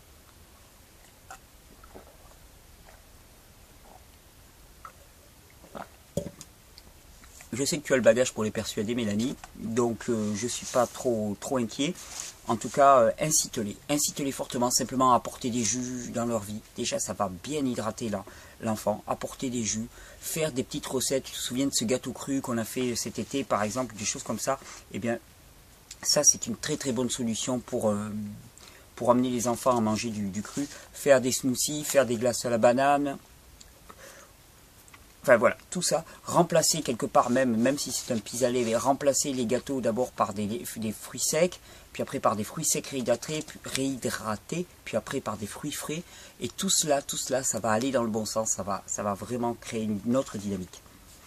Je sais que tu as le bagage pour les persuader, Mélanie, donc je ne suis pas trop inquiet. En tout cas, incite-les fortement, simplement à apporter des jus dans leur vie. Déjà, ça va bien hydrater l'enfant, apporter des jus, faire des petites recettes. Tu te souviens de ce gâteau cru qu'on a fait cet été, par exemple, des choses comme ça. Eh bien, ça, c'est une très très bonne solution pour amener les enfants à manger du cru. Faire des smoothies, faire des glaces à la banane. Enfin voilà, tout ça, remplacer quelque part même si c'est un pis-aller, remplacer les gâteaux d'abord par des fruits secs, puis après par des fruits secs réhydratés, puis après par des fruits frais, et tout cela, ça va aller dans le bon sens, ça va vraiment créer une autre dynamique.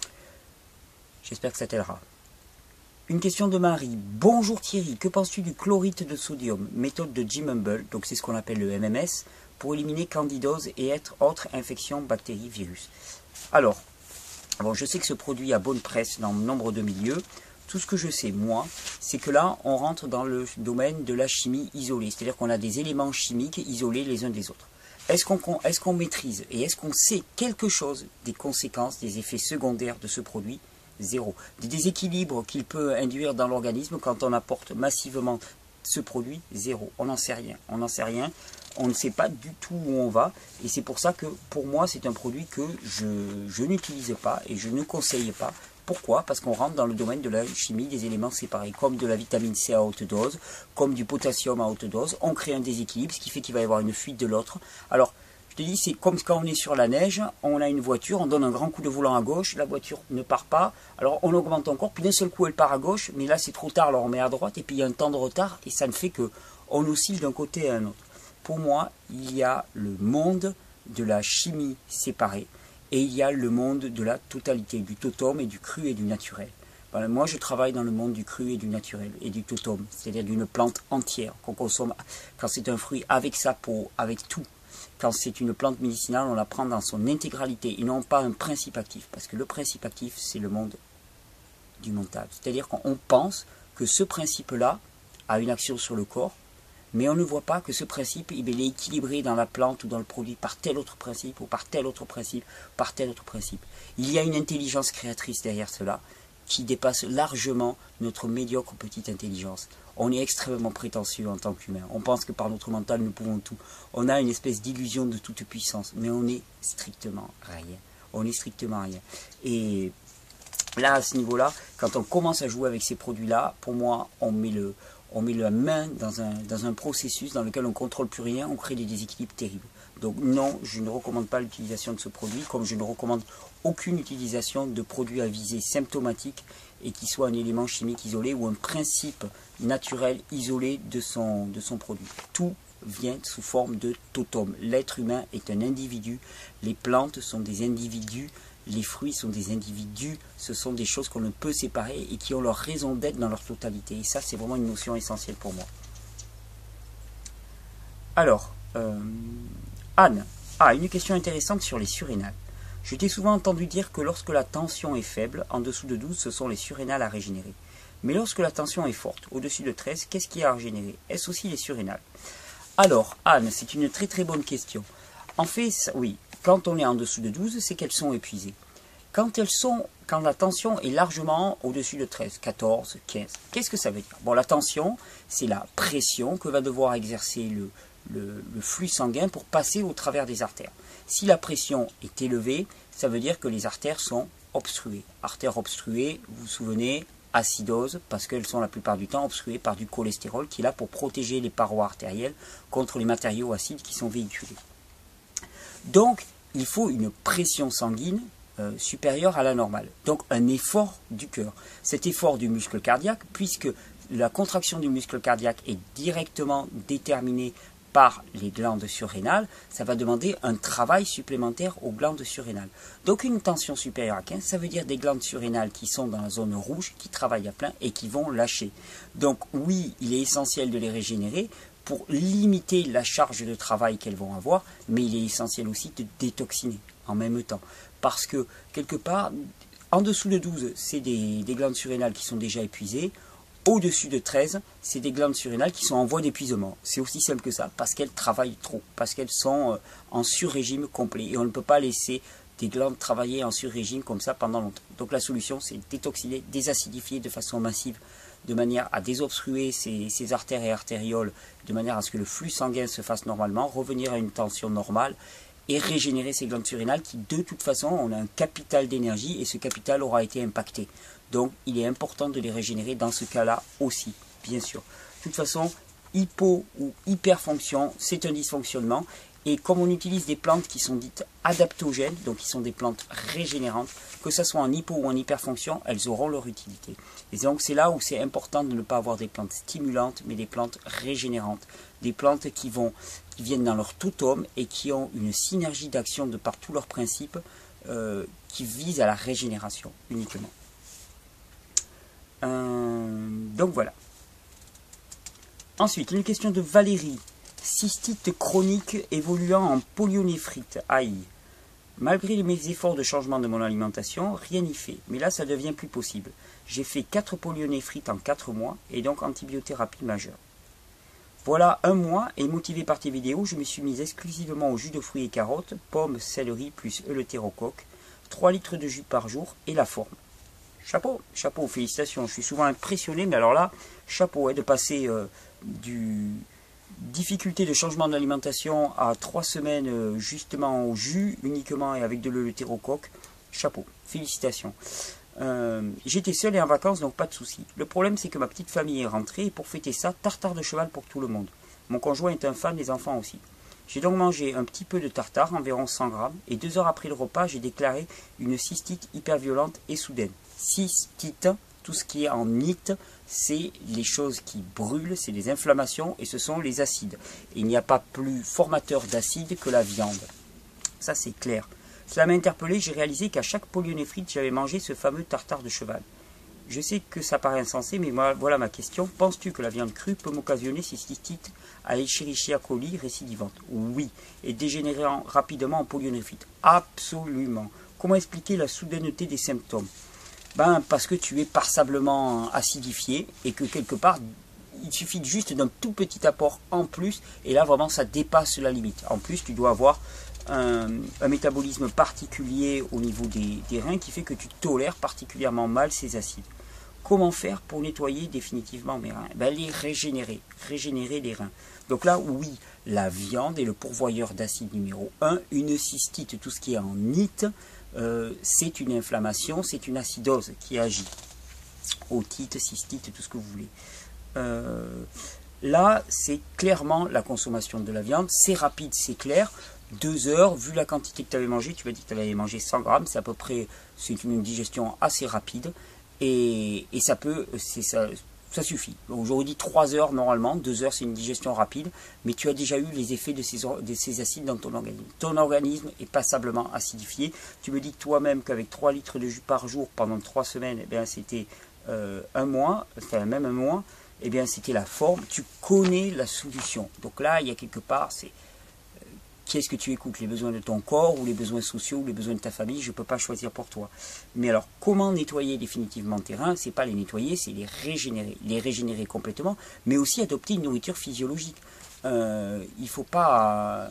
J'espère que ça t'aidera. Une question de Marie. Bonjour Thierry, que penses-tu du chlorite de sodium, méthode de Jim Humble, donc c'est ce qu'on appelle le MMS, pour éliminer candidose et autres infections, bactéries, virus. Alors, bon, je sais que ce produit a bonne presse dans nombre de milieux. Tout ce que je sais, moi, c'est que là, on rentre dans le domaine de la chimie isolée. C'est-à-dire qu'on a des éléments chimiques isolés les uns des autres. Est-ce qu'on maîtrise et est-ce qu'on sait quelque chose des conséquences, des effets secondaires de ce produit? Zéro. Des déséquilibres qu'il peut induire dans l'organisme quand on apporte massivement ce produit? Zéro. On n'en sait rien. On ne sait pas du tout où on va, et c'est pour ça que pour moi c'est un produit que je n'utilise pas et je ne conseille pas. Pourquoi? Parce qu'on rentre dans le domaine de la chimie des éléments séparés, comme de la vitamine C à haute dose, comme du potassium à haute dose. On crée un déséquilibre, ce qui fait qu'il va y avoir une fuite de l'autre. Alors, je te dis, c'est comme quand on est sur la neige, on a une voiture, on donne un grand coup de volant à gauche, la voiture ne part pas, alors on augmente encore, puis d'un seul coup elle part à gauche, mais là c'est trop tard, alors on met à droite, et puis il y a un temps de retard, et ça ne fait que on oscille d'un côté à un autre. Pour moi, il y a le monde de la chimie séparée et il y a le monde de la totalité, du totum et du cru et du naturel. Voilà, moi, je travaille dans le monde du cru et du naturel et du totum, c'est-à-dire d'une plante entière qu'on consomme quand c'est un fruit avec sa peau, avec tout. Quand c'est une plante médicinale, on la prend dans son intégralité et non pas un principe actif, parce que le principe actif, c'est le monde du mental. C'est-à-dire qu'on pense que ce principe-là a une action sur le corps, mais on ne voit pas que ce principe, il est équilibré dans la plante ou dans le produit par tel autre principe, ou par tel autre principe, par tel autre principe. Il y a une intelligence créatrice derrière cela, qui dépasse largement notre médiocre petite intelligence. On est extrêmement prétentieux en tant qu'humain. On pense que par notre mental, nous pouvons tout. On a une espèce d'illusion de toute puissance, mais on est strictement rien. On est strictement rien. Et là, à ce niveau-là, quand on commence à jouer avec ces produits-là, pour moi, on met la main dans un processus dans lequel on ne contrôle plus rien, on crée des déséquilibres terribles. Donc non, je ne recommande pas l'utilisation de ce produit, comme je ne recommande aucune utilisation de produits à visée symptomatique et qui soit un élément chimique isolé ou un principe naturel isolé de son produit. Tout vient sous forme de totem. L'être humain est un individu, les plantes sont des individus, les fruits sont des individus, ce sont des choses qu'on ne peut séparer et qui ont leur raison d'être dans leur totalité. Et ça, c'est vraiment une notion essentielle pour moi. Alors, Anne, une question intéressante sur les surrénales. Je t'ai souvent entendu dire que lorsque la tension est faible, en dessous de 12, ce sont les surrénales à régénérer. Mais lorsque la tension est forte, au-dessus de 13, qu'est-ce qui est à régénérer? Est-ce aussi les surrénales? Alors, Anne, c'est une très très bonne question. En fait, oui, quand on est en dessous de 12, c'est qu'elles sont épuisées. Quand la tension est largement au-dessus de 13, 14, 15, qu'est-ce que ça veut dire? Bon, la tension, c'est la pression que va devoir exercer le flux sanguin pour passer au travers des artères. Si la pression est élevée, ça veut dire que les artères sont obstruées. Artères obstruées, vous vous souvenez, acidose, parce qu'elles sont la plupart du temps obstruées par du cholestérol qui est là pour protéger les parois artérielles contre les matériaux acides qui sont véhiculés. Donc, il faut une pression sanguine supérieure à la normale. Donc, un effort du cœur. Cet effort du muscle cardiaque, puisque la contraction du muscle cardiaque est directement déterminée par les glandes surrénales, ça va demander un travail supplémentaire aux glandes surrénales. Donc une tension supérieure à 15, ça veut dire des glandes surrénales qui sont dans la zone rouge, qui travaillent à plein et qui vont lâcher. Donc oui, il est essentiel de les régénérer pour limiter la charge de travail qu'elles vont avoir, mais il est essentiel aussi de détoxiner en même temps. Parce que quelque part, en dessous de 12, c'est des glandes surrénales qui sont déjà épuisées. Au-dessus de 13, c'est des glandes surrénales qui sont en voie d'épuisement. C'est aussi simple que ça, parce qu'elles travaillent trop, parce qu'elles sont en sur-régime complet. Et on ne peut pas laisser des glandes travailler en sur-régime comme ça pendant longtemps. Donc la solution, c'est détoxiner, désacidifier de façon massive, de manière à désobstruer ces artères et artérioles, de manière à ce que le flux sanguin se fasse normalement, revenir à une tension normale, et régénérer ces glandes surrénales qui, de toute façon, ont un capital d'énergie, et ce capital aura été impacté. Donc, il est important de les régénérer dans ce cas-là aussi, bien sûr. De toute façon, hypo ou hyperfonction, c'est un dysfonctionnement. Et comme on utilise des plantes qui sont dites adaptogènes, donc qui sont des plantes régénérantes, que ce soit en hypo ou en hyperfonction, elles auront leur utilité. Et donc, c'est là où c'est important de ne pas avoir des plantes stimulantes, mais des plantes régénérantes. Des plantes qui viennent dans leur totem et qui ont une synergie d'action de par tous leurs principes qui visent à la régénération uniquement. Donc voilà. Ensuite, une question de Valérie. Cystite chronique évoluant en poliomyélite. Aïe. Malgré mes efforts de changement de mon alimentation, rien n'y fait. Mais là, ça devient plus possible. J'ai fait 4 poliomyélites en 4 mois et donc antibiothérapie majeure. Voilà un mois et motivé par tes vidéos, je me suis mise exclusivement au jus de fruits et carottes, pommes, céleri plus éleutérocoque, 3 litres de jus par jour et la forme. Chapeau, chapeau, félicitations. Je suis souvent impressionné, mais alors là, chapeau, de passer du difficulté de changement d'alimentation à 3 semaines justement au jus uniquement et avec de l'éleutérocoque. Chapeau, félicitations. J'étais seul et en vacances, donc pas de soucis. Le problème, c'est que ma petite famille est rentrée et pour fêter ça, tartare de cheval pour tout le monde. Mon conjoint est un fan, les enfants aussi. J'ai donc mangé un petit peu de tartare, environ 100 grammes, et 2 heures après le repas, j'ai déclaré une cystite hyper violente et soudaine. Cystite, tout ce qui est en nite, c'est les choses qui brûlent, c'est les inflammations et ce sont les acides. Et il n'y a pas plus formateur d'acide que la viande. Ça, c'est clair. Cela m'a interpellé, j'ai réalisé qu'à chaque poliomyélite, j'avais mangé ce fameux tartare de cheval. Je sais que ça paraît insensé, mais voilà ma question. Penses-tu que la viande crue peut m'occasionner ces cystites à Escherichia coli récidivante? Oui. Et dégénérant rapidement en poliomyélite? Absolument. Comment expliquer la soudaineté des symptômes? Parce que tu es passablement acidifié et que quelque part, il suffit juste d'un tout petit apport en plus et là vraiment ça dépasse la limite. En plus, tu dois avoir un métabolisme particulier au niveau des reins qui fait que tu tolères particulièrement mal ces acides. Comment faire pour nettoyer définitivement mes reins? Ben, les régénérer les reins. Donc là, oui, la viande est le pourvoyeur d'acide numéro 1. Une cystite, tout ce qui est en nite, c'est une inflammation, c'est une acidose qui agit. Otite, cystite, tout ce que vous voulez. Là, c'est clairement la consommation de la viande. C'est rapide, c'est clair. 2 heures, vu la quantité que tu avais mangé, tu m'as dit que tu avais mangé 100 grammes, c'est à peu près, c'est une digestion assez rapide. Et ça peut, ça suffit. Donc j'aurais dit 3 heures normalement, 2 heures c'est une digestion rapide, mais tu as déjà eu les effets de ces acides dans ton organisme. Ton organisme est passablement acidifié. Tu me dis toi-même qu'avec 3 litres de jus par jour pendant 3 semaines, eh bien c'était un mois, enfin même un mois, eh bien c'était la forme. Tu connais la solution. Donc là, il y a quelque part, c'est qu'est-ce que tu écoutes, les besoins de ton corps ou les besoins sociaux ou les besoins de ta famille, je ne peux pas choisir pour toi. Mais alors, comment nettoyer définitivement tes reins? Ce n'est pas les nettoyer, c'est les régénérer complètement, mais aussi adopter une nourriture physiologique. Il ne faut pas...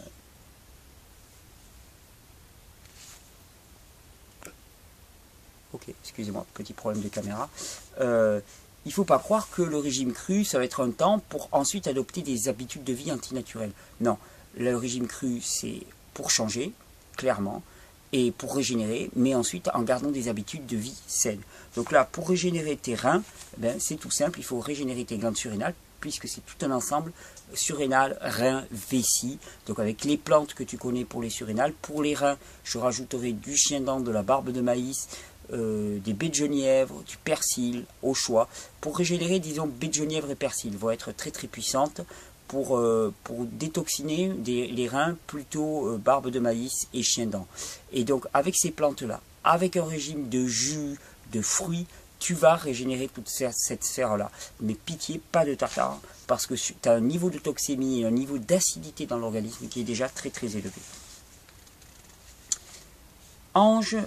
Ok, excusez-moi, petit problème de caméra. Il ne faut pas croire que le régime cru, ça va être un temps pour ensuite adopter des habitudes de vie antinaturelles. Non. Le régime cru, c'est pour changer, clairement, et pour régénérer, mais ensuite en gardant des habitudes de vie saines. Donc là, pour régénérer tes reins, ben, c'est tout simple, il faut régénérer tes glandes surrénales, puisque c'est tout un ensemble surrénal, reins, vessie. Donc avec les plantes que tu connais pour les surrénales, pour les reins, je rajouterai du chien-dent, de la barbe de maïs, des baies de genièvre, du persil, au choix. Pour régénérer, disons, baies de genièvre et persil vont être très très puissantes. Pour détoxiner les reins, plutôt barbe de maïs et chien-dent. Et donc avec ces plantes-là, avec un régime de jus, de fruits, tu vas régénérer toute cette sphère-là. Mais pitié, pas de tartare, parce que tu as un niveau de toxémie et un niveau d'acidité dans l'organisme qui est déjà très très élevé. Ange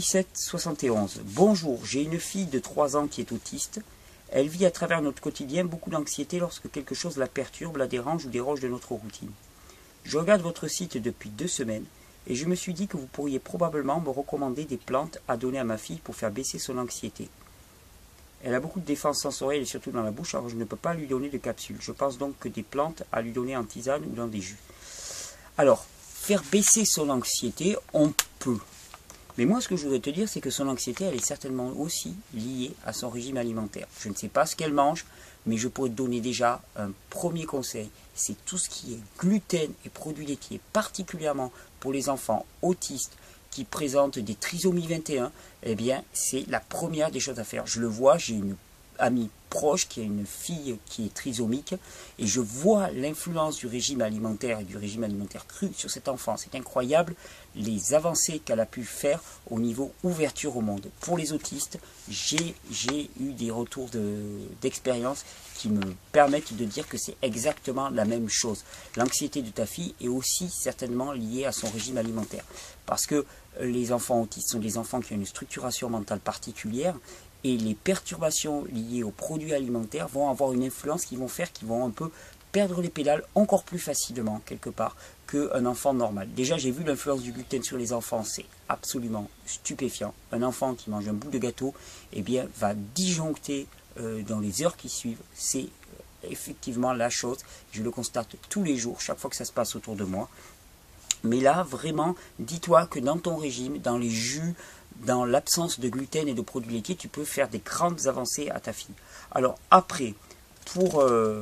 1771. Bonjour, j'ai une fille de 3 ans qui est autiste. Elle vit à travers notre quotidien beaucoup d'anxiété lorsque quelque chose la perturbe, la dérange ou déroge de notre routine. Je regarde votre site depuis 2 semaines et je me suis dit que vous pourriez probablement me recommander des plantes à donner à ma fille pour faire baisser son anxiété. Elle a beaucoup de défense sensorielle et surtout dans la bouche, alors je ne peux pas lui donner de capsules. Je pense donc que des plantes à lui donner en tisane ou dans des jus. Alors, faire baisser son anxiété, on peut. Mais moi, ce que je voudrais te dire, c'est que son anxiété, elle est certainement aussi liée à son régime alimentaire. Je ne sais pas ce qu'elle mange, mais je pourrais te donner déjà un premier conseil. C'est tout ce qui est gluten et produits laitiers, particulièrement pour les enfants autistes qui présentent des trisomies 21, eh bien, c'est la première des choses à faire. Je le vois, j'ai une amie proche qui a une fille qui est trisomique et je vois l'influence du régime alimentaire et du régime alimentaire cru sur cet enfant. C'est incroyable les avancées qu'elle a pu faire au niveau ouverture au monde. Pour les autistes, j'ai eu des retours d'expérience qui me permettent de dire que c'est exactement la même chose. L'anxiété de ta fille est aussi certainement liée à son régime alimentaire. Parce que les enfants autistes sont des enfants qui ont une structuration mentale particulière et les perturbations liées aux produits alimentaires vont avoir une influence qui vont faire qu'ils vont un peu perdre les pédales encore plus facilement quelque part qu'un enfant normal. Déjà, j'ai vu l'influence du gluten sur les enfants, c'est absolument stupéfiant. Un enfant qui mange un bout de gâteau, eh bien, va disjoncter dans les heures qui suivent. C'est effectivement la chose. Je le constate tous les jours, chaque fois que ça se passe autour de moi. Mais là, vraiment, dis-toi que dans ton régime, dans les jus, dans l'absence de gluten et de produits laitiers, tu peux faire des grandes avancées à ta fille. Alors après, pour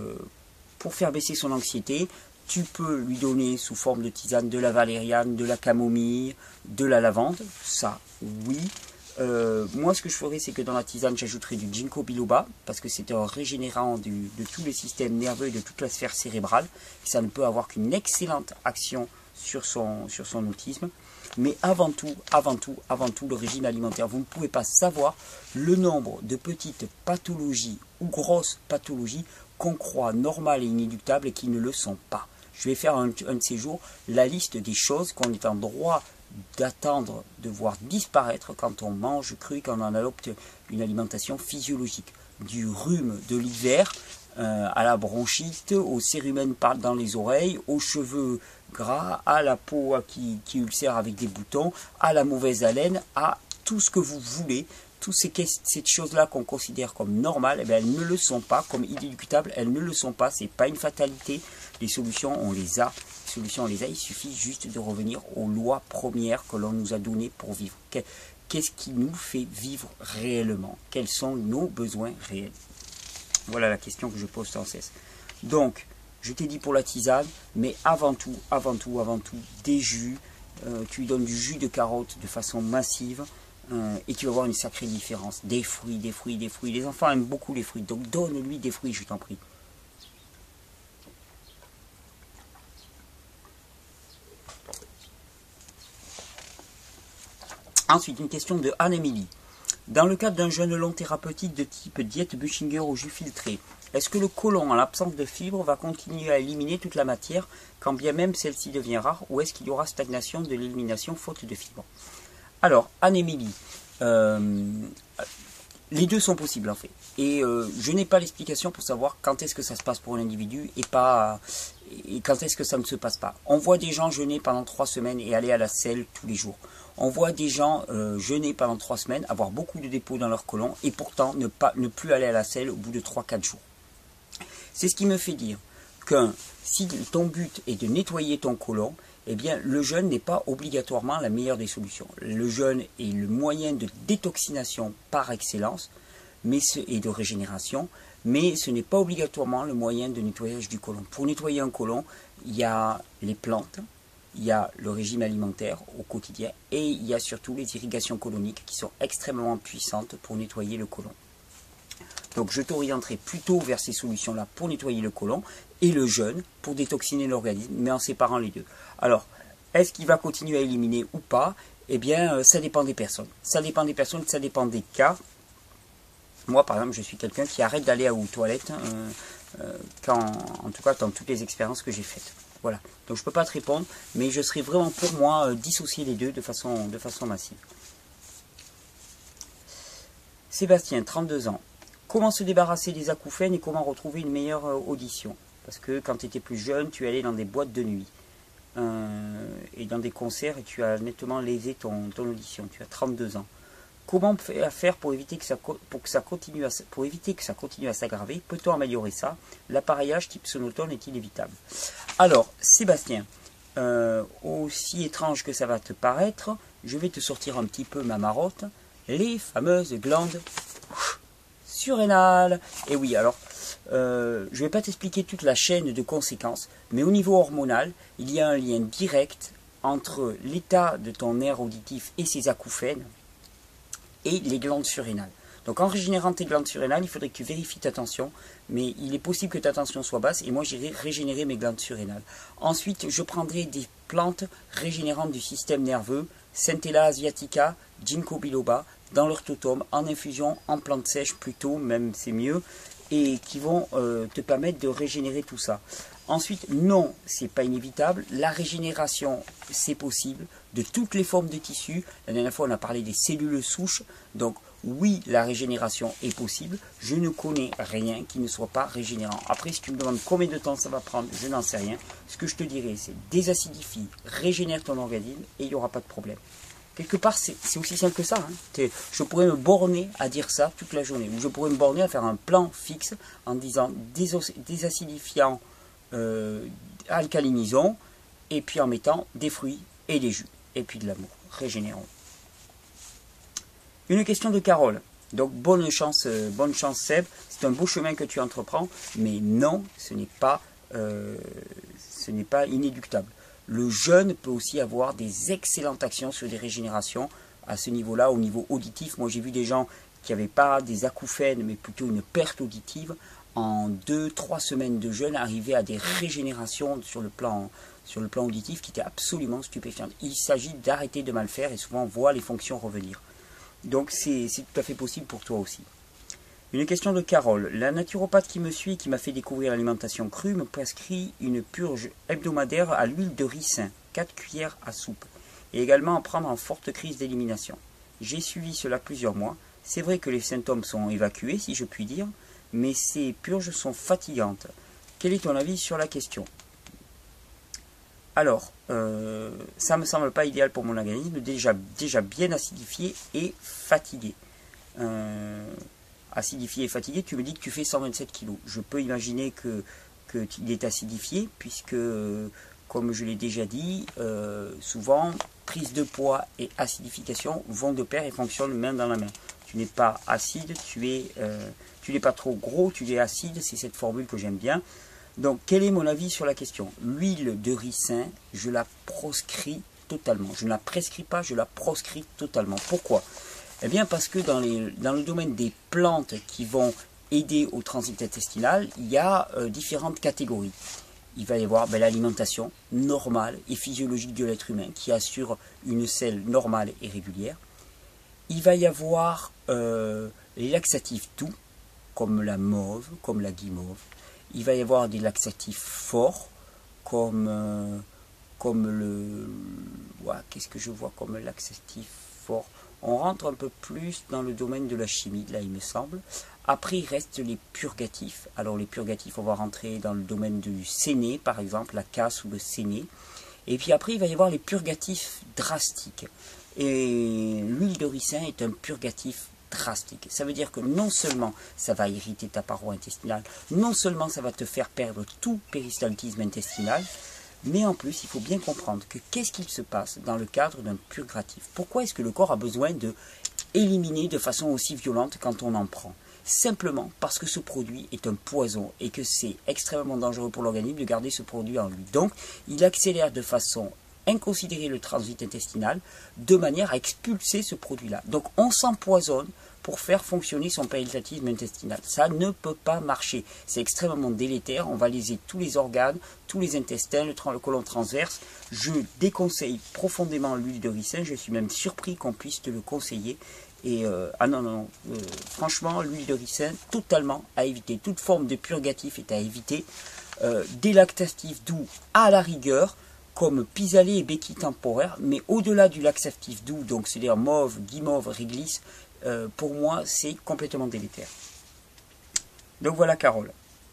faire baisser son anxiété, tu peux lui donner sous forme de tisane de la valériane, de la camomille, de la lavande, ça oui. Moi ce que je ferais c'est que dans la tisane j'ajouterais du ginkgo biloba parce que c'est un régénérant de tous les systèmes nerveux et de toute la sphère cérébrale. Et ça ne peut avoir qu'une excellente action sur son autisme. Mais avant tout, le régime alimentaire. Vous ne pouvez pas savoir le nombre de petites pathologies ou grosses pathologies qu'on croit normales et inéluctables et qui ne le sont pas. Je vais faire un de ces jours la liste des choses qu'on est en droit d'attendre de voir disparaître quand on mange cru, quand on adopte une alimentation physiologique. Du rhume de l'hiver à la bronchite, aux cérumen dans les oreilles, aux cheveux gras, à la peau qui ulcère avec des boutons, à la mauvaise haleine, à tout ce que vous voulez. Toutes ces choses-là qu'on considère comme normales, eh bien, elles ne le sont pas, comme inéluctables, elles ne le sont pas, c'est pas une fatalité. Les solutions, on les a. Les solutions, on les a, il suffit juste de revenir aux lois premières que l'on nous a données pour vivre. Qu'est-ce qui nous fait vivre réellement? Quels sont nos besoins réels? Voilà la question que je pose sans cesse. Donc, je t'ai dit pour la tisane, mais avant tout, des jus. Tu lui donnes du jus de carotte de façon massive. Et tu vas voir une sacrée différence. Des fruits. Les enfants aiment beaucoup les fruits. Donc donne-lui des fruits, je t'en prie. Ensuite, une question de Anne-Émilie. Dans le cadre d'un jeûne long thérapeutique de type diète Buchinger au jus filtré, est-ce que le côlon, en l'absence de fibres, va continuer à éliminer toute la matière, quand bien même celle-ci devient rare, ou est-ce qu'il y aura stagnation de l'élimination faute de fibres? Alors, Anne-Émilie, les deux sont possibles en fait. Et je n'ai pas l'explication pour savoir quand est-ce que ça se passe pour l'individu et quand est-ce que ça ne se passe pas. On voit des gens jeûner pendant 3 semaines et aller à la selle tous les jours. On voit des gens jeûner pendant 3 semaines, avoir beaucoup de dépôts dans leur côlon et pourtant ne plus aller à la selle au bout de 3-4 jours. C'est ce qui me fait dire que si ton but est de nettoyer ton côlon, eh bien, le jeûne n'est pas obligatoirement la meilleure des solutions. Le jeûne est le moyen de détoxination par excellence et de régénération, mais ce n'est pas obligatoirement le moyen de nettoyage du côlon. Pour nettoyer un côlon, il y a les plantes, il y a le régime alimentaire au quotidien et il y a surtout les irrigations coloniques qui sont extrêmement puissantes pour nettoyer le côlon. Donc je t'orienterai plutôt vers ces solutions-là pour nettoyer le côlon et le jeûne pour détoxiner l'organisme, mais en séparant les deux. Alors, est-ce qu'il va continuer à éliminer ou pas? Eh bien, ça dépend des personnes. Ça dépend des personnes, ça dépend des cas. Moi, par exemple, je suis quelqu'un qui arrête d'aller aux toilettes, en tout cas dans toutes les expériences que j'ai faites. Voilà. Donc je ne peux pas te répondre, mais je serais vraiment pour moi dissocier les deux de façon massive. Sébastien, 32 ans. Comment se débarrasser des acouphènes et comment retrouver une meilleure audition? Parce que quand tu étais plus jeune, tu allais dans des boîtes de nuit et dans des concerts et tu as nettement lésé ton audition. Tu as 32 ans. Comment faire pour éviter que ça continue à s'aggraver? Peut-on améliorer ça? L'appareillage type sonotone est inévitable. Alors, Sébastien, aussi étrange que ça va te paraître, je vais te sortir un petit peu ma marotte. Les fameuses glandes surrénales. Et oui, alors, je ne vais pas t'expliquer toute la chaîne de conséquences, mais au niveau hormonal, il y a un lien direct entre l'état de ton nerf auditif et ses acouphènes et les glandes surrénales. Donc en régénérant tes glandes surrénales, il faudrait que tu vérifies ta tension, mais il est possible que ta tension soit basse et moi j'irai régénérer mes glandes surrénales. Ensuite, je prendrai des plantes régénérantes du système nerveux, Centella asiatica, Ginkgo biloba, dans leur totum, en infusion, en plantes sèches plutôt, même c'est mieux, et qui vont te permettre de régénérer tout ça. Ensuite, non, c'est pas inévitable. La régénération, c'est possible de toutes les formes de tissus. La dernière fois, on a parlé des cellules souches. Donc, oui, la régénération est possible. Je ne connais rien qui ne soit pas régénérant. Après, si tu me demandes combien de temps ça va prendre, je n'en sais rien. Ce que je te dirais, c'est désacidifie, régénère ton organisme et il n'y aura pas de problème. Quelque part, c'est aussi simple que ça. Hein. Je pourrais me borner à dire ça toute la journée. Ou je pourrais me borner à faire un plan fixe en disant désacidifiant, alcalinisons, et puis en mettant des fruits et des jus. Et puis de l'amour. Régénérons. Une question de Carole. Donc bonne chance Seb. C'est un beau chemin que tu entreprends. Mais non, ce n'est pas inéluctable. Le jeûne peut aussi avoir des excellentes actions sur des régénérations à ce niveau-là, au niveau auditif. Moi, j'ai vu des gens qui n'avaient pas des acouphènes, mais plutôt une perte auditive. En 2-3 semaines de jeûne, arriver à des régénérations sur le plan auditif qui étaient absolument stupéfiantes. Il s'agit d'arrêter de mal faire et souvent on voit les fonctions revenir. Donc, c'est tout à fait possible pour toi aussi. Une question de Carole. La naturopathe qui me suit et qui m'a fait découvrir l'alimentation crue me prescrit une purge hebdomadaire à l'huile de ricin, 4 cuillères à soupe, et également à prendre en forte crise d'élimination. J'ai suivi cela plusieurs mois. C'est vrai que les symptômes sont évacués, si je puis dire, mais ces purges sont fatigantes. Quel est ton avis sur la question? Alors, ça me semble pas idéal pour mon organisme, déjà bien acidifié et fatigué. Acidifié et fatigué, tu me dis que tu fais 127 kg. Je peux imaginer qu'il est acidifié, puisque, comme je l'ai déjà dit, souvent, prise de poids et acidification vont de pair et fonctionnent main dans la main. Tu n'es pas acide, tu n'es pas trop gros, tu es acide, c'est cette formule que j'aime bien. Donc, quel est mon avis sur la question? L'huile de ricin, je la proscris totalement. Je ne la prescris pas, je la proscris totalement. Pourquoi? Eh bien, parce que dans le domaine des plantes qui vont aider au transit intestinal, il y a différentes catégories. Il va y avoir l'alimentation normale et physiologique de l'être humain qui assure une selle normale et régulière. Il va y avoir les laxatifs doux, comme la mauve, comme la guimauve. Il va y avoir des laxatifs forts, comme le... Ouais, qu'est-ce que je vois comme laxatif fort? On rentre un peu plus dans le domaine de la chimie, là, il me semble. Après, il reste les purgatifs. Alors, les purgatifs, on va rentrer dans le domaine du séné, par exemple, la casse ou le séné. Et puis après, il va y avoir les purgatifs drastiques. Et l'huile de ricin est un purgatif drastique. Ça veut dire que non seulement ça va irriter ta paroi intestinale, non seulement ça va te faire perdre tout péristaltisme intestinal, mais en plus, il faut bien comprendre que qu'est-ce qu'il se passe dans le cadre d'un purgatif? Pourquoi est-ce que le corps a besoin de éliminer de façon aussi violente quand on en prend? Simplement parce que ce produit est un poison et que c'est extrêmement dangereux pour l'organisme de garder ce produit en lui. Donc, il accélère de façon inconsidérée le transit intestinal de manière à expulser ce produit-là. Donc, on s'empoisonne pour faire fonctionner son péristaltisme intestinal. Ça ne peut pas marcher. C'est extrêmement délétère. On va léser tous les organes, tous les intestins, le côlon transverse. Je déconseille profondément l'huile de ricin. Je suis même surpris qu'on puisse te le conseiller. Et franchement, l'huile de ricin, totalement à éviter. Toute forme de purgatif est à éviter. Des laxatifs doux à la rigueur, comme pis-aller et béquille temporaire. Mais au-delà du laxatif doux, donc c'est-à-dire mauve, guimauve, réglisse, pour moi, c'est complètement délétère. Donc voilà, Carole.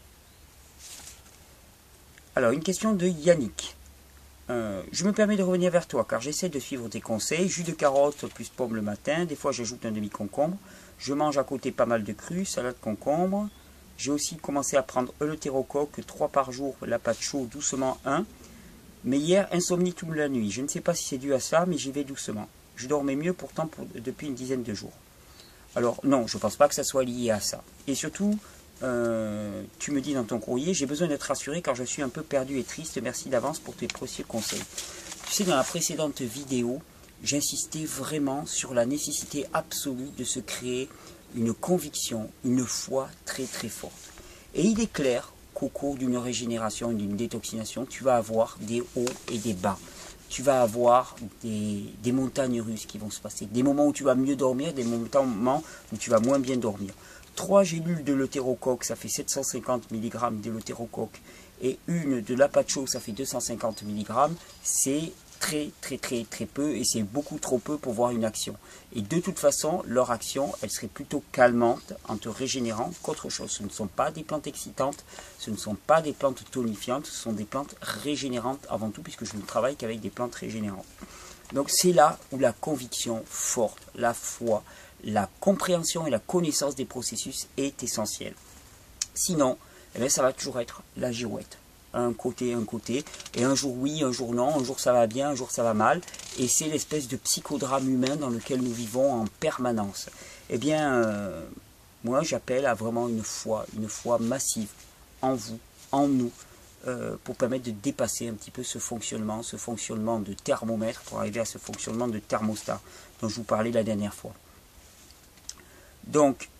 Alors, une question de Yannick. Je me permets de revenir vers toi, car j'essaie de suivre tes conseils. Jus de carotte plus pomme le matin. Des fois, j'ajoute un demi-concombre. Je mange à côté pas mal de crues, salade concombre. J'ai aussi commencé à prendre Eleutérocoque, 3 par jour, la pâte chaude, doucement 1. Mais hier, insomnie toute la nuit. Je ne sais pas si c'est dû à ça, mais j'y vais doucement. Je dormais mieux pourtant depuis une dizaine de jours. Alors non, je ne pense pas que ça soit lié à ça. Et surtout, tu me dis dans ton courrier, j'ai besoin d'être rassuré car je suis un peu perdu et triste. Merci d'avance pour tes précieux conseils. Tu sais, dans la précédente vidéo, j'insistais vraiment sur la nécessité absolue de se créer une conviction, une foi très très forte. Et il est clair qu'au cours d'une régénération, d'une détoxination, tu vas avoir des hauts et des bas. Tu vas avoir des montagnes russes qui vont se passer. Des moments où tu vas mieux dormir, des moments où tu vas moins bien dormir. 3 gélules de l'eutérocoque, ça fait 750 mg d'eleutérocoque. Et une de l'apacho, ça fait 250 mg. C'est très peu et c'est beaucoup trop peu pour voir une action. Et de toute façon, leur action, elle serait plutôt calmante en te régénérant qu'autre chose. Ce ne sont pas des plantes excitantes, ce ne sont pas des plantes tonifiantes, ce sont des plantes régénérantes avant tout, puisque je ne travaille qu'avec des plantes régénérantes. Donc c'est là où la conviction forte, la foi, la compréhension et la connaissance des processus est essentielle. Sinon, eh bien, ça va toujours être la girouette. Un côté, et un jour oui, un jour non, un jour ça va bien, un jour ça va mal, et c'est l'espèce de psychodrame humain dans lequel nous vivons en permanence. Eh bien, moi j'appelle à vraiment une foi massive en vous, en nous, pour permettre de dépasser un petit peu ce fonctionnement de thermomètre, pour arriver à ce fonctionnement de thermostat dont je vous parlais la dernière fois. Donc,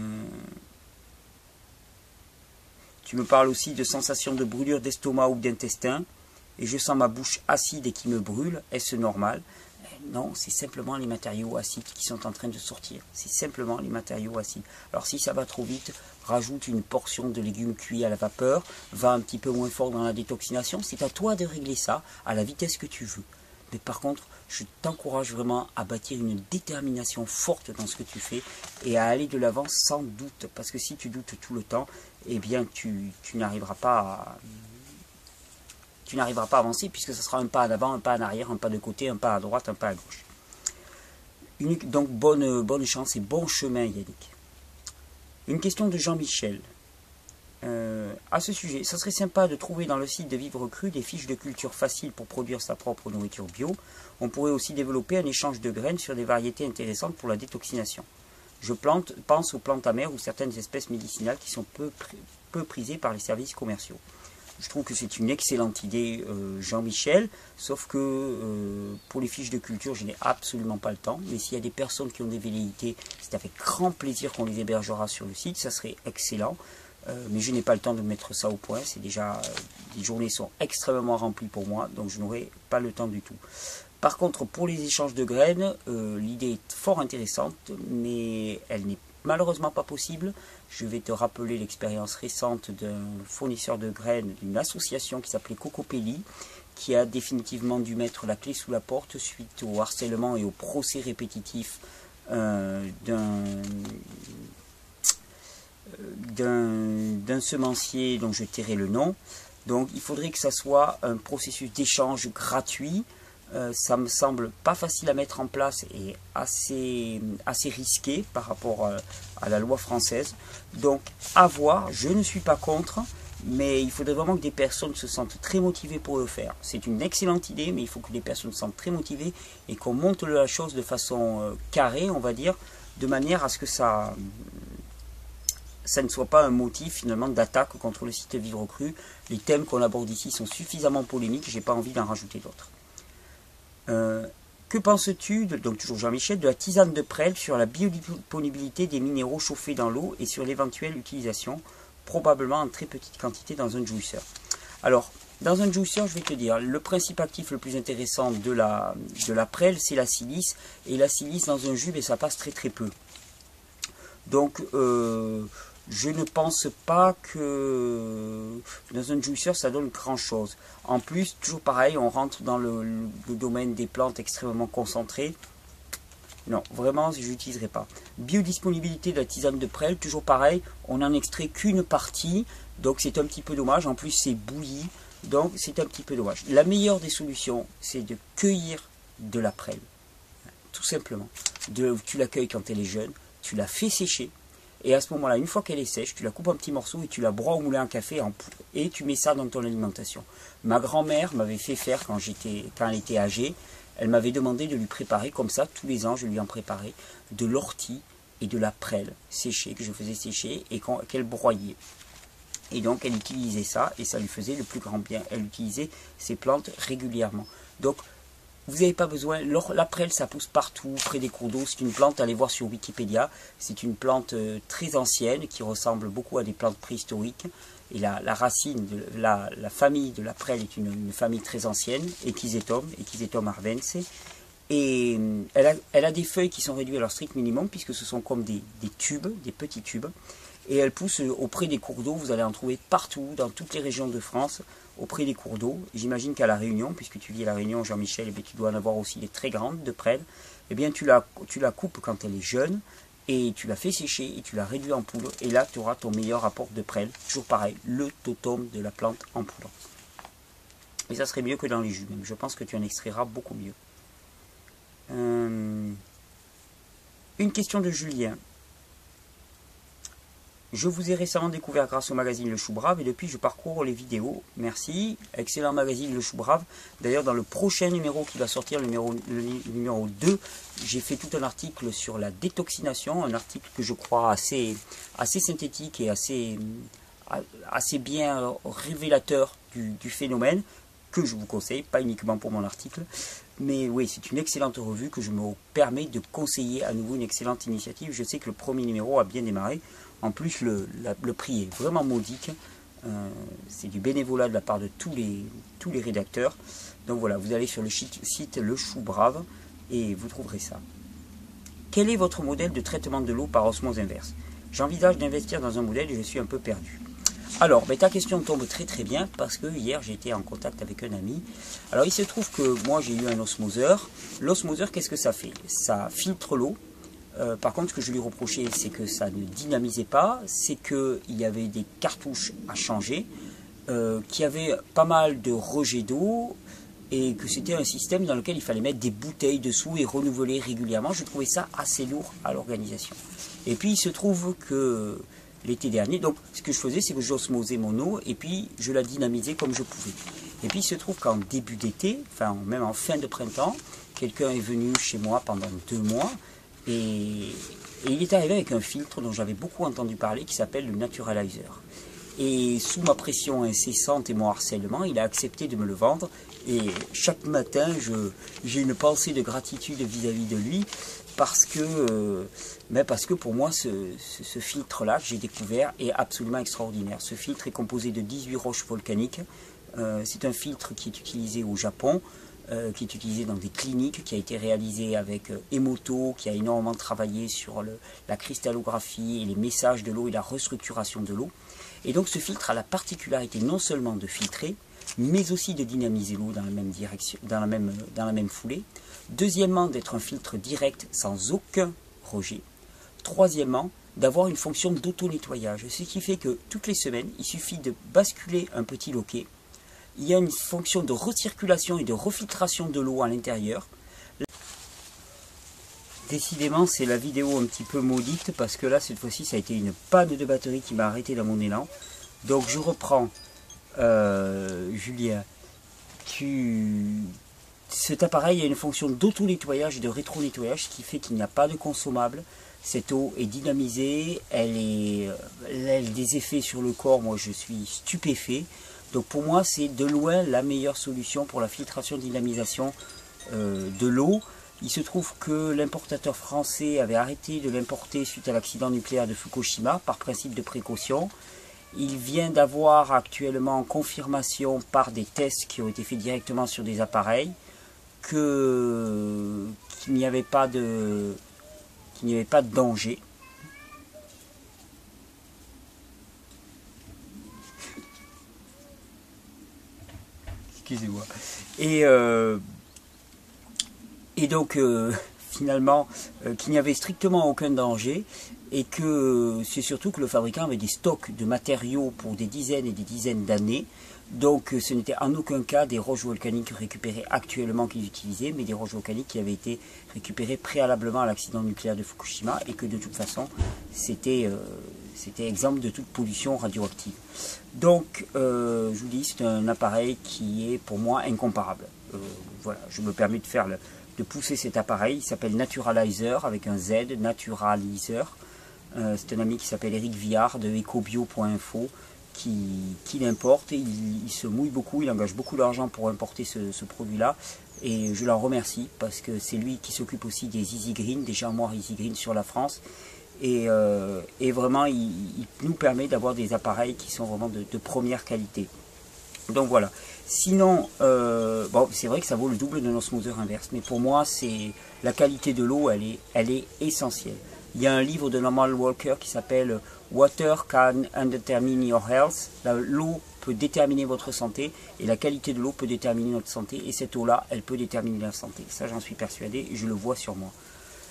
tu me parles aussi de sensations de brûlure d'estomac ou d'intestin, et je sens ma bouche acide et qui me brûle. Est-ce normal? Non, c'est simplement les matériaux acides qui sont en train de sortir. C'est simplement les matériaux acides. Alors si ça va trop vite, rajoute une portion de légumes cuits à la vapeur, va un petit peu moins fort dans la détoxination. C'est à toi de régler ça à la vitesse que tu veux. Mais par contre, je t'encourage vraiment à bâtir une détermination forte dans ce que tu fais et à aller de l'avant sans doute. Parce que si tu doutes tout le temps, eh bien tu n'arriveras pas à avancer, puisque ce sera un pas en avant, un pas en arrière, un pas de côté, un pas à droite, un pas à gauche. Donc bonne chance et bon chemin, Yannick. Une question de Jean-Michel. À ce sujet, ça serait sympa de trouver dans le site de Vivre Cru des fiches de culture faciles pour produire sa propre nourriture bio. On pourrait aussi développer un échange de graines sur des variétés intéressantes pour la détoxination. Je pense aux plantes amères ou certaines espèces médicinales qui sont peu prisées par les services commerciaux. Je trouve que c'est une excellente idée, Jean-Michel, sauf que pour les fiches de culture, je n'ai absolument pas le temps. Mais s'il y a des personnes qui ont des velléités, c'est avec grand plaisir qu'on les hébergera sur le site, ça serait excellent. Mais je n'ai pas le temps de mettre ça au point, c'est déjà, les journées sont extrêmement remplies pour moi, donc je n'aurai pas le temps du tout. Par contre, pour les échanges de graines, l'idée est fort intéressante, mais elle n'est malheureusement pas possible. Je vais te rappeler l'expérience récente d'un fournisseur de graines, d'une association qui s'appelait Cocopelli, qui a définitivement dû mettre la clé sous la porte suite au harcèlement et au procès répétitif d'un semencier dont je tairai le nom. Donc il faudrait que ça soit un processus d'échange gratuit. Ça me semble pas facile à mettre en place et assez risqué par rapport à la loi française. Donc à voir, je ne suis pas contre, mais il faudrait vraiment que des personnes se sentent très motivées pour le faire. C'est une excellente idée, mais il faut que les personnes se sentent très motivées et qu'on monte la chose de façon carrée, on va dire, de manière à ce que ça ne soit pas un motif finalement d'attaque contre le site Vivre Cru. Les thèmes qu'on aborde ici sont suffisamment polémiques, j'ai pas envie d'en rajouter d'autres. Que penses-tu, donc toujours Jean-Michel, de la tisane de prêle sur la biodisponibilité des minéraux chauffés dans l'eau et sur l'éventuelle utilisation, probablement en très petite quantité dans un juiceur? Alors, dans un juiceur, je vais te dire, le principe actif le plus intéressant de la prêle, c'est la silice, et la silice dans un jus, ça passe très très peu. Donc, je ne pense pas que dans un juiceur ça donne grand chose. En plus, toujours pareil, on rentre dans le domaine des plantes extrêmement concentrées. Non, vraiment, je n'utiliserai pas. Biodisponibilité de la tisane de prêle, toujours pareil, on n'en extrait qu'une partie, donc c'est un petit peu dommage. En plus, c'est bouilli, donc c'est un petit peu dommage. La meilleure des solutions, c'est de cueillir de la prêle. Tout simplement. Tu la cueilles quand elle est jeune, tu la fais sécher. Et à ce moment-là, une fois qu'elle est sèche, tu la coupes en petits morceaux et tu la broies au moulin à café en poudre. Et tu mets ça dans ton alimentation. Ma grand-mère m'avait fait faire quand elle était âgée. Elle m'avait demandé de lui préparer, comme ça, tous les ans, je lui en préparais, de l'ortie et de la prêle séchée, que je faisais sécher et qu'elle broyait. Et donc, elle utilisait ça et ça lui faisait le plus grand bien. Elle utilisait ces plantes régulièrement. Donc, vous n'avez pas besoin, la prêle ça pousse partout, près des cours d'eau, c'est une plante, allez voir sur Wikipédia, c'est une plante très ancienne qui ressemble beaucoup à des plantes préhistoriques. Et la racine, la famille de la prêle est une famille très ancienne, Echisetum arvense. Et elle a des feuilles qui sont réduites à leur strict minimum, puisque ce sont comme des tubes, des petits tubes. Et elle pousse auprès des cours d'eau, vous allez en trouver partout, dans toutes les régions de France, auprès des cours d'eau. J'imagine qu'à La Réunion, puisque tu vis à La Réunion, Jean-Michel, eh bien, tu dois en avoir aussi des très grandes de prêle. Eh bien, tu la coupes quand elle est jeune, et tu la fais sécher, et tu la réduis en poudre, et là, tu auras ton meilleur apport de prêle. Toujours pareil, le totum de la plante en poudre. Et ça serait mieux que dans les jus, même. Je pense que tu en extrairas beaucoup mieux. Une question de Julien. Je vous ai récemment découvert grâce au magazine Le Chou Brave et depuis je parcours les vidéos. Merci, excellent magazine Le Chou Brave. D'ailleurs dans le prochain numéro qui va sortir, le numéro 2, j'ai fait tout un article sur la détoxination, un article que je crois assez synthétique et assez bien révélateur du phénomène, que je vous conseille, pas uniquement pour mon article. Mais oui, c'est une excellente revue que je me permets de conseiller à nouveau, une excellente initiative. Je sais que le premier numéro a bien démarré. En plus, le prix est vraiment modique. C'est du bénévolat de la part de tous les rédacteurs. Donc voilà, vous allez sur le site Le Chou Brave et vous trouverez ça. Quel est votre modèle de traitement de l'eau par osmose inverse? J'envisage d'investir dans un modèle et je suis un peu perdu. Alors, ta question tombe très très bien parce que hier j'étais en contact avec un ami. Alors il se trouve que moi j'ai eu un osmoseur. L'osmoseur, qu'est-ce que ça fait? Ça filtre l'eau. Par contre, ce que je lui reprochais, c'est que ça ne dynamisait pas, c'est qu'il y avait des cartouches à changer, qu'il y avait pas mal de rejets d'eau, et que c'était un système dans lequel il fallait mettre des bouteilles dessous et renouveler régulièrement. Je trouvais ça assez lourd à l'organisation. Et puis il se trouve que l'été dernier, donc ce que je faisais, c'est que j'osmosais mon eau et puis je la dynamisais comme je pouvais. Et puis il se trouve qu'en début d'été, enfin même en fin de printemps, quelqu'un est venu chez moi pendant 2 mois et il est arrivé avec un filtre dont j'avais beaucoup entendu parler qui s'appelle le Naturalizer. Et sous ma pression incessante et mon harcèlement, il a accepté de me le vendre. Et chaque matin, j'ai une pensée de gratitude vis-à-vis de lui parce que pour moi, ce filtre-là que j'ai découvert est absolument extraordinaire. Ce filtre est composé de 18 roches volcaniques. C'est un filtre qui est utilisé au Japon, qui est utilisé dans des cliniques, qui a été réalisé avec Emoto, qui a énormément travaillé sur la cristallographie et les messages de l'eau et la restructuration de l'eau. Et donc ce filtre a la particularité non seulement de filtrer, mais aussi de dynamiser l'eau dans la même direction, dans la même foulée. Deuxièmement, d'être un filtre direct sans aucun rejet. Troisièmement, d'avoir une fonction d'auto-nettoyage, ce qui fait que toutes les semaines, il suffit de basculer un petit loquet. Il y a une fonction de recirculation et de refiltration de l'eau à l'intérieur. Décidément, c'est la vidéo un petit peu maudite parce que là, cette fois-ci, ça a été une panne de batterie qui m'a arrêté dans mon élan. Donc, je reprends. Julien, cet appareil a une fonction d'auto-nettoyage et de rétro-nettoyage, ce qui fait qu'il n'y a pas de consommable. Cette eau est dynamisée, elle a des effets sur le corps, moi je suis stupéfait. Donc pour moi, c'est de loin la meilleure solution pour la filtration dynamisation de l'eau. Il se trouve que l'importateur français avait arrêté de l'importer suite à l'accident nucléaire de Fukushima, par principe de précaution. Il vient d'avoir actuellement confirmation par des tests qui ont été faits directement sur des appareils qu'il n'y avait pas de danger. Excusez-moi. Et donc finalement qu'il n'y avait strictement aucun danger et que c'est surtout que le fabricant avait des stocks de matériaux pour des dizaines et des dizaines d'années. Donc ce n'était en aucun cas des roches volcaniques récupérées actuellement qu'ils utilisaient, mais des roches volcaniques qui avaient été récupérées préalablement à l'accident nucléaire de Fukushima et que de toute façon c'était exempt de toute pollution radioactive. Donc je vous dis, c'est un appareil qui est pour moi incomparable. Voilà, je me permets de pousser cet appareil. Il s'appelle Naturalizer avec un Z, Naturalizer. C'est un ami qui s'appelle Eric Viard de ecobio.info qui l'importe. Il se mouille beaucoup, il engage beaucoup d'argent pour importer ce produit-là. Et je l'en remercie parce que c'est lui qui s'occupe aussi des Easy Green, des armoires Easy Green sur la France. Et vraiment, il nous permet d'avoir des appareils qui sont vraiment de première qualité. Donc voilà. Sinon, bon, c'est vrai que ça vaut le double d'un osmoseur inverse, mais pour moi, c'est la qualité de l'eau, elle est essentielle. Il y a un livre de Norman Walker qui s'appelle Water Can Determine Your Health. L'eau peut déterminer votre santé et la qualité de l'eau peut déterminer notre santé. Et cette eau-là, elle peut déterminer la santé. Ça, j'en suis persuadé et je le vois sur moi.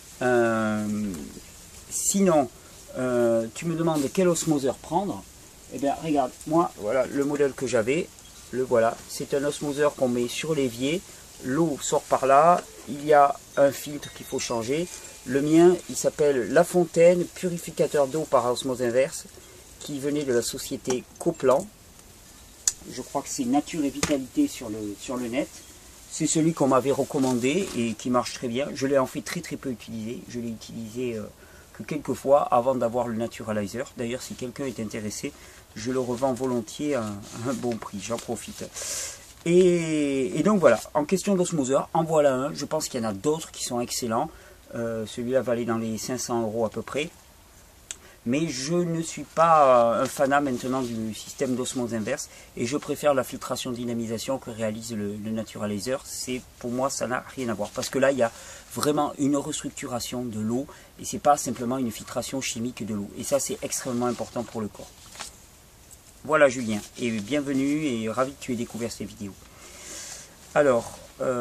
Sinon, tu me demandes quel osmoseur prendre. Eh bien, regarde, moi, voilà le modèle que j'avais. Le voilà, c'est un osmoseur qu'on met sur l'évier. L'eau sort par là. Il y a un filtre qu'il faut changer. Le mien, il s'appelle La Fontaine, purificateur d'eau par osmose inverse, qui venait de la société Coplan. Je crois que c'est Nature et Vitalité sur le net. C'est celui qu'on m'avait recommandé et qui marche très bien. Je l'ai en fait très peu utilisé. Je l'ai utilisé que quelques fois avant d'avoir le Naturalizer. D'ailleurs, si quelqu'un est intéressé, je le revends volontiers à un bon prix. J'en profite. Et donc voilà, en question d'osmoseur, en voilà un. Je pense qu'il y en a d'autres qui sont excellents. Celui-là va aller dans les 500 € à peu près. Mais je ne suis pas un fanat maintenant du système d'osmose inverse et je préfère la filtration dynamisation que réalise le Naturalizer. Pour moi, ça n'a rien à voir parce que là, il y a vraiment une restructuration de l'eau et c'est pas simplement une filtration chimique de l'eau. Et ça, c'est extrêmement important pour le corps. Voilà Julien, et bienvenue et ravi que tu aies découvert ces vidéos. Alors,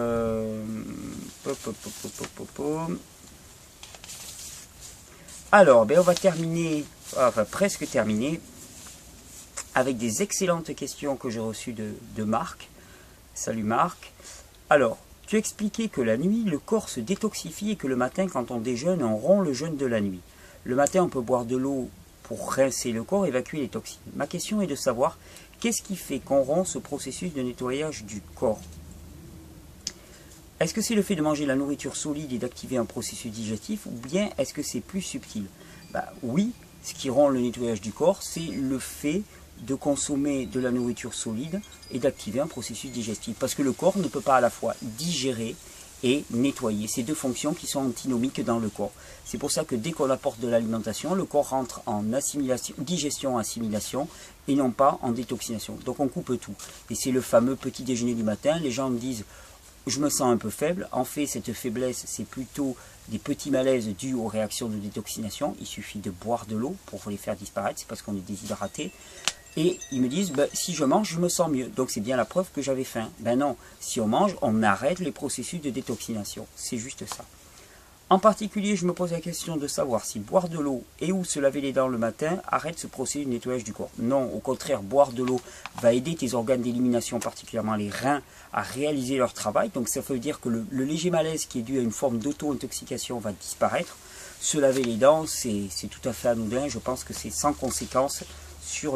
alors ben on va terminer, enfin presque terminer, avec des excellentes questions que j'ai reçues de Marc. Salut Marc. Alors, tu expliquais que la nuit, le corps se détoxifie et que le matin, quand on déjeune, on rompt le jeûne de la nuit. Le matin, on peut boire de l'eau pour rincer le corps, évacuer les toxines. Ma question est de savoir, qu'est-ce qui fait qu'on rompt ce processus de nettoyage du corps? Est-ce que c'est le fait de manger la nourriture solide et d'activer un processus digestif, ou bien est-ce que c'est plus subtil? Oui, ce qui rend le nettoyage du corps, c'est le fait de consommer de la nourriture solide et d'activer un processus digestif. Parce que le corps ne peut pas à la fois digérer et nettoyer. Ces deux fonctions qui sont antinomiques dans le corps. C'est pour ça que dès qu'on apporte de l'alimentation, le corps rentre en assimilation, digestion-assimilation et non pas en détoxination. Donc on coupe tout. Et c'est le fameux petit déjeuner du matin. Les gens me disent « je me sens un peu faible ». En fait, cette faiblesse, c'est plutôt des petits malaises dus aux réactions de détoxination. Il suffit de boire de l'eau pour les faire disparaître. C'est parce qu'on est déshydraté. Et ils me disent, si je mange, je me sens mieux. Donc c'est bien la preuve que j'avais faim. Ben non, si on mange, on arrête les processus de détoxination. C'est juste ça. En particulier, je me pose la question de savoir si boire de l'eau et ou se laver les dents le matin arrête ce processus de nettoyage du corps. Non, au contraire, boire de l'eau va aider tes organes d'élimination, particulièrement les reins, à réaliser leur travail. Donc ça veut dire que le léger malaise qui est dû à une forme d'auto-intoxication va disparaître. Se laver les dents, c'est tout à fait anodin. Je pense que c'est sans conséquence sur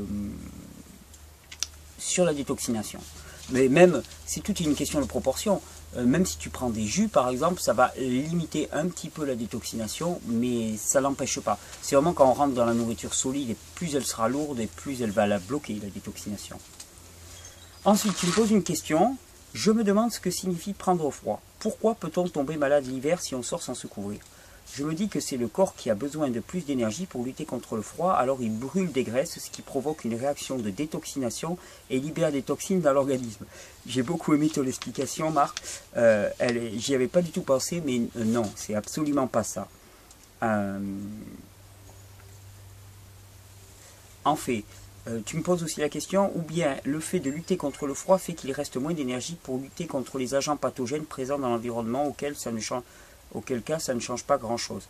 la détoxination. Mais même, c'est toute une question de proportion. Même si tu prends des jus, par exemple, ça va limiter un petit peu la détoxination, mais ça l'empêche pas. C'est vraiment quand on rentre dans la nourriture solide, et plus elle sera lourde, et plus elle va la bloquer, la détoxination. Ensuite, tu me poses une question. Je me demande ce que signifie prendre froid. Pourquoi peut-on tomber malade l'hiver si on sort sans se couvrir? Je me dis que c'est le corps qui a besoin de plus d'énergie pour lutter contre le froid, alors il brûle des graisses, ce qui provoque une réaction de détoxination et libère des toxines dans l'organisme. J'ai beaucoup aimé ton explication, Marc. J'y avais pas du tout pensé, mais non, c'est absolument pas ça. En fait, tu me poses aussi la question, ou bien le fait de lutter contre le froid fait qu'il reste moins d'énergie pour lutter contre les agents pathogènes présents dans l'environnement auquel ça ne change. Auquel cas ça ne change pas grand chose.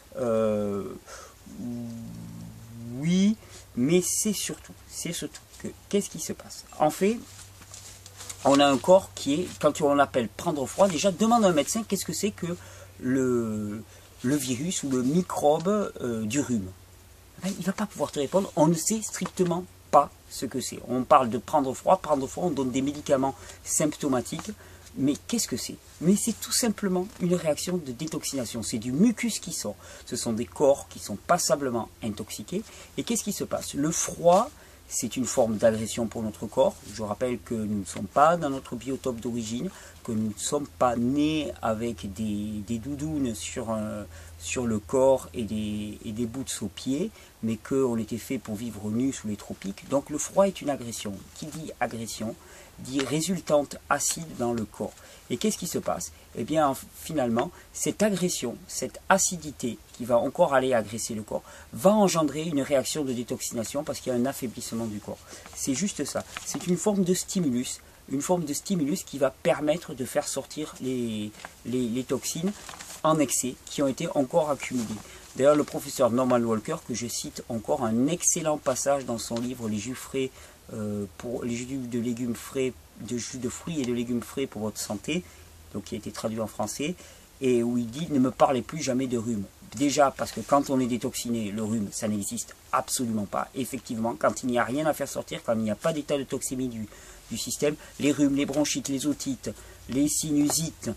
Oui, mais c'est surtout que qu'est-ce qui se passe? En fait, on a un corps qui est, quand on l'appelle prendre froid, déjà demande à un médecin qu'est-ce que c'est que le virus ou le microbe du rhume. Il ne va pas pouvoir te répondre, on ne sait strictement pas ce que c'est. On parle de prendre froid, on donne des médicaments symptomatiques. Mais qu'est-ce que c'est? Mais c'est tout simplement une réaction de détoxination. C'est du mucus qui sort. Ce sont des corps qui sont passablement intoxiqués. Et qu'est-ce qui se passe? Le froid, c'est une forme d'agression pour notre corps. Je rappelle que nous ne sommes pas dans notre biotope d'origine, que nous ne sommes pas nés avec des doudounes sur le corps et des boots aux pieds, mais qu'on était fait pour vivre nus sous les tropiques. Donc le froid est une agression. Qui dit agression dit résultante acide dans le corps. Et qu'est-ce qui se passe? Eh bien, finalement, cette agression, cette acidité qui va encore aller agresser le corps, va engendrer une réaction de détoxination parce qu'il y a un affaiblissement du corps. C'est juste ça. C'est une forme de stimulus qui va permettre de faire sortir les toxines en excès qui ont été encore accumulées. D'ailleurs, le professeur Norman Walker, que je cite encore, un excellent passage dans son livre Les jus frais, pour les jus de légumes frais, de jus de fruits et de légumes frais pour votre santé, donc qui a été traduit en français, et où il dit ne me parlez plus jamais de rhume. Déjà parce que quand on est détoxiné, le rhume, ça n'existe absolument pas. Effectivement, quand il n'y a rien à faire sortir, quand il n'y a pas d'état de toxémie du système, les rhumes, les bronchites, les otites, les sinusites,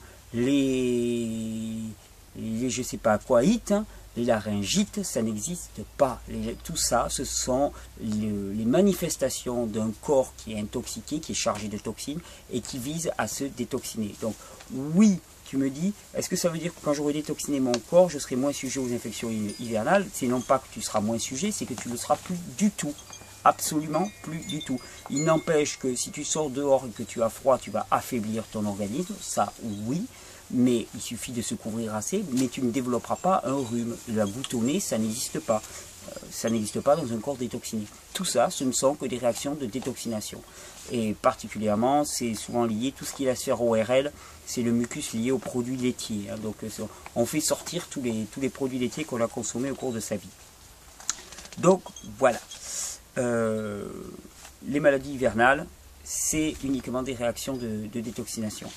les je sais pas quoi, les laryngites, ça n'existe pas. Tout ça, ce sont les manifestations d'un corps qui est intoxiqué, qui est chargé de toxines et qui vise à se détoxiner. Donc oui, tu me dis, est-ce que ça veut dire que quand j'aurai détoxiné mon corps, je serai moins sujet aux infections hivernales? C'est non pas que tu seras moins sujet, c'est que tu ne le seras plus du tout. Absolument plus du tout. Il n'empêche que si tu sors dehors et que tu as froid, tu vas affaiblir ton organisme, ça oui. Mais il suffit de se couvrir assez, mais tu ne développeras pas un rhume. La goutte au nez, ça n'existe pas. ça n'existe pas dans un corps détoxiné. Tout ça, ce ne sont que des réactions de détoxination. Et particulièrement, c'est souvent lié, tout ce qui est la sphère ORL, c'est le mucus lié aux produits laitiers. Hein. Donc on fait sortir tous les produits laitiers qu'on a consommés au cours de sa vie. Donc voilà. Les maladies hivernales, c'est uniquement des réactions de détoxination.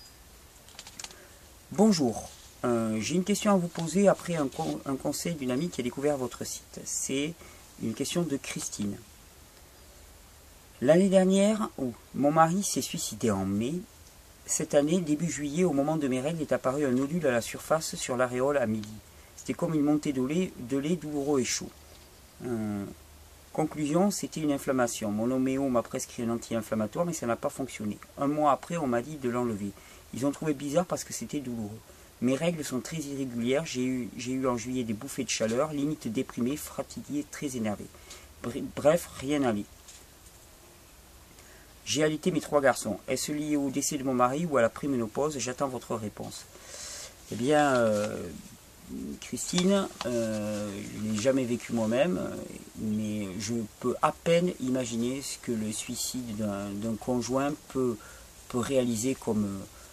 Bonjour. J'ai une question à vous poser après un conseil d'une amie qui a découvert votre site. C'est une question de Christine. L'année dernière, mon mari s'est suicidé en mai. Cette année, début juillet, au moment de mes règles, est apparu un nodule à la surface sur l'aréole à midi. C'était comme une montée de lait douloureux et chaud. Conclusion, c'était une inflammation. Mon homéo m'a prescrit un anti-inflammatoire, mais ça n'a pas fonctionné. Un mois après, on m'a dit de l'enlever. Ils ont trouvé bizarre parce que c'était douloureux. Mes règles sont très irrégulières. J'ai eu en juillet des bouffées de chaleur, limite déprimé, fatigué, très énervé. Bref, rien n'allait. J'ai allaité mes 3 garçons. Est-ce lié au décès de mon mari ou à la préménopause? J'attends votre réponse. Eh bien, Christine, je n'ai jamais vécu moi-même, mais je peux à peine imaginer ce que le suicide d'un conjoint peut réaliser comme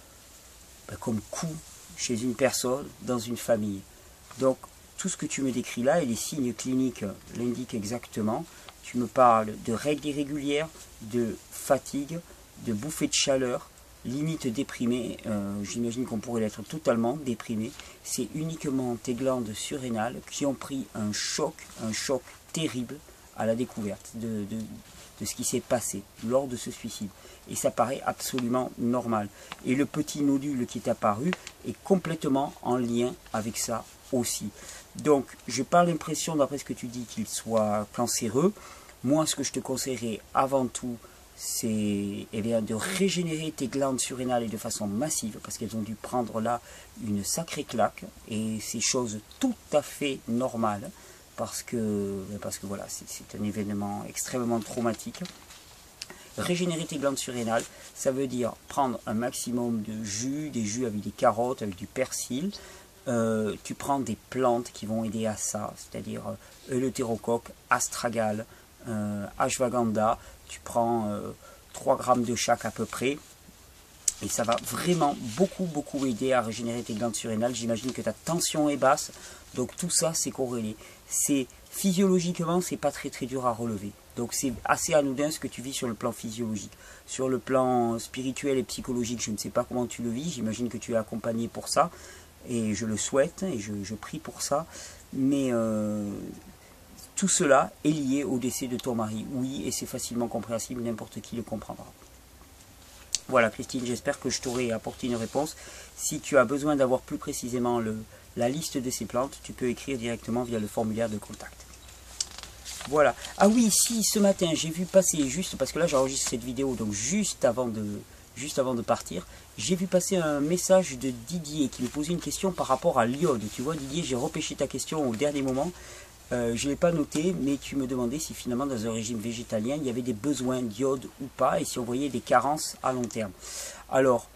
coup chez une personne, dans une famille. Donc, tout ce que tu me décris là, et les signes cliniques l'indiquent exactement. Tu me parles de règles irrégulières, de fatigue, de bouffées de chaleur, limite déprimé. J'imagine qu'on pourrait l'être totalement déprimé. C'est uniquement tes glandes surrénales qui ont pris un choc terrible à la découverte de ce qui s'est passé lors de ce suicide. Et ça paraît absolument normal. Et le petit nodule qui est apparu est complètement en lien avec ça aussi. Donc, je n'ai pas l'impression, d'après ce que tu dis, qu'il soit cancéreux. Moi, ce que je te conseillerais avant tout, c'est de régénérer tes glandes surrénales et de façon massive, parce qu'elles ont dû prendre là une sacrée claque. Et c'est chose tout à fait normale, parce que voilà, c'est un événement extrêmement traumatique. Régénérer tes glandes surrénales, ça veut dire prendre un maximum de jus, des jus avec des carottes, avec du persil. Tu prends des plantes qui vont aider à ça, c'est-à-dire Eleutérocoque, astragale, ashwagandha. Tu prends 3 grammes de chaque à peu près. Et ça va vraiment beaucoup aider à régénérer tes glandes surrénales. J'imagine que ta tension est basse, donc tout ça c'est corrélé. Physiologiquement, c'est pas très dur à relever. Donc c'est assez anodin ce que tu vis sur le plan physiologique. Sur le plan spirituel et psychologique, je ne sais pas comment tu le vis. J'imagine que tu es accompagné pour ça. Et je le souhaite, et je prie pour ça. Mais tout cela est lié au décès de ton mari. Oui, et c'est facilement compréhensible, n'importe qui le comprendra. Voilà Christine, j'espère que je t'aurai apporté une réponse. Si tu as besoin d'avoir plus précisément la liste de ces plantes, tu peux écrire directement via le formulaire de contact. Voilà. Ah oui, si, ce matin, j'ai vu passer, juste parce que là j'enregistre cette vidéo, donc juste avant de partir, j'ai vu passer un message de Didier qui me posait une question par rapport à l'iode. Tu vois Didier, j'ai repêché ta question au dernier moment. Je ne l'ai pas noté, mais tu me demandais si finalement dans un régime végétalien, il y avait des besoins d'iode ou pas, et si on voyait des carences à long terme. Alors,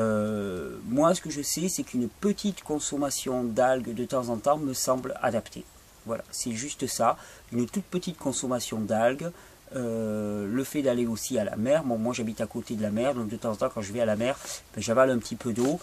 moi ce que je sais, c'est qu'une petite consommation d'algues de temps en temps me semble adaptée. Voilà, c'est juste ça, une toute petite consommation d'algues, le fait d'aller aussi à la mer. Bon, moi j'habite à côté de la mer, donc de temps en temps quand je vais à la mer, ben, j'avale un petit peu d'eau.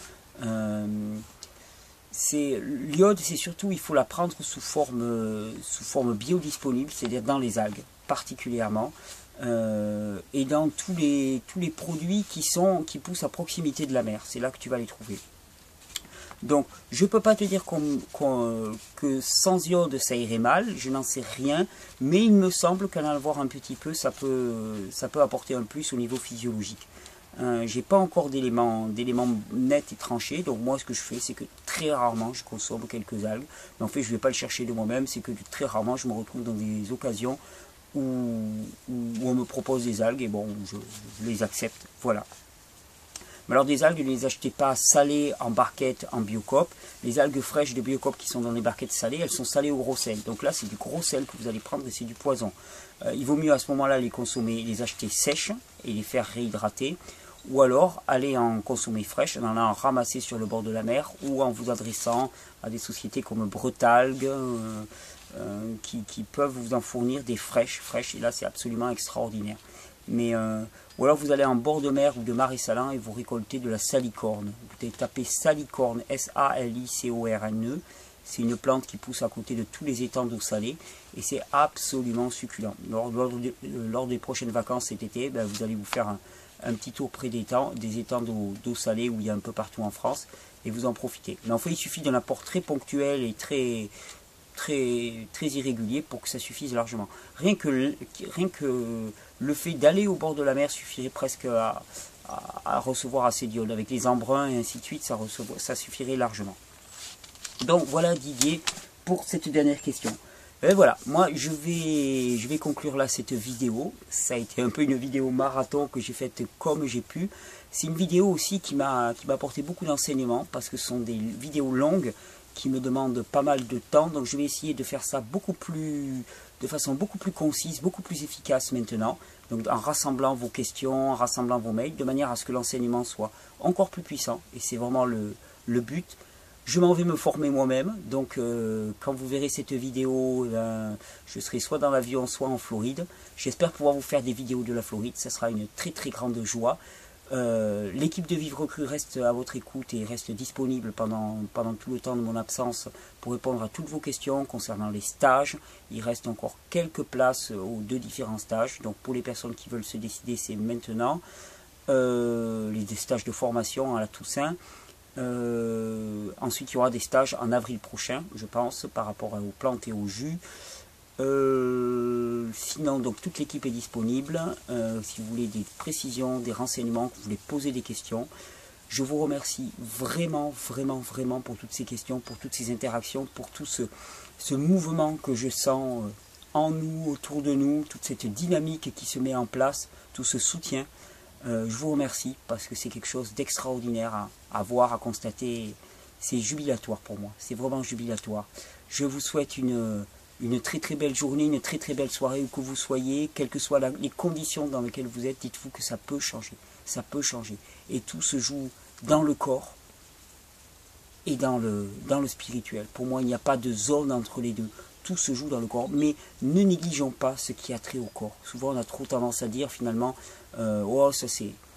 L'iode, c'est surtout, il faut la prendre sous forme biodisponible, c'est-à-dire dans les algues particulièrement, et dans tous les produits qui poussent à proximité de la mer. C'est là que tu vas les trouver. Donc, je ne peux pas te dire que sans iode, ça irait mal, je n'en sais rien, mais il me semble qu'en avoir un petit peu, ça peut apporter un plus au niveau physiologique. J'ai pas encore d'éléments nets et tranchés, donc moi ce que je fais, c'est que très rarement je consomme quelques algues, mais en fait je ne vais pas le chercher de moi-même, c'est que très rarement je me retrouve dans des occasions où on me propose des algues, et bon, je les accepte, voilà. Mais alors des algues, ne les achetez pas salées en barquette en Biocoop. Les algues fraîches de Biocoop qui sont dans les barquettes salées, elles sont salées au gros sel. Donc là, c'est du gros sel que vous allez prendre et c'est du poison. Il vaut mieux à ce moment-là les consommer, les acheter sèches et les faire réhydrater. Ou alors aller en consommer fraîches, en allant ramasser sur le bord de la mer ou en vous adressant à des sociétés comme Bretalgue, qui peuvent vous en fournir des fraîches, et là c'est absolument extraordinaire. Mais ou alors vous allez en bord de mer ou de marais salants et vous récoltez de la salicorne. Vous devez taper salicorne, S-A-L-I-C-O-R-N-E. C'est une plante qui pousse à côté de tous les étangs d'eau salée et c'est absolument succulent. Lors des prochaines vacances cet été, ben, vous allez vous faire un petit tour près des étangs d'eau salée où il y a un peu partout en France et vous en profitez. Mais en fait, il suffit d'un apport très ponctuel et très irrégulier pour que ça suffise largement. Rien que le fait d'aller au bord de la mer suffirait presque à recevoir assez d'iode. Avec les embruns et ainsi de suite, ça suffirait largement. Donc voilà Didier pour cette dernière question. Et voilà, moi je vais conclure là cette vidéo. Ça a été un peu une vidéo marathon que j'ai faite comme j'ai pu. C'est une vidéo aussi qui m'a apporté beaucoup d'enseignements parce que ce sont des vidéos longues qui me demandent pas mal de temps. Donc je vais essayer de faire ça de façon beaucoup plus concise, beaucoup plus efficace maintenant. Donc en rassemblant vos questions, en rassemblant vos mails, de manière à ce que l'enseignement soit encore plus puissant. Et c'est vraiment le but. Je m'en vais me former moi-même, donc quand vous verrez cette vidéo, je serai soit dans l'avion, soit en Floride. J'espère pouvoir vous faire des vidéos de la Floride, ça sera une très grande joie. L'équipe de Vivre Cru reste à votre écoute et reste disponible pendant tout le temps de mon absence pour répondre à toutes vos questions concernant les stages. Il reste encore quelques places aux 2 différents stages, donc pour les personnes qui veulent se décider, c'est maintenant. Les stages de formation à la Toussaint. Ensuite il y aura des stages en avril prochain je pense par rapport aux plantes et aux jus. Sinon donc toute l'équipe est disponible si vous voulez des précisions, des renseignements, que vous voulez poser des questions. Je vous remercie vraiment pour toutes ces questions, pour toutes ces interactions, pour tout ce mouvement que je sens en nous, autour de nous, toute cette dynamique qui se met en place, tout ce soutien. Je vous remercie parce que c'est quelque chose d'extraordinaire à voir, à constater. C'est jubilatoire pour moi, c'est vraiment jubilatoire. Je vous souhaite une très belle journée, une très belle soirée où que vous soyez, quelles que soient les conditions dans lesquelles vous êtes, dites-vous que ça peut changer. Ça peut changer. Et tout se joue dans le corps et dans le spirituel. Pour moi, il n'y a pas de zone entre les deux. Tout se joue dans le corps, mais ne négligeons pas ce qui a trait au corps. Souvent, on a trop tendance à dire finalement, oh, ça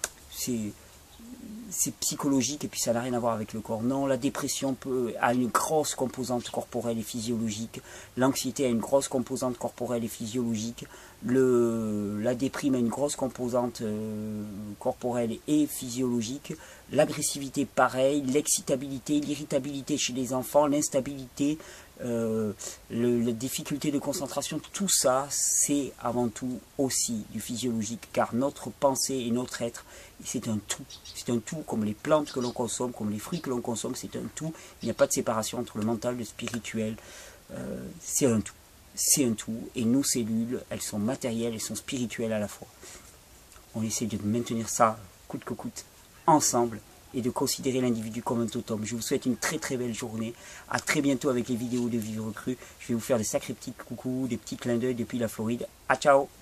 c'est psychologique et puis ça n'a rien à voir avec le corps. Non, la dépression a une grosse composante corporelle et physiologique. L'anxiété a une grosse composante corporelle et physiologique. La déprime a une grosse composante corporelle et physiologique. L'agressivité, pareil. L'excitabilité, l'irritabilité chez les enfants, l'instabilité, la difficulté de concentration, tout ça, c'est avant tout aussi du physiologique, car notre pensée et notre être, c'est un tout. C'est un tout, comme les plantes que l'on consomme, comme les fruits que l'on consomme, c'est un tout. Il n'y a pas de séparation entre le mental et le spirituel. C'est un tout. C'est un tout. Et nos cellules, elles sont matérielles, elles sont spirituelles à la fois. On essaie de maintenir ça, coûte que coûte, ensemble, et de considérer l'individu comme un totem. Je vous souhaite une très belle journée. À très bientôt avec les vidéos de Vivre Cru. Je vais vous faire des sacrés petits coucous, des petits clins d'œil depuis la Floride. À ciao!